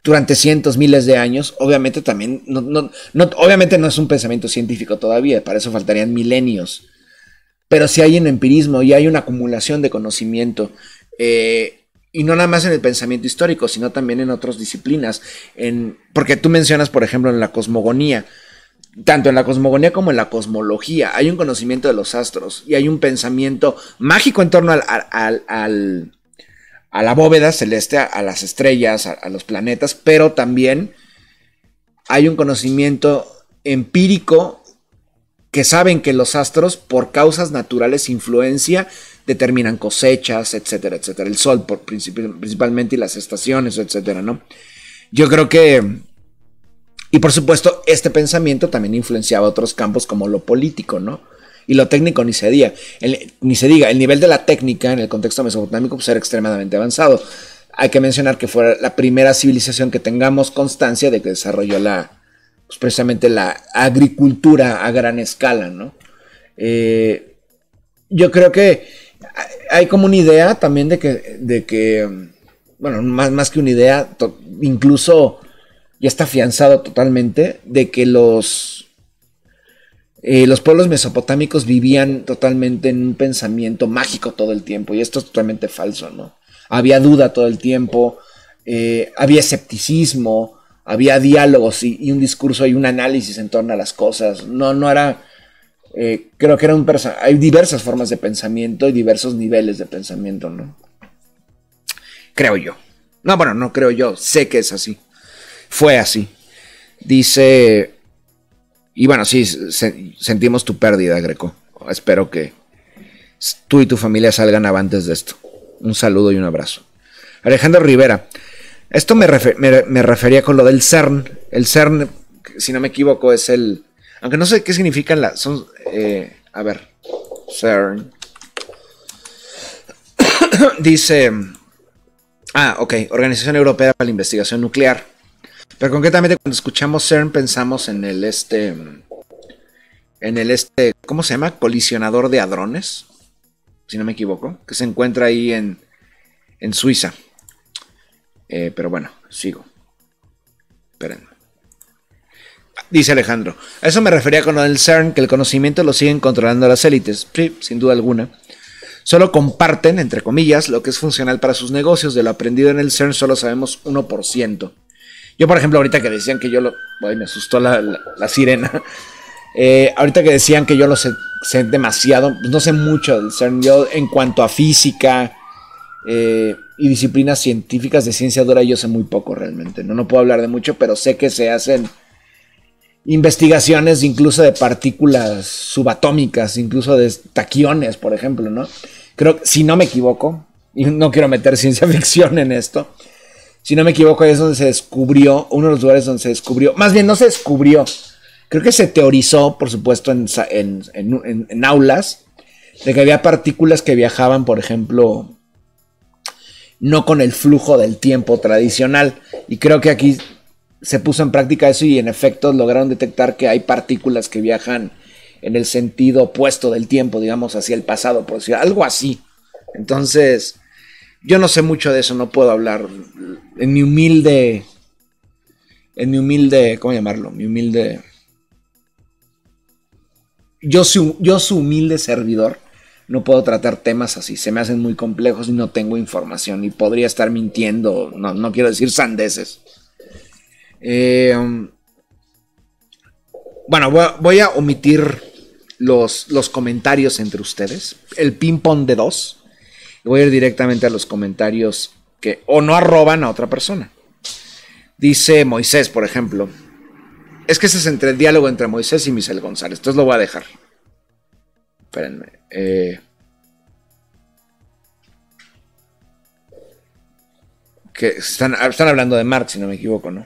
durante cientos, miles de años. Obviamente también, no, no, no, obviamente no es un pensamiento científico todavía, para eso faltarían milenios. Pero sí hay un empirismo y hay una acumulación de conocimiento. Eh, y no nada más en el pensamiento histórico, sino también en otras disciplinas. En, porque tú mencionas, por ejemplo, en la cosmogonía. Tanto en la cosmogonía como en la cosmología hay un conocimiento de los astros y hay un pensamiento mágico en torno al, al, al, a la bóveda celeste, a, a las estrellas, a, a los planetas, pero también hay un conocimiento empírico que saben que los astros, por causas naturales, influencia, determinan cosechas, etcétera, etcétera. El sol, por principalmente, y las estaciones, etcétera, ¿no? Yo creo que... Y por supuesto, este pensamiento también influenciaba otros campos como lo político, ¿no? Y lo técnico ni se diga. El, ni se diga, el nivel de la técnica en el contexto mesopotámico pues, era extremadamente avanzado. Hay que mencionar que fue la primera civilización que tengamos constancia de que desarrolló la, pues, precisamente la agricultura a gran escala, ¿no? Eh, yo creo que hay como una idea también de que, de que bueno, más, más que una idea, to, incluso... ya está afianzado totalmente de que los, eh, los pueblos mesopotámicos vivían totalmente en un pensamiento mágico todo el tiempo, y esto es totalmente falso, ¿no? Había duda todo el tiempo, eh, había escepticismo, había diálogos y, y un discurso y un análisis en torno a las cosas. No, no era, eh, creo que era un persa- hay diversas formas de pensamiento y diversos niveles de pensamiento, ¿no? Creo yo. No, bueno, no creo yo, sé que es así. Fue así. Dice... Y bueno, sí, se, sentimos tu pérdida, Greco. Espero que tú y tu familia salgan avantes de esto. Un saludo y un abrazo. Alejandro Rivera. Esto me, refer, me, me refería con lo del CERN. El CERN, si no me equivoco, es el... Aunque no sé qué significan las... Son, eh, a ver. CERN. Dice... Ah, ok. Organización Europea para la Investigación Nuclear. Pero concretamente cuando escuchamos CERN pensamos en el este, en el este, ¿cómo se llama? Colisionador de hadrones, si no me equivoco, que se encuentra ahí en, en Suiza. Eh, pero bueno, sigo. Esperen. Dice Alejandro, a eso me refería con lo del CERN, que el conocimiento lo siguen controlando las élites. Sí, sin duda alguna. Solo comparten, entre comillas, lo que es funcional para sus negocios. De lo aprendido en el CERN solo sabemos uno por ciento. Yo, por ejemplo, ahorita que decían que yo lo... Ay, me asustó la, la, la sirena. Eh, ahorita que decían que yo lo sé, sé demasiado, pues no sé mucho del CERN. Yo, en cuanto a física eh, y disciplinas científicas de ciencia dura, yo sé muy poco realmente. No, no puedo hablar de mucho, pero sé que se hacen investigaciones incluso de partículas subatómicas, incluso de taquiones, por ejemplo, ¿no? Creo que, si no me equivoco, y no quiero meter ciencia ficción en esto... Si no me equivoco, es donde se descubrió, uno de los lugares donde se descubrió, más bien no se descubrió, creo que se teorizó, por supuesto, en, en, en, en aulas, de que había partículas que viajaban, por ejemplo, no con el flujo del tiempo tradicional. Y creo que aquí se puso en práctica eso y en efecto lograron detectar que hay partículas que viajan en el sentido opuesto del tiempo, digamos, hacia el pasado, por decir algo así. Entonces... Yo no sé mucho de eso, no puedo hablar. En mi humilde... En mi humilde... ¿Cómo llamarlo? Mi humilde... Yo, su, yo su humilde servidor no puedo tratar temas así. Se me hacen muy complejos y no tengo información. Y podría estar mintiendo. No, no quiero decir sandeces. Eh, bueno, voy a, voy a omitir los, los comentarios entre ustedes. El ping-pong de dos. Voy a ir directamente a los comentarios que o no arroban a otra persona. Dice Moisés, por ejemplo. Es que ese es entre el diálogo entre Moisés y Misael González. Entonces lo voy a dejar. Espérenme. Eh, que están, están hablando de Marx, si no me equivoco, ¿no?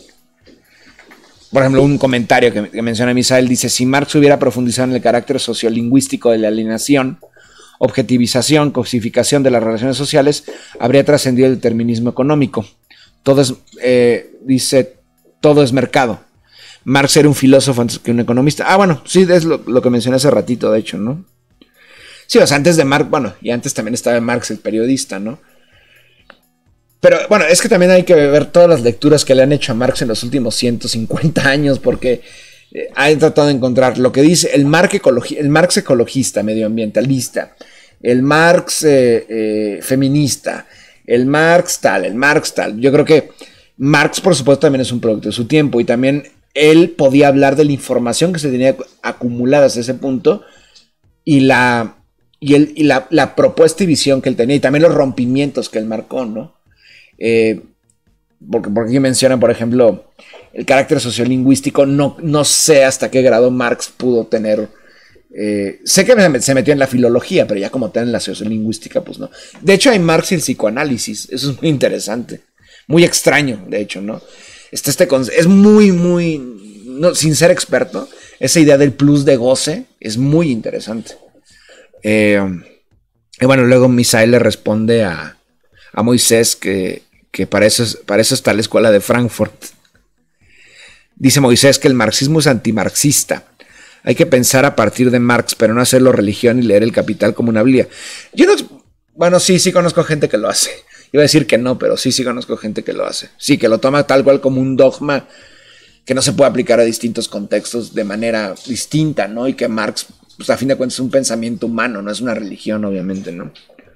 Por ejemplo, un comentario que, que menciona Misael dice: si Marx hubiera profundizado en el carácter sociolingüístico de la alienación, objetivización, cosificación de las relaciones sociales, habría trascendido el determinismo económico. Todo es, eh, dice, todo es mercado. Marx era un filósofo antes que un economista. Ah, bueno, sí, es lo, lo que mencioné hace ratito, de hecho, ¿no? Sí, o sea, antes de Marx, bueno, y antes también estaba Marx el periodista, ¿no? Pero bueno, es que también hay que ver todas las lecturas que le han hecho a Marx en los últimos ciento cincuenta años, porque eh, han tratado de encontrar lo que dice el Marx, ecologi el Marx ecologista, medioambientalista, el Marx eh, eh, feminista, el Marx tal, el Marx tal. Yo creo que Marx, por supuesto, también es un producto de su tiempo, y también él podía hablar de la información que se tenía acumulada hasta ese punto, y la, y el, y la, la propuesta y visión que él tenía, y también los rompimientos que él marcó, ¿no? Eh, porque, porque aquí mencionan, por ejemplo, el carácter sociolingüístico. No, no sé hasta qué grado Marx pudo tener. Eh, sé que se metió en la filología, pero ya como tal en la sociolingüística, pues no. De hecho, hay Marx y el psicoanálisis. Eso es muy interesante. Muy extraño, de hecho, ¿no? Este, este es muy, muy. No, sin ser experto, esa idea del plus de goce es muy interesante. Eh, y bueno, luego Misael le responde a, a Moisés que, que para, eso es, para eso está la escuela de Frankfurt. Dice Moisés que el marxismo es antimarxista. Hay que pensar a partir de Marx, pero no hacerlo religión y leer El Capital como una Biblia. Yo no. Bueno, sí, sí conozco gente que lo hace. Iba a decir que no, pero sí, sí conozco gente que lo hace. Sí, que lo toma tal cual como un dogma que no se puede aplicar a distintos contextos de manera distinta, ¿no? Y que Marx, pues a fin de cuentas, es un pensamiento humano, no es una religión, obviamente, ¿no?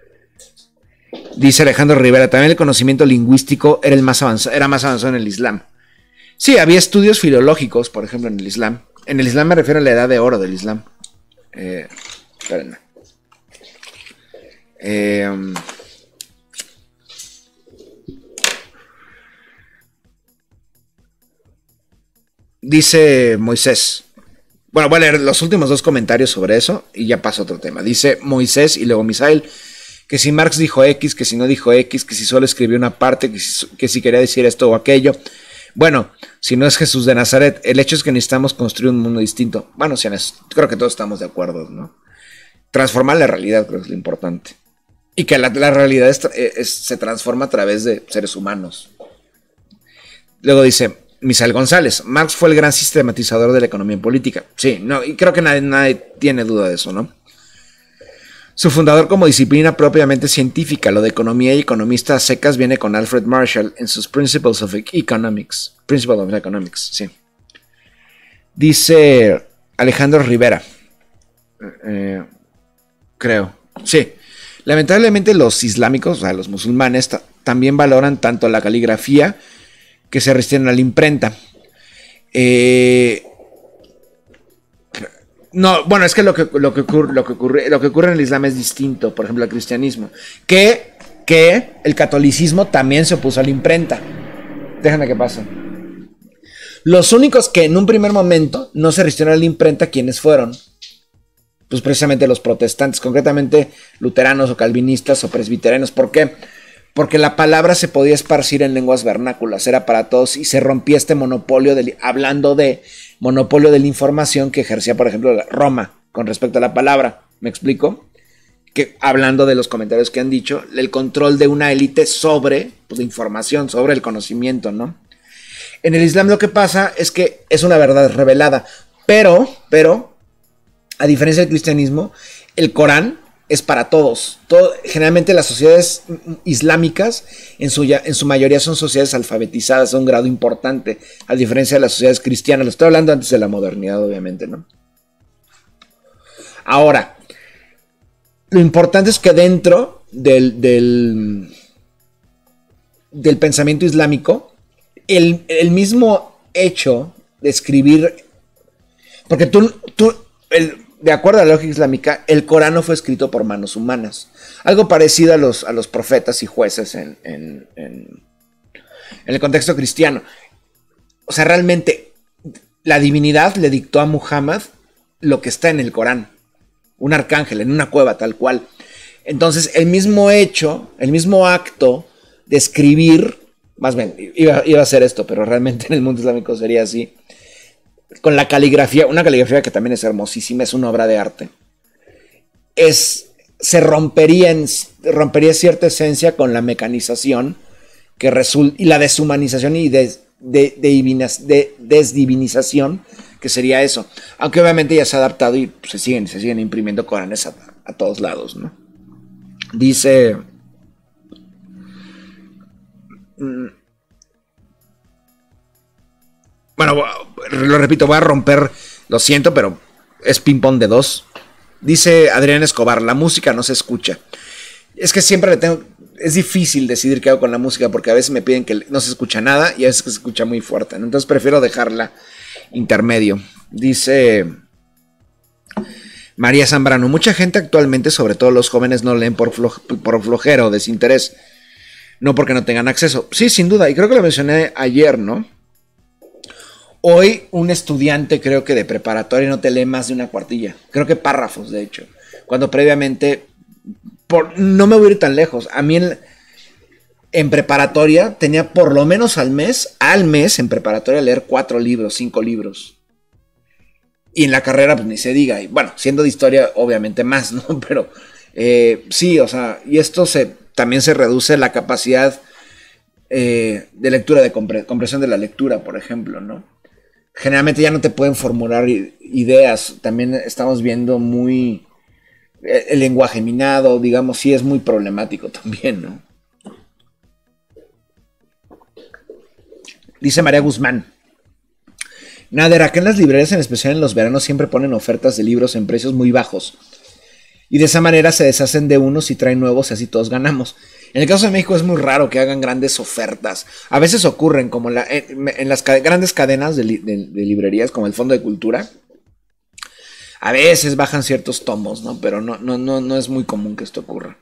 Dice Alejandro Rivera, también el conocimiento lingüístico era, el más avanzado, era más avanzado en el Islam. Sí, había estudios filológicos, por ejemplo, en el Islam. En el Islam me refiero a la edad de oro del Islam. Eh, espérenme. Eh... Dice Moisés. Bueno, voy a leer los últimos dos comentarios sobre eso y ya paso a otro tema. Dice Moisés y luego Misael que si Marx dijo X, que si no dijo X, que si solo escribió una parte, que si, que si quería decir esto o aquello. Bueno, si no es Jesús de Nazaret, el hecho es que necesitamos construir un mundo distinto. Bueno, si creo que todos estamos de acuerdo, ¿no? Transformar la realidad creo que es lo importante. Y que la, la realidad es, es, se transforma a través de seres humanos. Luego dice Misael González, Marx fue el gran sistematizador de la economía política. Sí, no, y creo que nadie, nadie tiene duda de eso, ¿no? Su fundador como disciplina propiamente científica, lo de economía y economista a secas, viene con Alfred Marshall en sus Principles of Economics. Principles of Economics, sí. Dice Alejandro Rivera, eh, creo, sí. Lamentablemente los islámicos, o sea, los musulmanes, también valoran tanto la caligrafía que se resisten a la imprenta. Eh, no, bueno, es que lo que, lo, que ocurre, lo, que ocurre, lo que ocurre en el Islam es distinto, por ejemplo, al cristianismo. Que, que el catolicismo también se opuso a la imprenta. Déjame que pase. Los únicos que en un primer momento no se resistieron a la imprenta, ¿quiénes fueron? Pues precisamente los protestantes, concretamente luteranos o calvinistas o presbiterianos. ¿Por qué? Porque la palabra se podía esparcir en lenguas vernáculas, era para todos, y se rompía este monopolio, de, hablando de monopolio de la información que ejercía, por ejemplo, Roma con respecto a la palabra. ¿Me explico? Que hablando de los comentarios que han dicho, el control de una élite sobre pues, la información, sobre el conocimiento, ¿no? En el Islam lo que pasa es que es una verdad revelada, pero, pero, a diferencia del cristianismo, el Corán es para todos. Todo, generalmente las sociedades islámicas en su, en su mayoría son sociedades alfabetizadas a un grado importante, a diferencia de las sociedades cristianas. Lo estoy hablando antes de la modernidad, obviamente, ¿no? Ahora, lo importante es que dentro del, del, del pensamiento islámico, el, el mismo hecho de escribir, porque tú, tú el, de acuerdo a la lógica islámica, el Corán no fue escrito por manos humanas. Algo parecido a los, a los profetas y jueces en, en, en, en el contexto cristiano. O sea, realmente la divinidad le dictó a Muhammad lo que está en el Corán. Un arcángel en una cueva tal cual. Entonces, el mismo hecho, el mismo acto de escribir, más bien, iba, iba a ser esto, pero realmente en el mundo islámico sería así. Con la caligrafía, una caligrafía que también es hermosísima, es una obra de arte. Es, se rompería, en, rompería cierta esencia con la mecanización que resulta, y la deshumanización y des, de, de, de, desdivinización, que sería eso. Aunque obviamente ya se ha adaptado y se siguen, se siguen imprimiendo Coranes a, a todos lados, ¿no? Dice Bueno, lo repito, voy a romper, lo siento, pero es ping-pong de dos. Dice Adrián Escobar, la música no se escucha. Es que siempre le tengo... Es difícil decidir qué hago con la música porque a veces me piden que no se escucha nada y a veces que se escucha muy fuerte, ¿no? Entonces prefiero dejarla intermedio. Dice María Zambrano, mucha gente actualmente, sobre todo los jóvenes, no leen por, flo por flojera o desinterés, no porque no tengan acceso. Sí, sin duda, y creo que lo mencioné ayer, ¿no? Hoy un estudiante creo que de preparatoria no te lee más de una cuartilla, creo que párrafos de hecho, cuando previamente... Por, no me voy a ir tan lejos. A mí en, en preparatoria tenía por lo menos al mes, al mes en preparatoria leer cuatro libros, cinco libros. Y en la carrera pues ni se diga. Y bueno, siendo de historia obviamente más, ¿no? Pero eh, sí, o sea, y esto se, también se reduce la capacidad eh, de lectura, de compre, comprensión de la lectura, por ejemplo, ¿no? Generalmente ya no te pueden formular ideas. También estamos viendo muy... El lenguaje minado, digamos, sí es muy problemático también, ¿no? Dice María Guzmán. Nader, acá en las librerías, en especial en los veranos, siempre ponen ofertas de libros en precios muy bajos. Y de esa manera se deshacen de unos y traen nuevos y así todos ganamos. En el caso de México es muy raro que hagan grandes ofertas. A veces ocurren como en, la, en, en las ca grandes cadenas de, li de, de librerías, como el Fondo de Cultura. A veces bajan ciertos tomos, ¿no? Pero no, no, no, no es muy común que esto ocurra.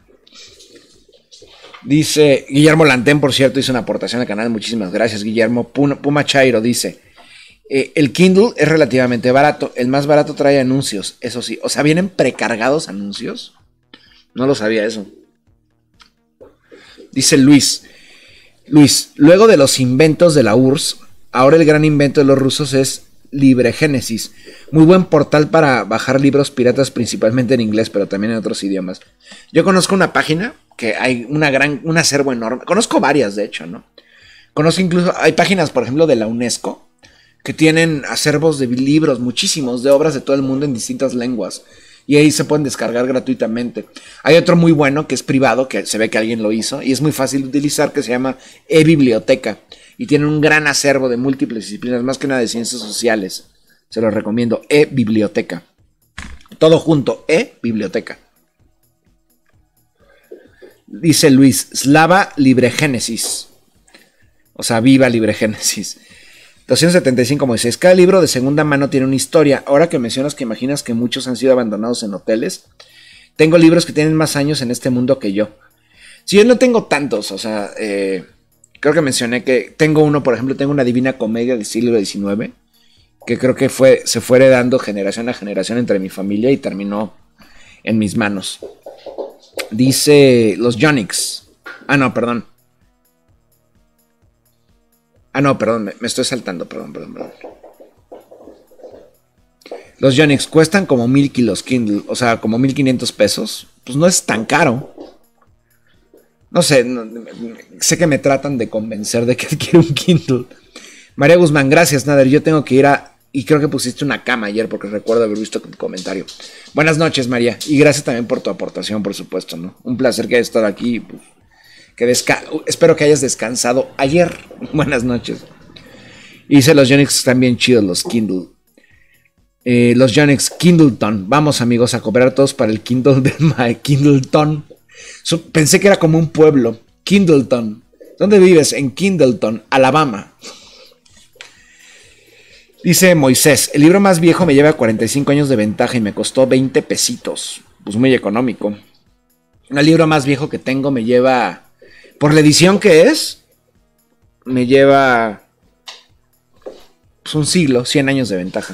Dice Guillermo Lantén, por cierto, hizo una aportación al canal. Muchísimas gracias, Guillermo. Puma Chairo dice, eh, el Kindle es relativamente barato. El más barato trae anuncios, eso sí. O sea, ¿vienen precargados anuncios? No lo sabía eso. Dice Luis. Luis, luego de los inventos de la U R S S, ahora el gran invento de los rusos es... LibreGénesis, muy buen portal para bajar libros piratas, principalmente en inglés, pero también en otros idiomas. Yo conozco una página que hay una gran, un acervo enorme. Conozco varias, de hecho, ¿no? Conozco incluso, hay páginas, por ejemplo, de la UNESCO, que tienen acervos de libros, muchísimos, de obras de todo el mundo en distintas lenguas. Y ahí se pueden descargar gratuitamente. Hay otro muy bueno que es privado, que se ve que alguien lo hizo, y es muy fácil de utilizar, que se llama eBiblioteca. Y tiene un gran acervo de múltiples disciplinas, más que nada de ciencias sociales. Se lo recomiendo, eBiblioteca. Todo junto, eBiblioteca. Dice Luis, Slava LibreGénesis. O sea, viva LibreGénesis. doscientos setenta y cinco Moisés. Cada libro de segunda mano tiene una historia. Ahora que mencionas que imaginas que muchos han sido abandonados en hoteles, tengo libros que tienen más años en este mundo que yo. Si yo no tengo tantos, o sea... Eh, Creo que mencioné que tengo uno, por ejemplo, tengo una Divina Comedia del siglo diecinueve, que creo que fue, se fue heredando generación a generación entre mi familia y terminó en mis manos. Dice los Yonix. Ah, no, perdón. Ah, no, perdón, me, me estoy saltando, perdón, perdón, perdón. Los Yonix cuestan como mil kilos Kindle, o sea, como mil quinientos pesos. Pues no es tan caro. No sé, no, sé que me tratan de convencer de que quiero un Kindle. María Guzmán, gracias, Nader. Yo tengo que ir a... Y creo que pusiste una cama ayer porque recuerdo haber visto tu comentario. Buenas noches, María. Y gracias también por tu aportación, por supuesto, ¿no? Un placer que hayas estado aquí. Pues, que desca... Espero que hayas descansado ayer. Buenas noches. Y dice los Yonix están bien chidos, los Kindle. Eh, los Yonix, Kindleton. Vamos, amigos, a cooperar todos para el Kindle de My Kindleton. So, pensé que era como un pueblo. Kindleton. ¿Dónde vives? En Kindleton, Alabama. Dice Moisés, el libro más viejo me lleva cuarenta y cinco años de ventaja y me costó veinte pesitos. Pues muy económico. El libro más viejo que tengo me lleva, por la edición que es, me lleva pues, un siglo, cien años de ventaja.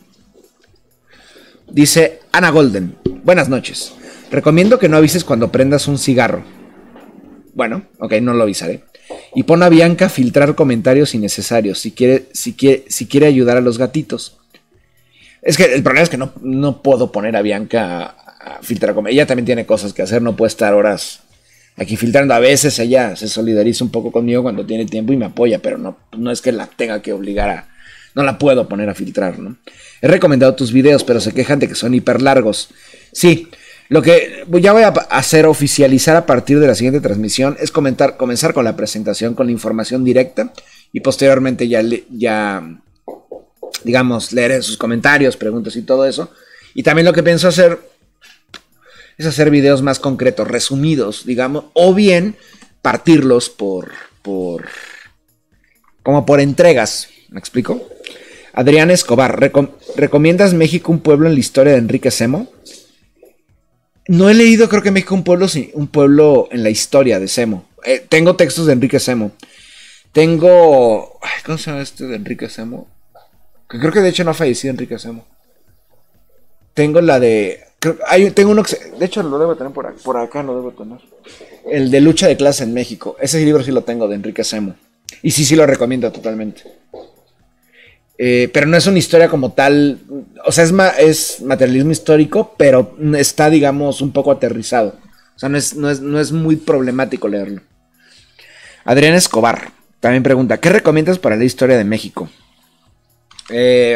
Dice Ana Golden, buenas noches. Recomiendo que no avises cuando prendas un cigarro. Bueno, ok, no lo avisaré. Y pon a Bianca a filtrar comentarios innecesarios si quiere, si quiere, si quiere ayudar a los gatitos. Es que el problema es que no, no puedo poner a Bianca a, a filtrar comentarios. Ella también tiene cosas que hacer, no puede estar horas aquí filtrando. A veces ella se solidariza un poco conmigo cuando tiene tiempo y me apoya, pero no, no es que la tenga que obligar a... No la puedo poner a filtrar, ¿no? He recomendado tus videos, pero se quejan de que son hiper largos. Sí. Lo que ya voy a hacer oficializar a partir de la siguiente transmisión es comentar, comenzar con la presentación, con la información directa y posteriormente ya, ya digamos, leer sus comentarios, preguntas y todo eso. Y también lo que pienso hacer es hacer videos más concretos, resumidos, digamos, o bien partirlos por, por como por entregas. ¿Me explico? Adrián Escobar, ¿recom ¿recomiendas México un pueblo en la historia de Enrique Semo? No he leído, creo que México un pueblo, un pueblo en la historia de Semo. Eh, tengo textos de Enrique Semo. Tengo... ¿Cómo se llama este de Enrique Semo? Que creo que de hecho no ha fallecido Enrique Semo. Tengo la de... Creo, hay, tengo uno que... De hecho lo debo tener por acá, por acá lo debo tener. El de lucha de clase en México. Ese libro sí lo tengo, de Enrique Semo. Y sí, sí lo recomiendo totalmente. Eh, pero no es una historia como tal, o sea, es, ma es materialismo histórico, pero está, digamos, un poco aterrizado. O sea, no es, no es, no es muy problemático leerlo. Adrián Escobar también pregunta, ¿qué recomiendas para la historia de México? Eh,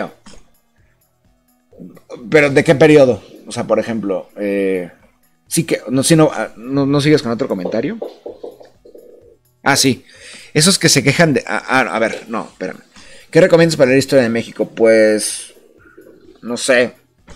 pero ¿de qué periodo? O sea, por ejemplo, eh, sí que, no, si no, no, no sigues con otro comentario. Ah, sí. Esos que se quejan de... Ah, a ver, no, espérame. ¿Qué recomiendas para la historia de México? Pues... No sé.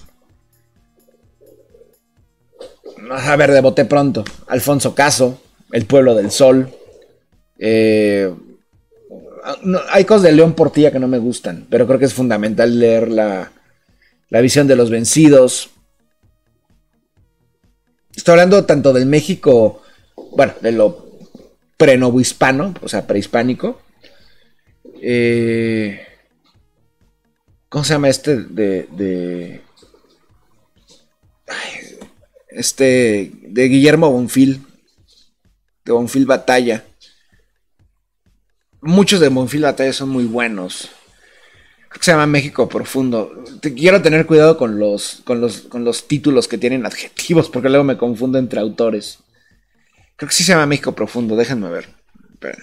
A ver, de bote pronto. Alfonso Caso. El Pueblo del Sol. Eh, no, hay cosas de León Portilla que no me gustan. Pero creo que es fundamental leer la, la visión de los vencidos. Estoy hablando tanto del México... Bueno, de lo pre-novohispano. O sea, prehispánico. Eh, ¿Cómo se llama este? De, de ay, este de Guillermo Bonfil, de Bonfil Batalla. Muchos de Bonfil Batalla son muy buenos. Creo que se llama México Profundo. Te, quiero tener cuidado con los, con los con los títulos que tienen adjetivos, porque luego me confundo entre autores. Creo que sí se llama México Profundo. Déjenme ver. Espérenme.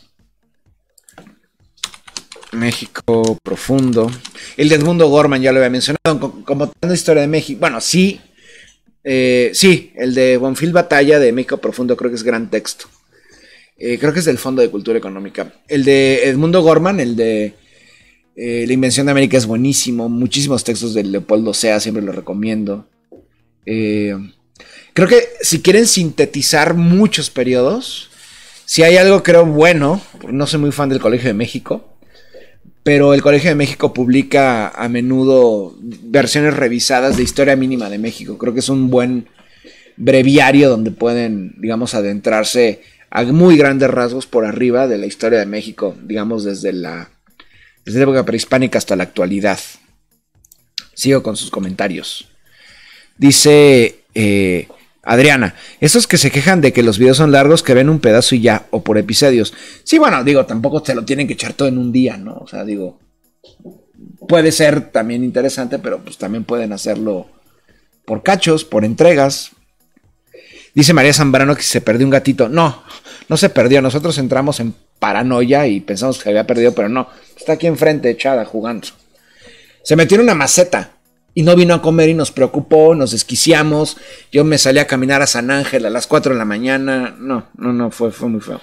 México Profundo. El de Edmundo Gorman ya lo había mencionado. Como tanto historia de México. Bueno, sí. Eh, sí, el de Bonfil Batalla de México Profundo creo que es gran texto. Eh, creo que es del Fondo de Cultura Económica. El de Edmundo Gorman, el de eh, La Invención de América es buenísimo. Muchísimos textos de Leopoldo Sea, siempre los recomiendo. Eh, creo que si quieren sintetizar muchos periodos, si hay algo creo bueno, no soy muy fan del Colegio de México, pero el Colegio de México publica a menudo versiones revisadas de Historia Mínima de México. Creo que es un buen breviario donde pueden, digamos, adentrarse a muy grandes rasgos por arriba de la historia de México, digamos, desde la, desde la época prehispánica hasta la actualidad. Sigo con sus comentarios. Dice eh, Adriana, esos que se quejan de que los videos son largos, que ven un pedazo y ya, o por episodios. Sí, bueno, digo, tampoco te lo tienen que echar todo en un día, ¿no? O sea, digo, puede ser también interesante, pero pues también pueden hacerlo por cachos, por entregas. Dice María Zambrano que se perdió un gatito. No, no se perdió. Nosotros entramos en paranoia y pensamos que se había perdido, pero no. Está aquí enfrente, echada, jugando. Se metió en una maceta. Y no vino a comer y nos preocupó, nos desquiciamos. Yo me salí a caminar a San Ángel a las cuatro de la mañana. No, no, no, fue, fue muy feo.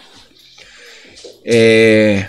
Eh,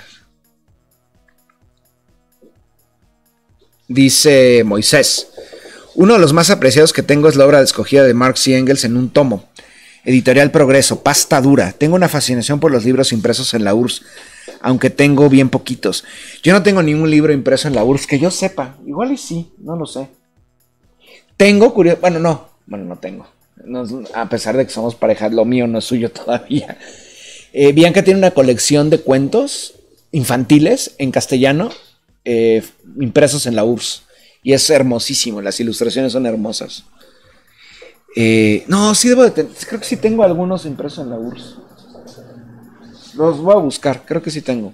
dice Moisés, uno de los más apreciados que tengo es la obra de escogida de Marx y Engels en un tomo. Editorial Progreso, pasta dura. Tengo una fascinación por los libros impresos en la U R S S, aunque tengo bien poquitos. Yo no tengo ningún libro impreso en la U R S S que yo sepa. Igual y sí, no lo sé. Tengo curioso, bueno, no, bueno, no tengo. No, a pesar de que somos pareja, lo mío no es suyo todavía. Eh, Bianca tiene una colección de cuentos infantiles en castellano, eh, impresos en la U R S S. Y es hermosísimo, las ilustraciones son hermosas. Eh, no, sí debo de tener, creo que sí tengo algunos impresos en la U R S S. Los voy a buscar, creo que sí tengo.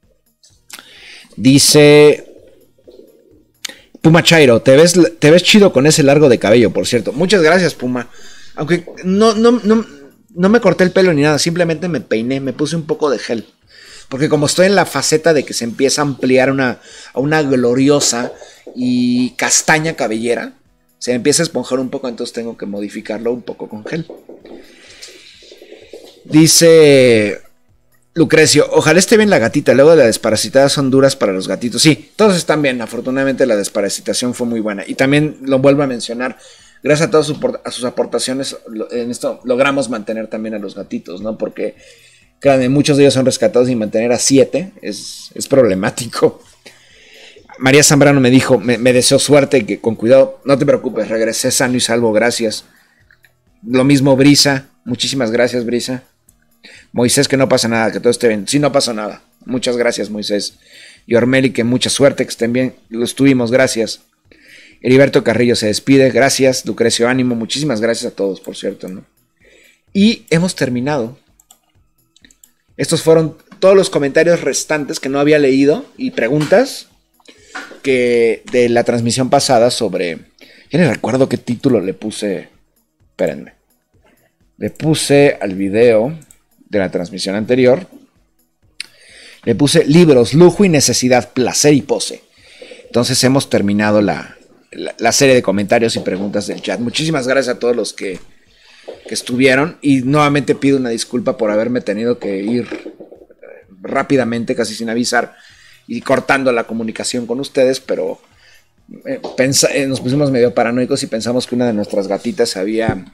Dice Puma Chairo, te ves, te ves chido con ese largo de cabello, por cierto. Muchas gracias, Puma. Aunque no, no, no, no me corté el pelo ni nada, simplemente me peiné, me puse un poco de gel. Porque como estoy en la faceta de que se empieza a ampliar una, a una gloriosa y castaña cabellera, se empieza a esponjar un poco, entonces tengo que modificarlo un poco con gel. Dice Lucrecio, ojalá esté bien la gatita, luego de la desparasitada son duras para los gatitos. Sí, todos están bien, afortunadamente la desparasitación fue muy buena. Y también lo vuelvo a mencionar, gracias a todas sus, a sus aportaciones, en esto logramos mantener también a los gatitos, ¿no? Porque, créanme, muchos de ellos son rescatados y mantener a siete es, es problemático. María Zambrano me dijo, me, me deseó suerte y que con cuidado, no te preocupes, regresé sano y salvo, gracias. Lo mismo Brisa, muchísimas gracias Brisa. Moisés, que no pasa nada, que todo esté bien. Sí, no pasa nada. Muchas gracias, Moisés. Y Ormeli, que mucha suerte, que estén bien. Lo estuvimos, gracias. Heriberto Carrillo se despide, gracias. Lucrecio Ánimo, muchísimas gracias a todos, por cierto, ¿no? Y hemos terminado. Estos fueron todos los comentarios restantes que no había leído y preguntas que de la transmisión pasada sobre... Ya no recuerdo qué título le puse. Espérenme. Le puse al video de la transmisión anterior. Le puse libros, lujo y necesidad, placer y pose. Entonces hemos terminado la, la, la serie de comentarios y preguntas del chat. Muchísimas gracias a todos los que, que estuvieron. Y nuevamente pido una disculpa por haberme tenido que ir rápidamente, casi sin avisar, y cortando la comunicación con ustedes, pero eh, pensa, eh, nos pusimos medio paranoicos y pensamos que una de nuestras gatitas se había,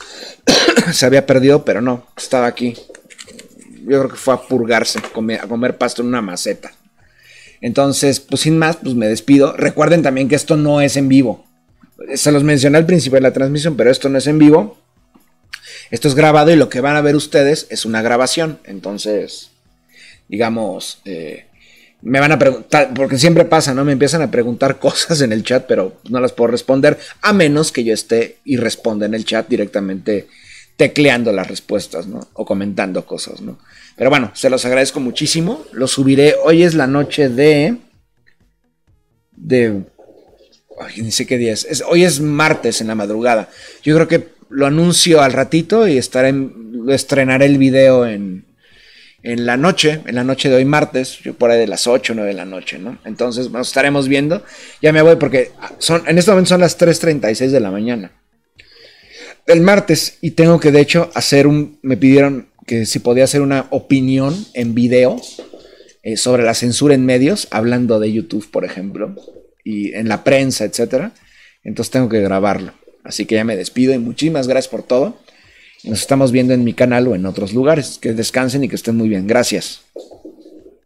se había perdido, pero no, estaba aquí. Yo creo que fue a purgarse, a comer, a comer pasto en una maceta. Entonces, pues sin más, pues me despido. Recuerden también que esto no es en vivo. Se los mencioné al principio de la transmisión, pero esto no es en vivo. Esto es grabado y lo que van a ver ustedes es una grabación. Entonces, digamos, eh, me van a preguntar, porque siempre pasa, ¿no? Me empiezan a preguntar cosas en el chat, pero no las puedo responder, a menos que yo esté y responda en el chat directamente tecleando las respuestas, ¿no? O comentando cosas, ¿no? Pero bueno, se los agradezco muchísimo. Lo subiré. Hoy es la noche de... De... Ay, ni sé qué día es. es. Hoy es martes en la madrugada. Yo creo que lo anuncio al ratito y estaré en, lo estrenaré el video en, en la noche, en la noche de hoy martes, yo por ahí de las ocho o nueve de la noche, ¿no? Entonces nos estaremos viendo. Ya me voy porque son, en este momento son las tres treinta y seis de la mañana. El martes, y tengo que de hecho hacer un, me pidieron que si podía hacer una opinión en video eh, sobre la censura en medios, hablando de YouTube, por ejemplo, y en la prensa, etcétera. Entonces tengo que grabarlo. Así que ya me despido y muchísimas gracias por todo. Nos estamos viendo en mi canal o en otros lugares. Que descansen y que estén muy bien. Gracias.